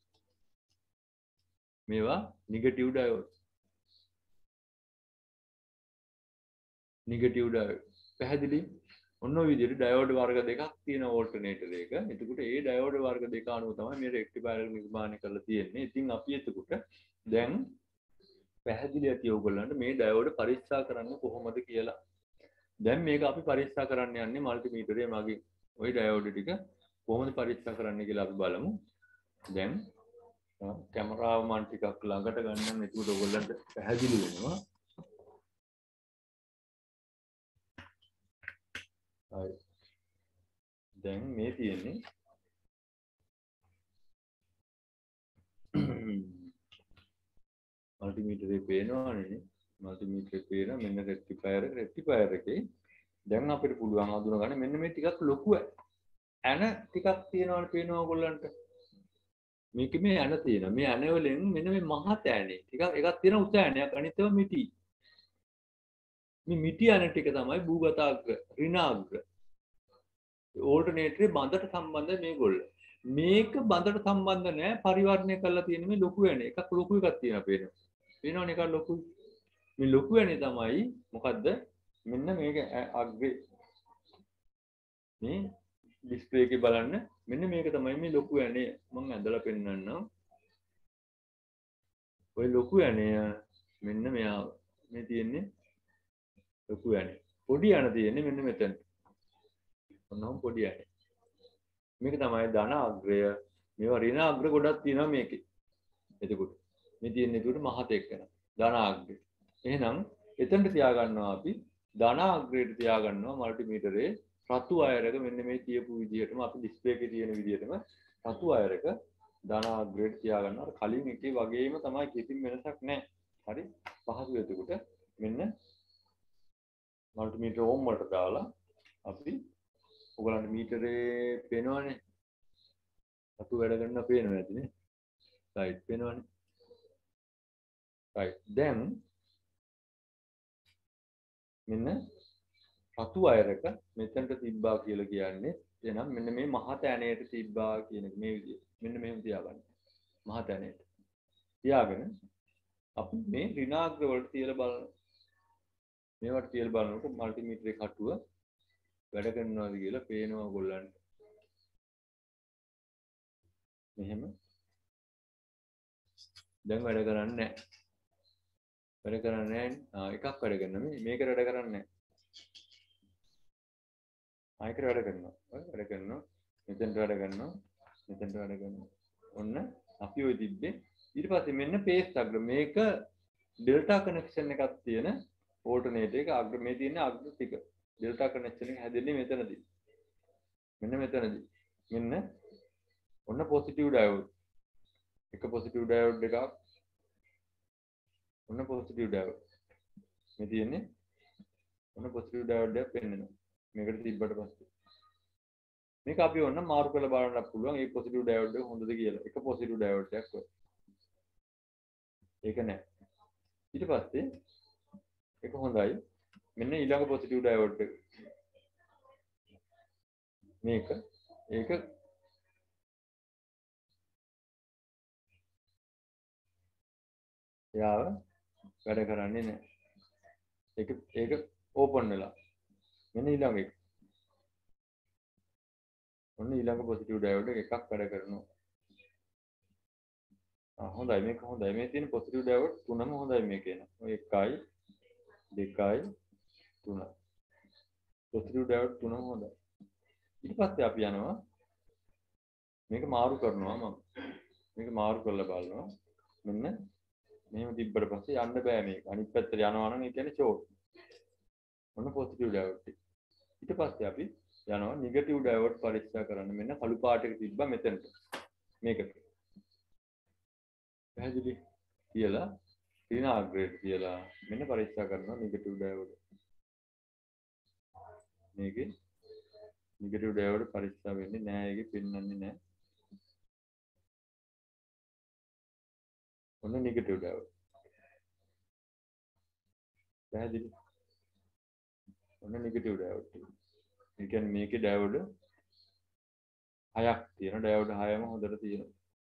මේවා නෙගටිව් ඩයෝඩ්. Negative diode. පැහැදිලි? ඔන්න ඔය විදිහට ඩයෝඩ් වර්ග දෙකක් තියෙන ඕල්ටර්නේටර් එක. එතකොට ඒ ඩයෝඩ් වර්ග දෙක අනුව තමයි මේ රෙක්ටිෆයර් එක නිර්මාණය කරලා තියෙන්නේ. ඉතින් අපි එතකොට දැන් පැහැදිලි ඇති ඔයගොල්ලන්ට මේ ඩයෝඩ් පරීක්ෂා කරන්න කොහොමද කියලා. දැන් මේක අපි පරීක්ෂා කරන්න යන්නේ මල්ටිමීටරයේ මගේ ওই ඩයෝඩ් ටික කොහොමද පරීක්ෂා කරන්න කියලා අපි බලමු. දැන් කැමරාව මන් ටිකක් ළඟට ගන්නම්. එතකොට ඔයගොල්ලන්ට පැහැදිලි වෙනවා. හරි. දැන් මේ තියෙන්නේ මල්ටිමීටරේ පේනවනේ. මල්ටිමීටරේ පේන මෙන්න රෙක්ටිෆයර් රෙක්ටිෆයර් එකේ දැන් අපිට පුළුවන් හඳුනා ගන්න මෙන්න මේ ටිකක් ලොකු ඇන ටිකක් තියෙනවනේ පේනවා ඔයගොල්ලන්ට. මේකේ මේ ඇන තියෙනවා. මේ ඇන වලින් මෙන්න මේ මහත් ඇනේ ටිකක් එකක් තියෙන උස ඇනයක් අනිත් ඒවා මිටි. මේ මිටි ඇන ටික තමයි භූගතාග්‍ර ඍණාග්‍ර. ඕල්ටර්නේටරේ බඳට සම්බන්ධ මේගොල්ල. මේක බඳට සම්බන්ධ නැහැ. පරිවර්තනය කරලා තියෙන මේ ලොකු ඇන එකක් ලොකු එකක් තියෙනවා පේනවා. පේනවනේ එකක් ලොකු. මේ ලොකු ඇනේ තමයි මොකද්ද? මෙන්න මේක අග්‍රේ මේ ඩිස්ප්ලේ එකේ බලන්න මෙන්න මේක තමයි මේ ලොකු ඇනේ. මම ඇඳලා පෙන්නන්නම්. ඔය ලොකු ඇනේ මෙන්න මෙයා මේ තියෙන්නේ ලොකු ඇනේ. පොඩි ඇන තියෙන්නේ මෙන්න මෙතන. ඔන්නම් පොඩි ඇනේ. මේක තමයි ධන අග්‍රය. මේවා ඍණ අග්‍ර ගොඩක් තියෙනවා මේකේ. එතකොට මේ තියෙන්නේ ඒකට මහත එක්කන ධන අග්‍රය. එහෙනම් එතනට තියාගන්නවා අපි ධන අග්‍රයට තියාගන්නවා මල්ටිමීටරේ රතු වයර් එක මෙන්න මේ කියපු විදිහටම අපි ඩිස්ප්ලේ එකේ තියෙන විදිහටම රතු වයර් එක ධන අග්‍රයට තියාගන්නවා. අර කලින් එකේ වගේම තමයි කිසිම වෙනසක් නැහැ. හරි පහසු. එතකොට මෙන්න මල්ටිමීටර ඕම් වලට දාලා අපි ඔයගලන්ට මීටරේ පේනවනේ. රතු වැඩ කරන පේනවා ඇතිනේ. රයිට් පේනවනේ. රයිට්. දැන් මෙන්න රතු වයර් එක මෙතනට තිබ්බා කියලා කියන්නේ එහෙනම් මෙන්න මේ මහත ඇනේට තිබ්බා කියන එක මේ විදිහට. මෙන්න මෙහෙම තියාගන්න. මහත ඇනේට. තියාගෙන අපි මේ ඍණාග්‍ර වලට තියලා බලනවා. මේවට තියලා බලනකොට මල්ටිමීටරේ කටුව වැඩ කරනවාද කියලා පේනවා ඔයගොල්ලන්ට. මෙහෙම දැන් වැඩ කරන්නේ නැහැ. වැඩ කරන්නේ නැහැ. එකක් වැඩ කරනවා. මේ මේකට වැඩ කරන්නේ නැහැ. ආයකට වැඩ කරනවා. වැඩ කරනවා. මෙතෙන්ට වැඩ කරනවා. මෙතෙන්ට වැඩ කරනවා. ඔන්න අපි ඔය තිබ්බේ. ඊට පස්සේ මෙන්න පේස් අග්‍ර මේක ඩෙල්ටා කනෙක්ෂන් එකක් තියෙන ඕල්ටර්නේටර් එක අග්‍ර මේ තියෙන අග්‍ර ටික. ඩෙල්ටා කනෙක්ෂන් එක හැදෙන්නේ මෙතනදී. මෙන්න මෙතනදී. මෙන්න ඔන්න පොසිටිව් ඩයෝඩ්. එක පොසිටිව් ඩයෝඩ් එකක්. ඔන්න පොසිටිව් ඩයෝඩ්. මේ තියෙන්නේ ඔන්න පොසිටිව් ඩයෝඩ් එකක් පෙන්වනවා. මේකට තිබ්බට පස්සේ මේක අපි ඔන්න මාරු කරලා බලන්න පුළුවන්. මේ පොසිටිව් ඩයෝඩ් එක හොඳද කියලා. එක පොසිටිව් ඩයෝඩ් එකක් ඔය. ඒක නෑ. ඊට පස්සේ ඒක හොඳයි. මෙන්න ඊළඟ පොසිටිව් ඩයෝඩ් එක. මේක ඒක යාව වැඩ කරන්නේ නැහැ. ඒක ඒක ඕපන් වෙලා. මෙන්න ඊළඟ එක. ඔන්න ඊළඟ පොසිටිව් ඩයෝඩ් එකක් වැඩ කරනවා. ආ හොඳයි මේක හොඳයි. මේ තියෙන පොසිටිව් ඩයෝඩ් තුනම හොඳයි මේක එන. ඔය එකයි දෙකයි තුනයි. පොසිටිව් ඩයෝඩ් තුනම හොඳයි. ඊට පස්සේ අපි යනවා මේක මාරු කරනවා මම. මේක මාරු කරලා බලනවා. මෙන්න මෙහෙම තිබ්බට පස්සේ යන්න බෑ මේක. අනිත් පැත්තට යනවා නම් ඒ කියන්නේ ෂෝට්. ඔන්න පොසිටිව් ඩයෝඩ් එක. ඊට පස්සේ අපි යනවා නෙගටිව් ඩයෝඩ් පරීක්ෂා කරන්න. මෙන්න කළු පාට එක තිබ්බා මෙතනට. මේකට. පැහැදිලි කියලා ඍණාග්‍රේඩ් කියලා මෙන්න පරීක්ෂා කරනවා නෙගටිව් ඩයෝඩ්. මේකේ නෙගටිව් ඩයෝඩ් පරීක්ෂා වෙන්නේ නැහැ. ඒකේ පෙන්වන්නේ නැහැ. ඔන්න නෙගටිව් ඩයෝඩ්. පැහැදිලි. ඔන්න නෙගටිව් ඩයෝඩ්. ඒ කියන්නේ මේකේ ඩයෝඩ් හයක් තියෙනවා. ඩයෝඩ් හයම හොඳට තියෙනවා.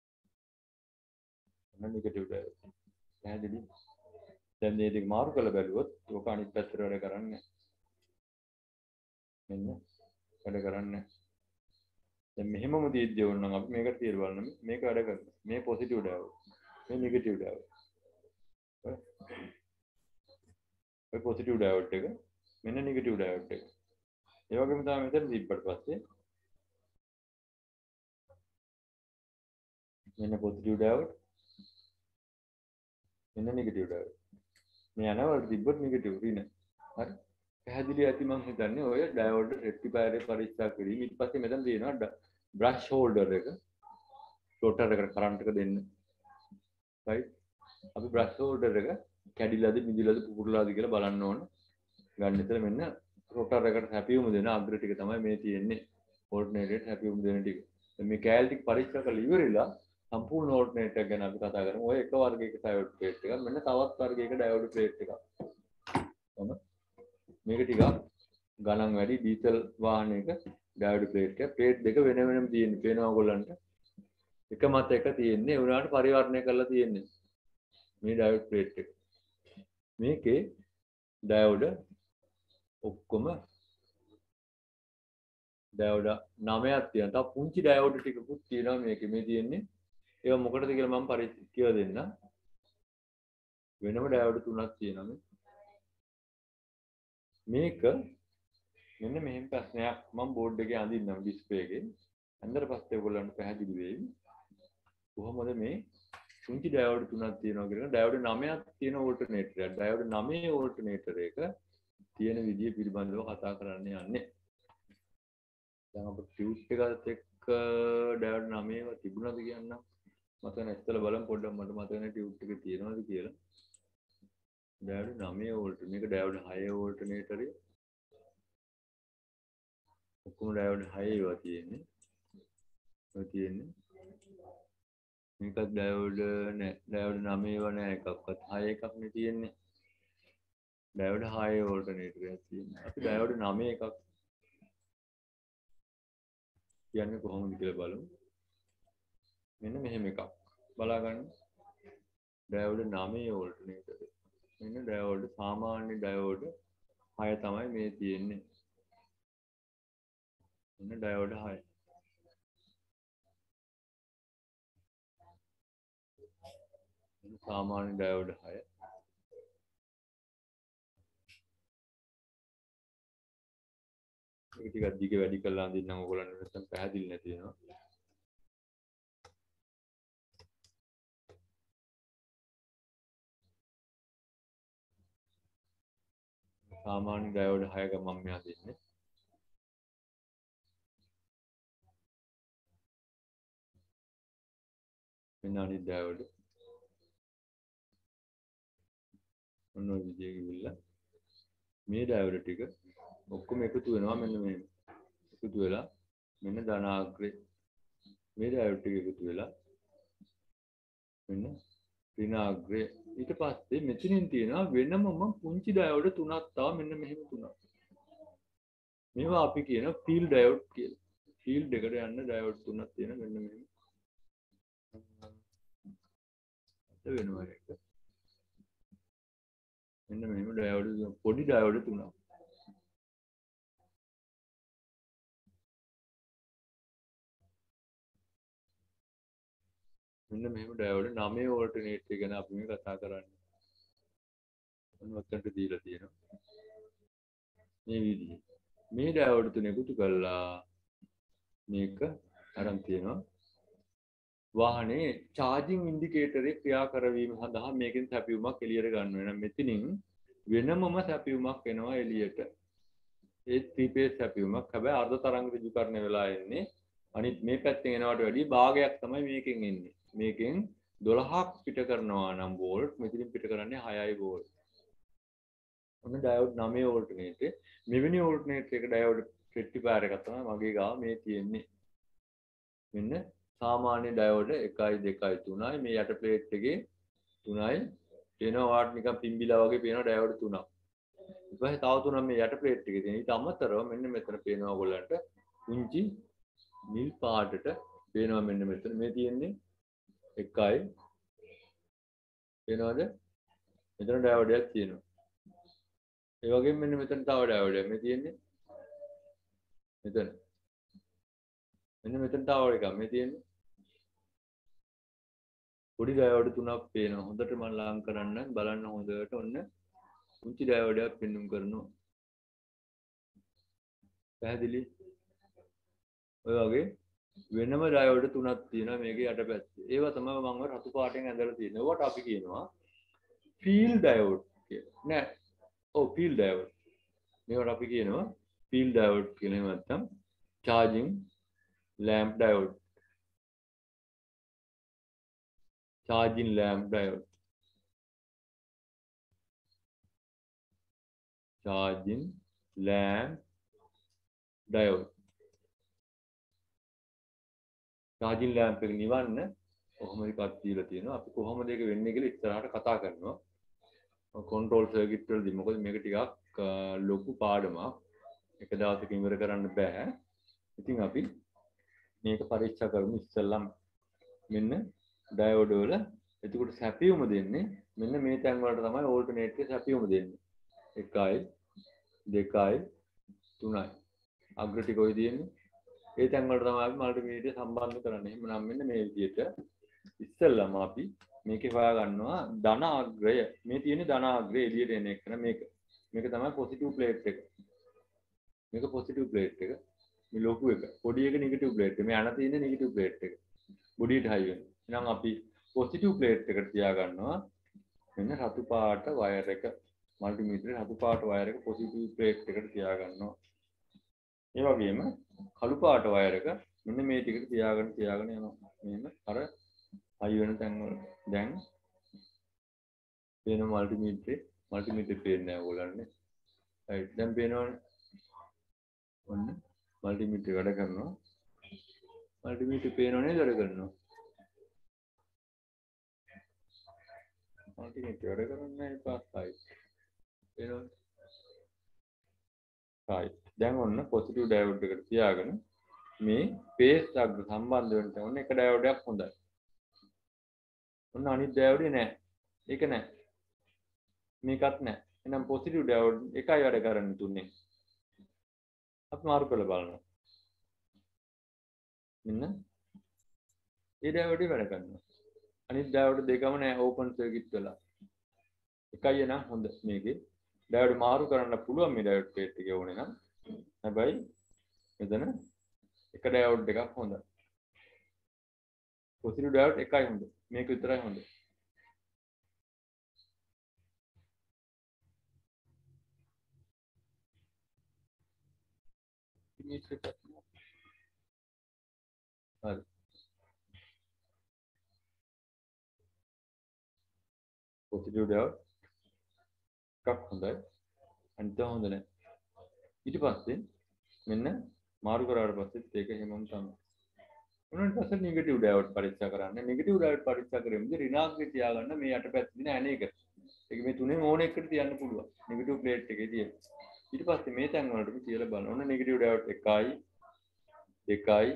ඔන්න නෙගටිව් ඩයෝඩ්. පැහැදිලි. දැන් මේ දෙක මාරු කරලා බැලුවොත් ඔක අනිත් පැත්තට වැඩ කරන්නේ මෙන්න වැඩ කරන්නේ. දැන් මෙහෙමම තියෙද්දී ඕනනම් අපි මේකට තියලා බලන්න මේක වැඩ කරනවා. මේ පොසිටිව් ඩයෝඩ්. මේ නෙගටිව් ඩයෝඩ්. ඔය පොසිටිව් ඩයෝඩ් එක මෙන්න නෙගටිව් ඩයෝඩ් එක. ඒ වගේම තමයි මෙතන තිබ්බට පස්සේ මෙන්න පොසිටිව් ඩයෝඩ් මෙන්න නෙගටිව් ඩයෝඩ්. මේ යනවලට තිබ්බොත් නෙගටිව් රින. හරි. පැහැදිලි ඇති මම හිතන්නේ ඔය ඩයෝඩ් රෙක්ටිෆයර් එක පරීක්ෂා කිරීම. ඊට පස්සේ මෙතන තියෙනවා බ්‍රෂ් හෝල්ඩර් එක. ෆ්ලෝටර් එකට කරන්ට් එක දෙන්න. right. අපි බ්‍රෂ් හෝල්ඩර් එක කැඩිලාද මිදිලාද පුපුරලාද කියලා බලන්න ඕන. ගන්න ඉතල මෙන්න රොටර් එකට හැපියුම දෙන අග්‍ර ටික තමයි මේ තියෙන්නේ. ඕල්ටර්නේටර් හැපියුම දෙන ටික. මේ කැලේ ටික පරීක්ෂා කරලා ඉවරලා සම්පූර්ණ ඕල්ටර්නේටර් ගැන අපි කතා කරමු. ඔය එක වර්ගයක ඩයෝඩ් ප්ලේට් එකක් මෙන්න තවත් වර්ගයක ඩයෝඩ් ප්ලේට් එකක්. තම මේක ටිකක් ගණන් වැඩි ඩීසල් වාහනයක ඩයෝඩ් ප්ලේට් එක. ප්ලේට් දෙක වෙන වෙනම තියෙන්නේ. පේනවා ඔයගොල්ලන්ට. එක මත එක තියෙන්නේ. ඒ උනාට පරිවර්තනය කරලා තියෙන්නේ. මේ ඩයෝඩ් ප්ලේට් එක. මේකේ ඩයෝඩ් ඔක්කොම ඩයෝඩ් නවයක් තියෙනවා. තව පුංචි ඩයෝඩ් ටිකකුත් තියෙනවා මේකේ. මේ තියෙන්නේ. ඒවා මොකටද කියලා මම පරිච්ඡේද කියලා දෙන්න. වෙනම ඩයෝඩ් තුනක් තියෙනවා මේ. මේක මෙන්න මෙහෙම ප්‍රශ්නයක් මම බෝඩ් එකේ අඳින්නම් ඩිස්ප්ලේ එකේ. අන්දර පස්සේ ඔයගොල්ලන්ට පැහැදිලි වෙයි. කොහොමද මේ පුංචි ඩයෝඩ් තුනක් තියෙනවා කියන ඩයෝඩ් නවයක් තියෙන ඕල්ටර්නේටර් එක. ඩයෝඩ් නවයේ ඕල්ටර්නේටර් එක තියෙන විදිය පිළිබඳව කතා කරන්න යන්නේ. දැන් අපේ ටියුබ් එකත් එක්ක ඩයෝඩ් නවයව තිබුණාද කියන්න මට නැත්තල බලමු පොඩ්ඩක් මට මතක නැහැ ටියුබ් එක තියෙනවද කියලා. ඩයෝඩ් නවය වෝල්ට් මේක ඩයෝඩ් හය ඕල්ටර්නේටර් එක. ඔක්කොම ඩයෝඩ් හය ඒවා තියෙන්නේ. ඔය තියෙන්නේ. මේකත් ඩයෝඩ් නෑ ඩයෝඩ් නවය ඒවා නෑ එකක්වත් හය එකක් නේ තියෙන්නේ. ඩයෝඩ් හය ඕල්ටර්නේටර් එකක් තියෙනවා. අපි ඩයෝඩ් නවය එකක් කියන්නේ කොහොමද කියලා බලමු. මෙන්න මෙහෙම එකක්. බලා ගන්න. ඩයෝඩ් නවය ඕල්ටර්නේටර් එක. මෙන්න ඩයෝඩ් සාමාන්‍ය ඩයෝඩ් හය තමයි මේ තියෙන්නේ. මෙන්න ඩයෝඩ් හය. මෙන්න සාමාන්‍ය ඩයෝඩ් හය. ඒක ටිකක් දිග වැඩි කරලා අඳින්නම් ඔයගොල්ලන්ට නැත්නම් පැහැදිලි නැති වෙනවා. සාමාන්‍ය ඩයෝඩ් හයක මම මේ අදින්නේ. මෙන්න අනිත් ඩයෝඩ්. ඔන්න ඔය විදිහේ ගිහිල්ලා මේ ඩයෝඩ් ටික ඔක්කොම එකතු වෙනවා මෙන්න මෙහෙම. එකතු වෙලා මෙන්න ධනාග්‍රේ මේ ඩයෝඩ් ටික එකතු වෙලා මෙන්න ඍණාග්‍රේ. ඊට පස්සේ මෙතනින් තියෙනවා වෙනමම පුංචි ඩයෝඩ් තුනක් තව මෙන්න මෙහෙම තුනක්. මේවා අපි කියන ෆීල්ඩ් ඩයෝඩ් කියලා. ෆීල්ඩ් එකට යන්න ඩයෝඩ් තුනක් තියෙන මෙන්න මෙහෙම. අද වෙනවා එක. මෙන්න මෙහෙම ඩයෝඩ් පොඩි ඩයෝඩ් තුනක්. මෙන්න මෙහෙම ඩයෝඩ් නවය ඕල්ටර්නේටර් ගැන අපි මේ කතා කරන්නේ. මොනවද දීලා තියෙනවා. මේ විදිහේ. මේ ඩයෝඩ් තුන එකතු කරලා මේක අරන් තියෙනවා. වාහනේ චාර්ජින් ඉන්ඩිකේටරේ ක්‍රියා කරවීම සඳහා මේකෙන් සැපයුමක් එළියට ගන්න වෙනවා. මෙතනින් වෙනමම සැපයුමක් එනවා එළියට. ඒ ත්‍රී ෆේස් සැපයුමක්. හැබැයි අර්ධ තරංග ඍජුකරණය වෙලා එන්නේ. අනිත් මේ පැත්තෙන් එනවට වැඩිය භාගයක් තමයි මේකෙන් එන්නේ. මේකෙන් දොළහක් පිට කරනවා නම් වෝල්ට්, මෙතනින් පිට කරන්නේ හයයි වෝල්ට්. ඔන්න ඩයෝඩ් නවය ඕල්ටර්නේටර්. මෙවැනි ඕල්ටර්නේටර් එක ඩයෝඩ් රෙක්ටිෆයර් එකක් තමයි මගේ ගාව මේ තියෙන්නේ. මෙන්න සාමාන්‍ය ඩයෝඩ් එකයි දෙකයි තුනයි මේ යට ප්ලේට් එකේ තුනයි පේනවා වාට් නිකන් පිම්බිලා වගේ පේනවා ඩයෝඩ් තුනක්. ඊට පස්සේ තව තුනක් මේ යට ප්ලේට් එකේ තියෙන. ඊට අමතරව මෙන්න මෙතන පේනවා ඔයගොල්ලන්ට කුංචි නිල් පාටට පේනවා මෙන්න මෙතන මේ තියෙන්නේ එකයි පේනවද? මෙතන ඩයෝඩ් එකක් තියෙනවා. ඒ වගේම මෙන්න මෙතන තව ඩයෝඩ් එකක් මේ තියෙන්නේ මෙතන. මෙන්න මෙතන තව එකක් මේ තියෙන්නේ. පොඩි ඩයෝඩ් තුනක් පේනවා. හොඳට මම ලං කරන්න බලන්න හොඳට ඔන්න කුංචි ඩයෝඩ් එකක් පෙන්වුම් කරනවා. පැහැදිලි? ඔය වගේ වෙනම ඩයෝඩ් තුනක් තියෙනවා මේකේ යටපැත්තේ. ඒවා තමයි මම රතු පාටෙන් ඇඳලා තියෙන්නේ. ඒවට අපි කියනවා ෆීල්ඩ් ඩයෝඩ් කියලා. නෑ. ඔව් ෆීල්ඩ් ඩයෝඩ්. මේවට අපි කියනවා ෆීල්ඩ් ඩයෝඩ් කියලා නැත්නම් charging lamp diode. charging lamp diode. charging lamp diode. charging lamp එක නිවන්න කොහොමද එකක් දීලා තියෙනවා. අපි කොහොමද ඒක වෙන්නේ කියලා ඉස්සරහට කතා කරනවා. control circuit වලදී මොකද මේක ටිකක් ලොකු පාඩමක්. එක දවසක ඉවර කරන්න බෑ. ඉතින් අපි මේක පරීක්ෂා කරමු ඉස්සෙල්ලම. මෙන්න ඩයෝඩ් වල එතකොට සැපියුම දෙන්නේ මෙන්න මේ තැන් වලට තමයි ඕල්ටර්නේටර් එකේ සැපියුම දෙන්නේ. එකයි දෙකයි තුනයි. අග්‍ර ටික ඔය තියෙන්නේ. ඒ තැන් වලට තමයි අපි මල්ටිමීටර් සම්බන්ධ කරන්නේ. එහෙනම් මෙන්න මේ විදිහට ඉස්සෙල්ලම අපි මේකේ හොයා ගන්නවා ධන අග්‍රය. මේ තියෙන්නේ ධන අග්‍රය එළියට එන එක මේක. මේක තමයි පොසිටිව් ප්ලේට් එක. මේක පොසිටිව් ප්ලේට් එක. මේ ලොකු එක. පොඩි එක නෙගටිව් ප්ලේට් එක. මේ අන තියෙන්නේ නෙගටිව් ප්ලේට් එක. බොඩියට හයි වෙනවා. එහෙනම් අපි පොසිටිව් ප්ලේට් එකට තියා ගන්නවා මෙන්න රතු පාට වයර් එක. මල්ටිමීටරේ රතු පාට වයර් එක පොසිටිව් ප්ලේට් එකට තියා ගන්නවා. ඒ වගේම කළු පාට වයර් එක මෙන්න මේ ටිකට තියාගෙන තියාගෙන යනවා. මෙහෙම අර හයි වෙන තැන් වල දැන් පේන මල්ටිමීටරේ මල්ටිමීටරේ පේන්නේ නැහැ ඕගොල්ලන්නේ. right දැන් පේනවනේ. ඔන්න මල්ටිමීටරේ වැඩ කරනවා. මල්ටිමීටරේ පේනව නේද වැඩ කරනවා. මල්ටිමීටරේ වැඩ කරන්නේ නැහැ පාස් පේනවද? right දැන් ඔන්න පොසිටිව් ඩයෝඩ් එකට තියාගෙන මේ ෆේස් අග්‍ර සම්බන්ධ වෙන්න ඕනේ එක ඩයෝඩ් එකක් හොඳයි. ඔන්න අනිත් ඩයෝඩ් නෑ. ඒක නෑ. මේකත් නෑ. එහෙනම් පොසිටිව් ඩයෝඩ් එකයි වැඩ කරන්නේ තුනේ. අපි මාරු කරලා බලනවා. මෙන්න ඒ ඩයෝඩ් එක වැඩ කරනවා. අනිත් ඩයෝඩ් දෙකම නෑ ඕපන් සර්කිට් වෙලා. එකයි එනම් හොඳ මේකේ. ඩයෝඩ් මාරු කරන්න පුළුවන් මේ ඩයෝඩ් ප්ලේට් එකේ ඕනේ නම්. හැබැයි මෙතන එක ඩයෝඩ් එකක් හොඳයි. පොසිටිව් ඩයෝඩ් එකයි හොඳ. මේක විතරයි හොඳ. හරි. පොසිටිව් ඩයෝඩ් එකක් හොඳයි. අනිත් හොඳ නැහැ. ඊට පස්සේ මෙන්න මාරු කරාට පස්සෙත් ඒක හැමෝම තමයි. ඊට පස්සේ නෙගටිව් ඩයෝඩ් පරීක්ෂා කරන්න. නෙගටිව් ඩයෝඩ් පරීක්ෂා කරෙමුද ඍණාත්මක තියාගන්න මේ යටපැත්තේ තියෙන ඇන එක. ඒක මේ තුනෙන් ඕන එකකට තියන්න පුළුවන්. නෙගටිව් ප්ලේට් එකේ තියෙන. ඊට පස්සේ මේ තැන් වලට කියලා බලන්න. ඔන්න නෙගටිව් ඩයෝඩ් එකයි දෙකයි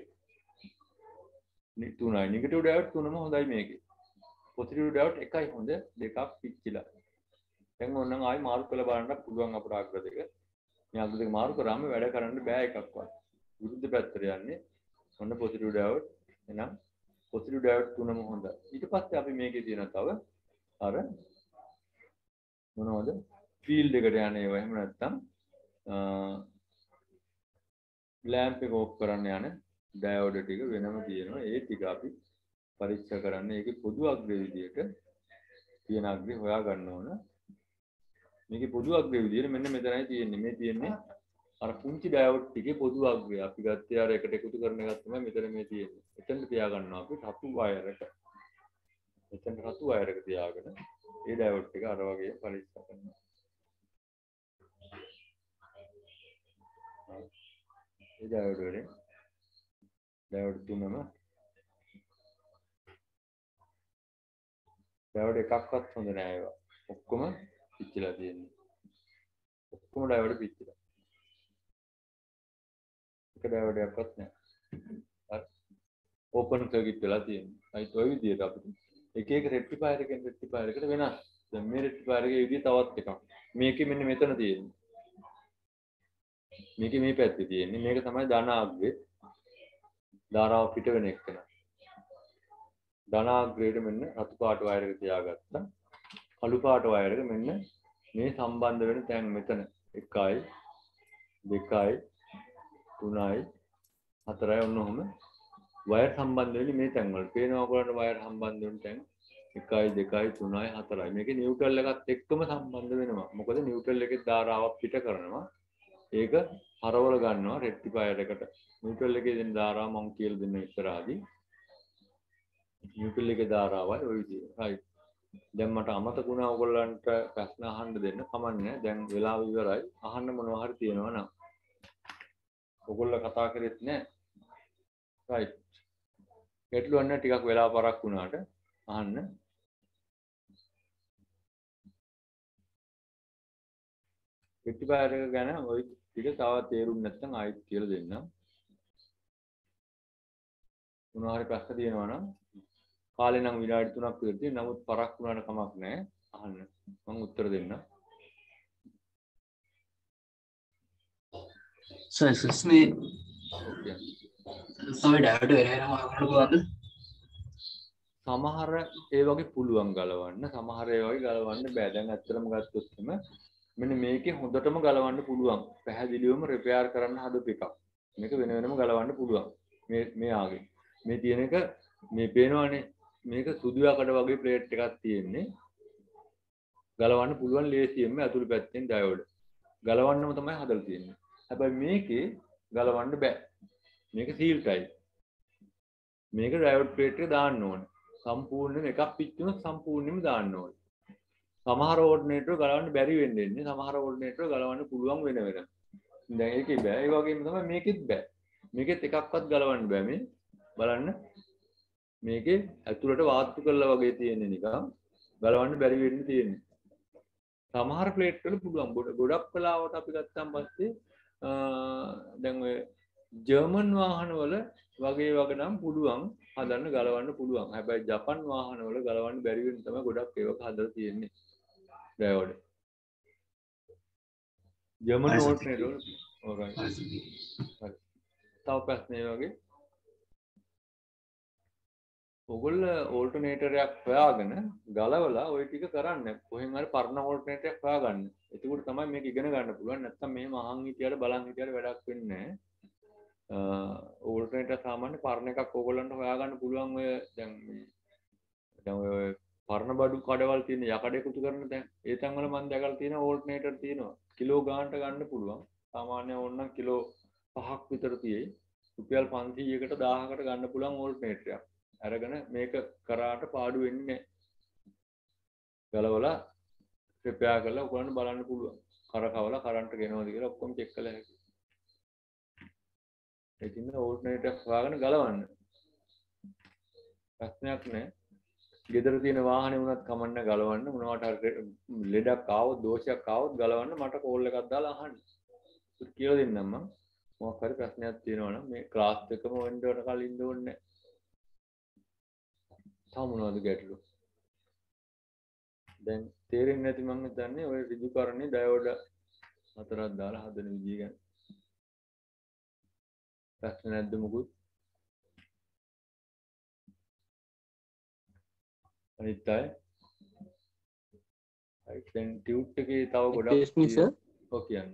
තුනයි. නෙගටිව් ඩයෝඩ් තුනම හොඳයි මේකේ. පොසිටිව් ඩයෝඩ් එකයි හොඳ දෙකක් පිච්චිලා. දැන් ඕනනම් ආයි මාරු කරලා බලන්න පුළුවන් අපට අග්‍ර දෙක. මේ අග්‍ර දෙක මාරු කරාම වැඩ කරන්න බෑ එකක්වත්. විරුද්ධ පැත්තට යන්නේ. ඔන්න පොසිටිව් ඩයෝඩ්. එහෙනම් පොසිටිව් ඩයෝඩ් තුනම හොඳයි. ඊට පස්සේ අපි මේකේ තියෙන තව අර මොනවද? ෆීල්ඩ් එකට යන ඒවා. එහෙම නැත්නම් ලැම්ප් එක ඕෆ් කරන්න යන ඩයෝඩ් ටික වෙනම තියෙනවා. ඒ ටික අපි පරීක්ෂා කරන්න. ඒකේ පොදු අග්‍රය විදියට තියෙන අග්‍රය හොයා ගන්න ඕන. මේකේ පොදු අග්‍රය විදියට මෙන්න මෙතනයි තියෙන්නේ. මේ තියෙන්නේ අර පුංචි ඩයෝඩ් ටිකේ පොදු අග්‍රය. අපි ගත්තේ අර එකට එකතු කරන එකක් තමයි මෙතන මේ තියෙන්නේ. එතනට තියා ගන්නවා අපි රතු වයර් එක. එතන රතු වයර් එක තියාගෙන ඒ ඩයෝඩ් ටික අර වගේ පරීක්ෂා කරනවා. ඒ ඩයෝඩ් වලින් ඩයෝඩ් තුනම ඩයෝඩ් එකක්වත් හොඳ නෑ ඒවා. ඔක්කොම පිච්චිලා තියෙන්නේ. ඔක්කොම ඩයෝඩ් පිච්චිලා. එක ඩයෝඩ් එකක්වත් නෑ. හරි. ඕපන් සර්කිට් වෙලා තියෙන්නේ. අයිත් ඔය විදියට අපිට එක එක රෙක්ටිෆයර් එකෙන් රෙක්ටිෆයර් එකට වෙනස්. දැන් මේ රෙක්ටිෆයර් එකේ විදිය තවත් එකක්. මේකේ මෙන්න මෙතන තියෙන්නේ. මේකේ මේ පැත්තේ තියෙන්නේ. මේක තමයි ධන අග්‍රේ. ධාරාව පිට වෙන එක. ධන අග්‍රේට මෙන්න රතු පාට වයර් එක තියාගත්තා. කළු පාට වයර් එක මෙන්න මේ සම්බන්ධ වෙන තැන් මෙතන එකයි දෙකයි තුනයි හතරයි ඔන්න ඔහොම වයර් සම්බන්ධ වෙන්නේ මේ තැන් වල. පේනවා ඔයගොල්ලන්ට වයර් සම්බන්ධ වෙන තැන් එකයි දෙකයි තුනයි හතරයි. මේකේ නියුට්‍රල් එකත් එක්කම සම්බන්ධ වෙනවා. මොකද නියුට්‍රල් එකේ ධාරාවක් පිට කරනවා. ඒක හරවල ගන්නවා රෙක්ටිෆයර් එකට. නියුට්‍රල් එකේ දෙන ධාරාව මම කියලා දෙන්න ඉස්සරහදී. නියුට්‍රල් එකේ ධාරාවයි ওই විදිහට. right. දැන් මට අමතක වුණා ඔයගොල්ලන්ට ප්‍රශ්න අහන්න දෙන්න. කමන්නේ. දැන් වෙලාව ඉවරයි. අහන්න මොනවා හරි තියෙනවා නම්. ඔයගොල්ලෝ කතා කරෙත් නෑ. right. ගැටලුවක් නැහැ ටිකක් වෙලාව පරක් වුණාට අහන්න. රෙක්ටිෆයර් එක ගැන ওই ටික තව තේරුම් නැත්නම් ආයෙත් කියලා දෙන්නම්. මොනවා හරි ප්‍රශ්න තියෙනවා නම් කාලේ නම් විනාඩි තුනක් විතර තියෙන. නමුත් පරක් වුණාට කමක් නැහැ. අහන්න. මම උත්තර දෙන්නම්. සර් සස්මේ ඕකේ. සමහර ඩයෝඩ් වෙනම වගන්න පුළුවන්ද? සමහර ඒ වගේ පුළුවන් ගලවන්න. සමහර ඒ වගේ ගලවන්න බෑ. දැන් ඇත්තටම ගත්තොත් එම මෙන්න මේකේ හොඳටම ගලවන්න පුළුවන්. පැහැදිලිවම රිපෙයාර් කරන්න හදපු එකක්. මේක වෙන වෙනම ගලවන්න පුළුවන්. මේ මේ ආගේ. මේ තියෙන එක මේ පේනවනේ. මේක සුදු යකඩ වගේ ප්ලේට් එකක් තියෙන්නේ. ගලවන්න පුළුවන් ලේසියෙන්ම ඇතුළු පැත්තෙන් ඩයෝඩ්. ගලවන්නම තමයි හදලා තියෙන්නේ. හැබැයි මේකේ ගලවන්න බෑ. මේක සීල් ටයිප්. මේක ඩයෝඩ් ප්ලේට් එක දාන්න ඕනේ. සම්පූර්ණයෙන්ම එකක් පිච්චුනොත් සම්පූර්ණයෙන්ම දාන්න ඕනේ. සමහර ඕඩිනේටර් ගලවන්න බැරි වෙන්නේ ඉන්නේ. සමහර ඕඩිනේටර් ගලවන්න පුළුවන් වෙන වෙන. දැන් ඒකේ බෑ. ඒ වගේම තමයි මේකෙත් බෑ. මේකෙත් එකක්වත් ගලවන්න බෑ මේ. බලන්න. මේකේ ඇතුළට වාත්තු කරලා වගේ තියෙන්නේ නිකන්. ගලවන්න බැරි වෙන්න තියෙන්නේ. සමහර ප්ලේට් වල පුළුවන්. ගොඩක් වෙලාවට අපි ගත්තාන් පස්සේ දැන් ඔය ජර්මන් වාහන වල වගේ වගේ නම් පුළුවන් හදන්න ගලවන්න පුළුවන්. හැබැයි ජපන් වාහන වල ගලවන්න බැරි වෙන තමයි ගොඩක් ඒවා හදලා තියෙන්නේ. ඩයෝඩ්. ජර්මන් ඕල්ටර්නේටර් වල alright. හරි. තව ප්‍රශ්න වගේ. ඔයගොල්ලෝ ඕල්ටර්නේටරයක් හොයාගෙන ගලවලා ওই ටික කරන්න. කොහෙන් හරි පරණ ඕල්ටර්නේටරයක් හොයාගන්න. එතකොට තමයි මේක ඉගෙන ගන්න පුළුවන්. නැත්නම් මෙහෙම අහන් හිටියට බලන් හිටියට වැඩක් වෙන්නේ නැහැ. ඕල්ටර්නේටර් සාමාන්‍ය පරණ එකක් ඕගොල්ලන්ට හොයාගන්න පුළුවන්. ඔය දැන් මේ දැන් ඔය පරණ බඩු කඩවල් තියෙන යකඩ එකතු කරන තැන් ඒ තැන් වල මම දැකලා තියෙන ඕල්ටර්නේටර් තියෙනවා. කිලෝ ගානට ගන්න පුළුවන්. සාමාන්‍ය ඕනනම් කිලෝ පහක් විතර තියෙයි. රුපියල් පන්සීයකට දාහකට ගන්න පුළුවන් ඕල්ටර්නේටරයක්. අරගෙන මේක කරාට පාඩු වෙන්නේ නැහැ. ගලවලා රිපෙයාර් කරලා ඔයගොල්ලන්ට බලන්න පුළුවන්. කරකවලා කරන්ට් ගෙනවද කියලා ඔක්කොම චෙක් කළා හැකියි. ඒකින්ද ඕල්ටර්නේටර් හොයාගෙන ගලවන්න. ප්‍රශ්නයක් නැහැ. ගෙදර තියෙන වාහනේ වුණත් කමන්න ගලවන්න. මොනවට හරි ලෙඩක් ආවොත් දෝෂයක් ආවොත් ගලවන්න මට කෝල් එකක් දාලා අහන්න. ඒක කියලා දෙන්නම් මම. මොකක් හරි ප්‍රශ්නයක් තියෙනවා නම් මේ ක්ලාස් එකම වෙන්න ඕන කලින් ඕනේ නැහැ. තව මොනවද ගැටලු? දැන් තේරෙන්නේ නැති මම හිතන්නේ ඔය ඍජුකරණේ ඩයෝඩ් හතරක් දාලා හදන විදිය ගැන. ප්‍රශ්න නැද්ද මොකුත්? අනිත් අය right දැන් ටියුට් එකේ තව ගොඩක් excuse me sir ඔව් කියන්න.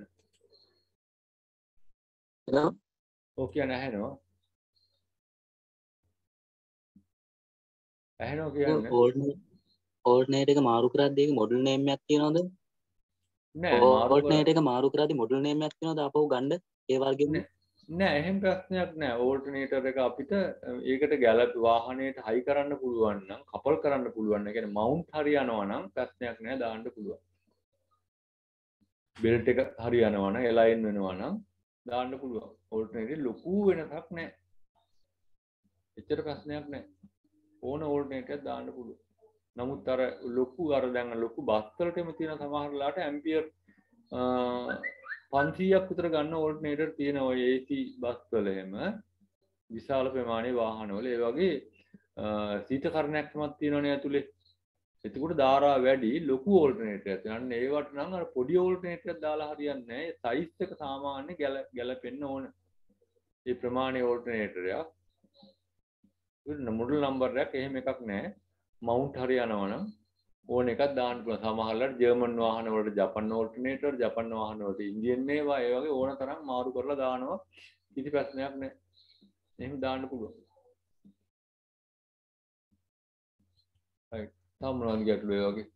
hello ඔව් කියන්න ඇහෙනවා. ඇහෙනවා කියන්න. ඕල්ටර්නේට් එක මාරු කරද්දී ඒක මොඩල් නේම් එකක් තියනවද? නෑ මාරු කර ඕල්ටර්නේට් එක මාරු කරද්දී මොඩල් නේම් එකක් තියනවද ආපහු ගන්න ඒ වර්ගෙම? නෑ එහෙම ප්‍රශ්නයක් නෑ. ඕල්ටර්නේටර් එක අපිට ඒකට ගැලප් වාහනයට හයි කරන්න පුළුවන් නම් කපල් කරන්න පුළුවන් නම් කියන්නේ මවුන්ට් හරියනවා නම් ප්‍රශ්නයක් නෑ දාන්න පුළුවන්. බෙල්ට් එක හරියනවා නම් එලයින් වෙනවා නම් දාන්න පුළුවන්. ඕල්ටර්නේටර් ලොකු වෙනසක් නෑ. එච්චර ප්‍රශ්නයක් නෑ. ඕන ඕල්ටර්නේටර් දාන්න පුළුවන්. නමුත් අර ලොකු අර දැන් ලොකු බස් වලටම තියෙන සමහර ලාට ඇම්පියර් පන්සීයක් විතර ගන්න ඕල්ටර්නේටර් තියෙන ඔය ඒ සී බස් වල එහෙම විශාල ප්‍රමාණයේ වාහනවල ඒ වගේ සීතකරණයක් තමයි තියෙනවනේ ඇතුලේ. එතකොට ධාරා වැඩි ලොකු ඕල්ටර්නේටර් එකක්. අන්න ඒවට නම් අර පොඩි ඕල්ටර්නේටර් එකක් දාලා හරියන්නේ නැහැ. ඒ සයිස් එක සාමාන්‍ය ගැලපෙන්න ඕන. ඒ ප්‍රමාණයේ ඕල්ටර්නේටර් එකක්. මොඩල් නම්බර් එකක් එහෙම එකක් නැහැ. මවුන්ට් හරියනවා නම් ඕන එකක් දාන්න පුළුවන්. සමහරවිට ජර්මන් වාහන වලට ජපන් ඕල්ටර්නේටර්, ජපන් වාහන වලට ඉන්දියන් ඒවා ඒ වගේ ඕන තරම් මාරු කරලා දානවා. කිසි ප්‍රශ්නයක් නැහැ. එහෙම දාන්න පුළුවන්. හරි. තව මොනවද ගැටලු ඒ වගේ?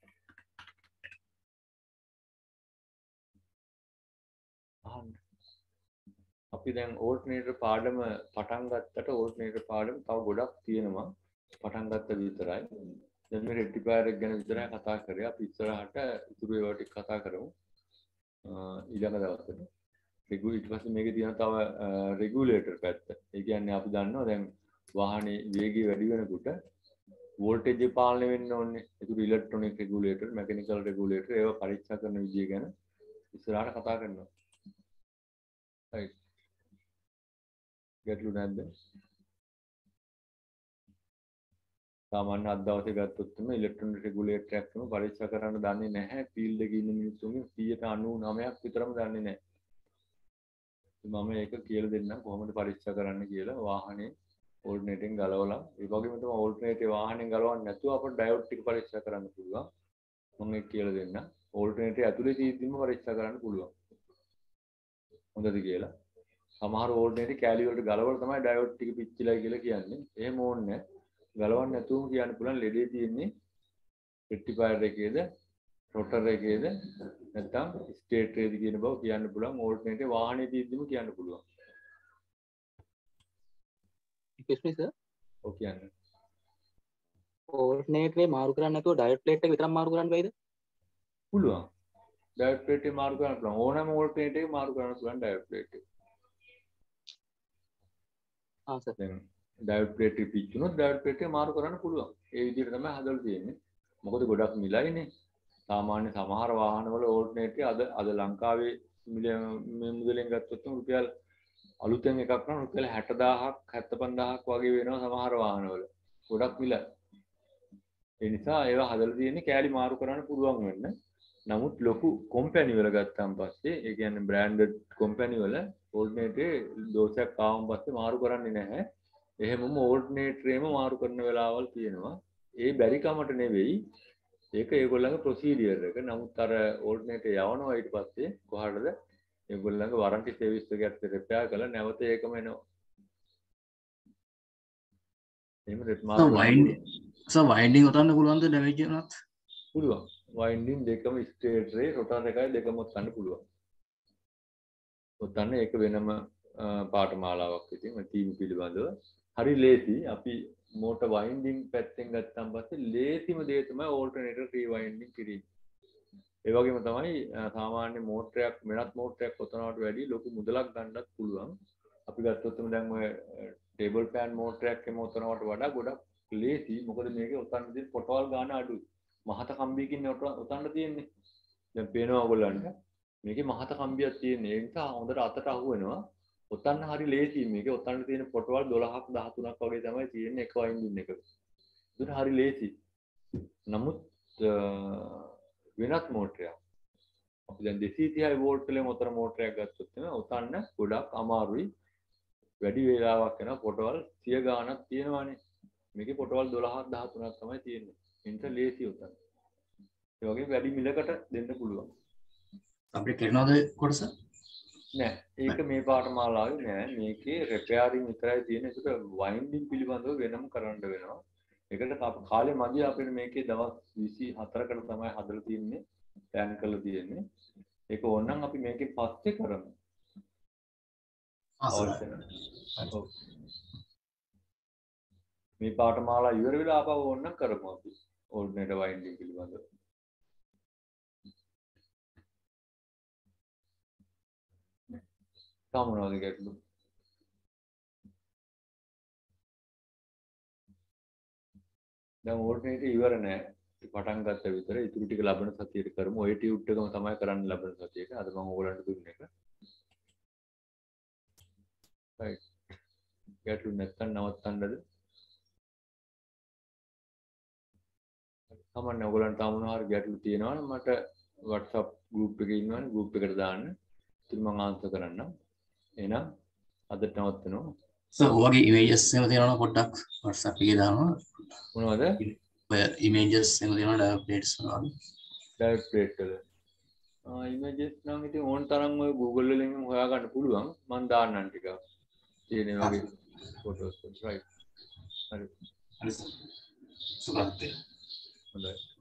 අහන්න. අපි දැන් ඕල්ටර්නේටර් පාඩම පටන් ගත්තට ඕල්ටර්නේටර් පාඩම තව ගොඩක් තියෙනවා. පටන් ගත්ත විතරයි. දැන් මේ රෙක්ටිෆයර් එක ගැන විතරයි කතා කරේ. අපි ඉස්සරහට ඉතුරු ඒවා ටික කතා කරමු. ඊළඟ දවසට. රෙගු ඊට පස්සේ මේකේ තියෙන තව රෙගුලේටර් පැත්ත. ඒ කියන්නේ අපි දන්නවා දැන් වාහනේ වේගය වැඩි වෙනකොට වෝල්ටේජ් එක පාලනය වෙන්න ඕනේ. ඒක ඉලෙක්ට්‍රොනික රෙගුලේටර්, මෙකැනිකල් රෙගුලේටර් ඒවා පරීක්ෂා කරන විදිය ගැන ඉස්සරහට කතා කරනවා. right. ගැටලු නැද්ද? සාමාන්‍ය අද දවසේ ගත්තොත් තමයි ඉලෙක්ට්‍රොනික රෙගුලේටර් එකක් තමයි පරීක්ෂා කරන්න දන්නේ නැහැ. ෆීල්ඩ් එකේ ඉන්න මිනිස්සුන්ගේ සියයට අනූනවයක් විතරම දන්නේ නැහැ. මම ඒක කියලා දෙන්නම් කොහොමද පරීක්ෂා කරන්න කියලා. වාහනේ ඕල්ටර්නේටර් ගලවලා ඒ වගේම තමයි ඕල්ටර්නේටර් වාහනේ ගලවන්න නැතුව අපිට ඩයෝඩ් ටික පරීක්ෂා කරන්න පුළුවන්. මම ඒක කියලා දෙන්නම්. ඕල්ටර්නේටර් ඇතුලේ තියෙද්දිම පරීක්ෂා කරන්න පුළුවන්. හොඳද කියලා. සමහර ඕල්ටර්නේටර් කැලි වලට ගලවලා තමයි ඩයෝඩ් ටික පිච්චිලා කියලා කියන්නේ. එහෙම ඕනේ නැහැ. ගලවන්න නැතුවම කියන්න පුළුවන් ලෙඩේ තියෙන්නේ රෙක්ටිෆයර් එකේද රොටර් එකේද නැත්නම් ස්ටේටර් එකේද කියන බව කියන්න පුළුවන්. ඕල්ටර්නේටර් වාහනේ තියෙද්දිම කියන්න පුළුවන්. excuse me sir ඔව් කියන්න. ඕල්ටර්නේටර් එක මාරු කරන්නේ නැතුව ඩයෝඩ් ප්ලේට් එක විතරක් මාරු කරන්න බැයිද? පුළුවන්. ඩයෝඩ් ප්ලේට් එක මාරු කරන්න පුළුවන්. ඕනෑම ඕල්ටර්නේටර් එක මාරු කරන්න පුළුවන් ඩයෝඩ් ප්ලේට් එක. ආ සර්. දැන් ඩයෝඩ් ප්ලේට් එක පිච්චුනොත් ඩයෝඩ් ප්ලේට් එක මාරු කරන්න පුළුවන්. ඒ විදිහට තමයි හදලා තියෙන්නේ. මොකද ගොඩක් මිලයිනේ. සාමාන්‍ය සමහර වාහනවල ඕල්ටර්නේටර් අද අද ලංකාවේ මේ මුදලෙන් ගත්තොත් රුපියල් අලුතෙන් එකක් නම් රුපියල් හැට දාහක් හැත්තෑ පන්දාහක් වගේ වෙනවා සමහර වාහනවල. ගොඩක් මිලයි. ඒ නිසා ඒවා හදලා තියෙන්නේ කෑලි මාරු කරන්න පුළුවන් වෙන්න. නමුත් ලොකු කම්පැනි වල ගත්තාන් පස්සේ ඒ කියන්නේ බ්‍රෑන්ඩඩ් කම්පැනි වල ඕල්ටර්නේටර් දෝෂයක් ආවම පස්සේ මාරු කරන්නේ නැහැ. එහෙමම ඕල්ටර්නේටරේම මාරු කරන වෙලාවල් තියෙනවා. ඒ බැරි කමට නෙවෙයි. ඒක ඒගොල්ලන්ගේ ප්‍රොසීඩියර් එක. නමුත් අර ඕල්ටර්නේටර් යවනවා ඊට පස්සේ කොහටද? ඒගොල්ලන්ගේ වරන්ටි සර්විස් එකකට රිපෙයාර් කරලා නැවත ඒකම එනවා. එහෙම රිප් මාරු වයින්ඩින් සර් වයින්ඩින් උතන්න පුළුවන්ද ඩැමේජ් වුණත්? පුළුවන්. වයින්ඩින් දෙකම ස්ටේටරේ රොටර් එකයි දෙකම උතන්න පුළුවන්. උතන්න ඒක වෙනම පාඨමාලාවක් ඉතින් මේ තීම් පිළිබඳව. හරි ලේසි. අපි මෝටර් වයින්ඩින් පැත්තෙන් ගත්තාන් පස්සේ ලේසිම දේ තමයි ඕල්ටර්නේටර් රීවයින්ඩින් කිරීම. ඒ වගේම තමයි සාමාන්‍ය මෝටරයක් වෙනත් මෝටරයක් ඔතනවට වැඩි ලොකු මුදලක් ගන්නත් පුළුවන්. අපි ගත්තොත් දැන් ඔය ටේබල් ෆෑන් මෝටරයක් එම ඔතනවට වඩා ගොඩක් ලේසි. මොකද මේකේ ඔතන තියෙන පොටවල් ගන්න අඩුයි. මහත කම්බියකින් ඔතන තියෙන්නේ. දැන් පේනවා ඔයගොල්ලන්ට මේකේ මහත කම්බියක් තියෙන්නේ. ඒ නිසා හොඳට අතට අහු වෙනවා. ඔතන හරි ලේසි. මේකේ ඔතන තියෙන පොටවල් දොළහක් දහතුනක් වගේ තමයි තියෙන්නේ එක වයින්ඩින් එකක. ඒක හරි ලේසි. නමුත් වෙනත් මෝටරයක්. අපි දැන් දෙසිය තිහයි වෝල්ට් වලින් උතර මෝටරයක් ගත්තොත් එන උතන්න ගොඩක් අමාරුයි. වැඩි වේලාවක් යන පොටවල් සිය ගාණක් තියෙනවානේ. මේකේ පොටවල් දොළහක් දහතුනක් තමයි තියෙන්නේ. ඉන්ට ලේසි උතන්න. ඒ වගේ වැඩි මිලකට දෙන්න පුළුවන්. අපිට කරනවද කොටස? නෑ. ඒක මේ පාඨමාලාවේ නෑ. මේකේ රිපෙයාරින් විතරයි තියෙන්නේ. ඒක වයින්ඩින් පිළිබඳව වෙනම කරන්න වෙනවා. ඒකට කාලේ මදි අපිට මේකේ දවස් විසි හතරකට තමයි හදලා තියෙන්නේ. ප්ලෑන් කරලා තියෙන්නේ. ඒක ඕනනම් අපි මේකේ පස්සේ කරමු. මේ පාඨමාලා ඉවර වෙලා ආපහු ඕනනම් කරමු අපි. ඕල්ටර්නේටර් වයින්ඩින් පිළිබඳව. සාමාන්‍යවද ගැටලු? දැන් ඕල්ටර්නේටර් ඉවර නෑ. පටන් ගත්ත විතර ඉතුරු ටික ලබන සතියේට කරමු. ඔය ටියුට් එකම තමයි කරන්න ලබන සතියේට. අද මම ඕගොල්ලන්ට දුන්නේ එක. right. ගැටලු නැත්තම් නවත්තන්නද? සාමාන්‍ය ඔයගොල්ලන්ට තාම මොනවා හරි ගැටලු තියෙනවා නම් මට WhatsApp group එකේ ඉන්නවනේ group එකට දාන්න. ඉතින් මම ආන්සර් කරන්නම්. එහෙනම් අදට නවත්තනවා. සර් ඔයගේ ඉමේජස් එහෙම තියෙනවා පොඩ්ඩක් WhatsApp එකේ දානවා. මොනවද? ඔය ඉමේජස් එහෙම තියෙනවා ඩයරෙක්ට් ප්ලේට්ස් වල. ඩයරෙක්ට් ප්ලේට් වල. ආ ඉමේජස් නම් ඉතින් ඕන තරම් ඔය Google වලින් හොයා ගන්න පුළුවන්. මම දාන්නම් ටික. තියෙන වගේ ෆොටෝස් right. හරි. හරි සර්. සුබ රාත්‍රී. හොඳයි.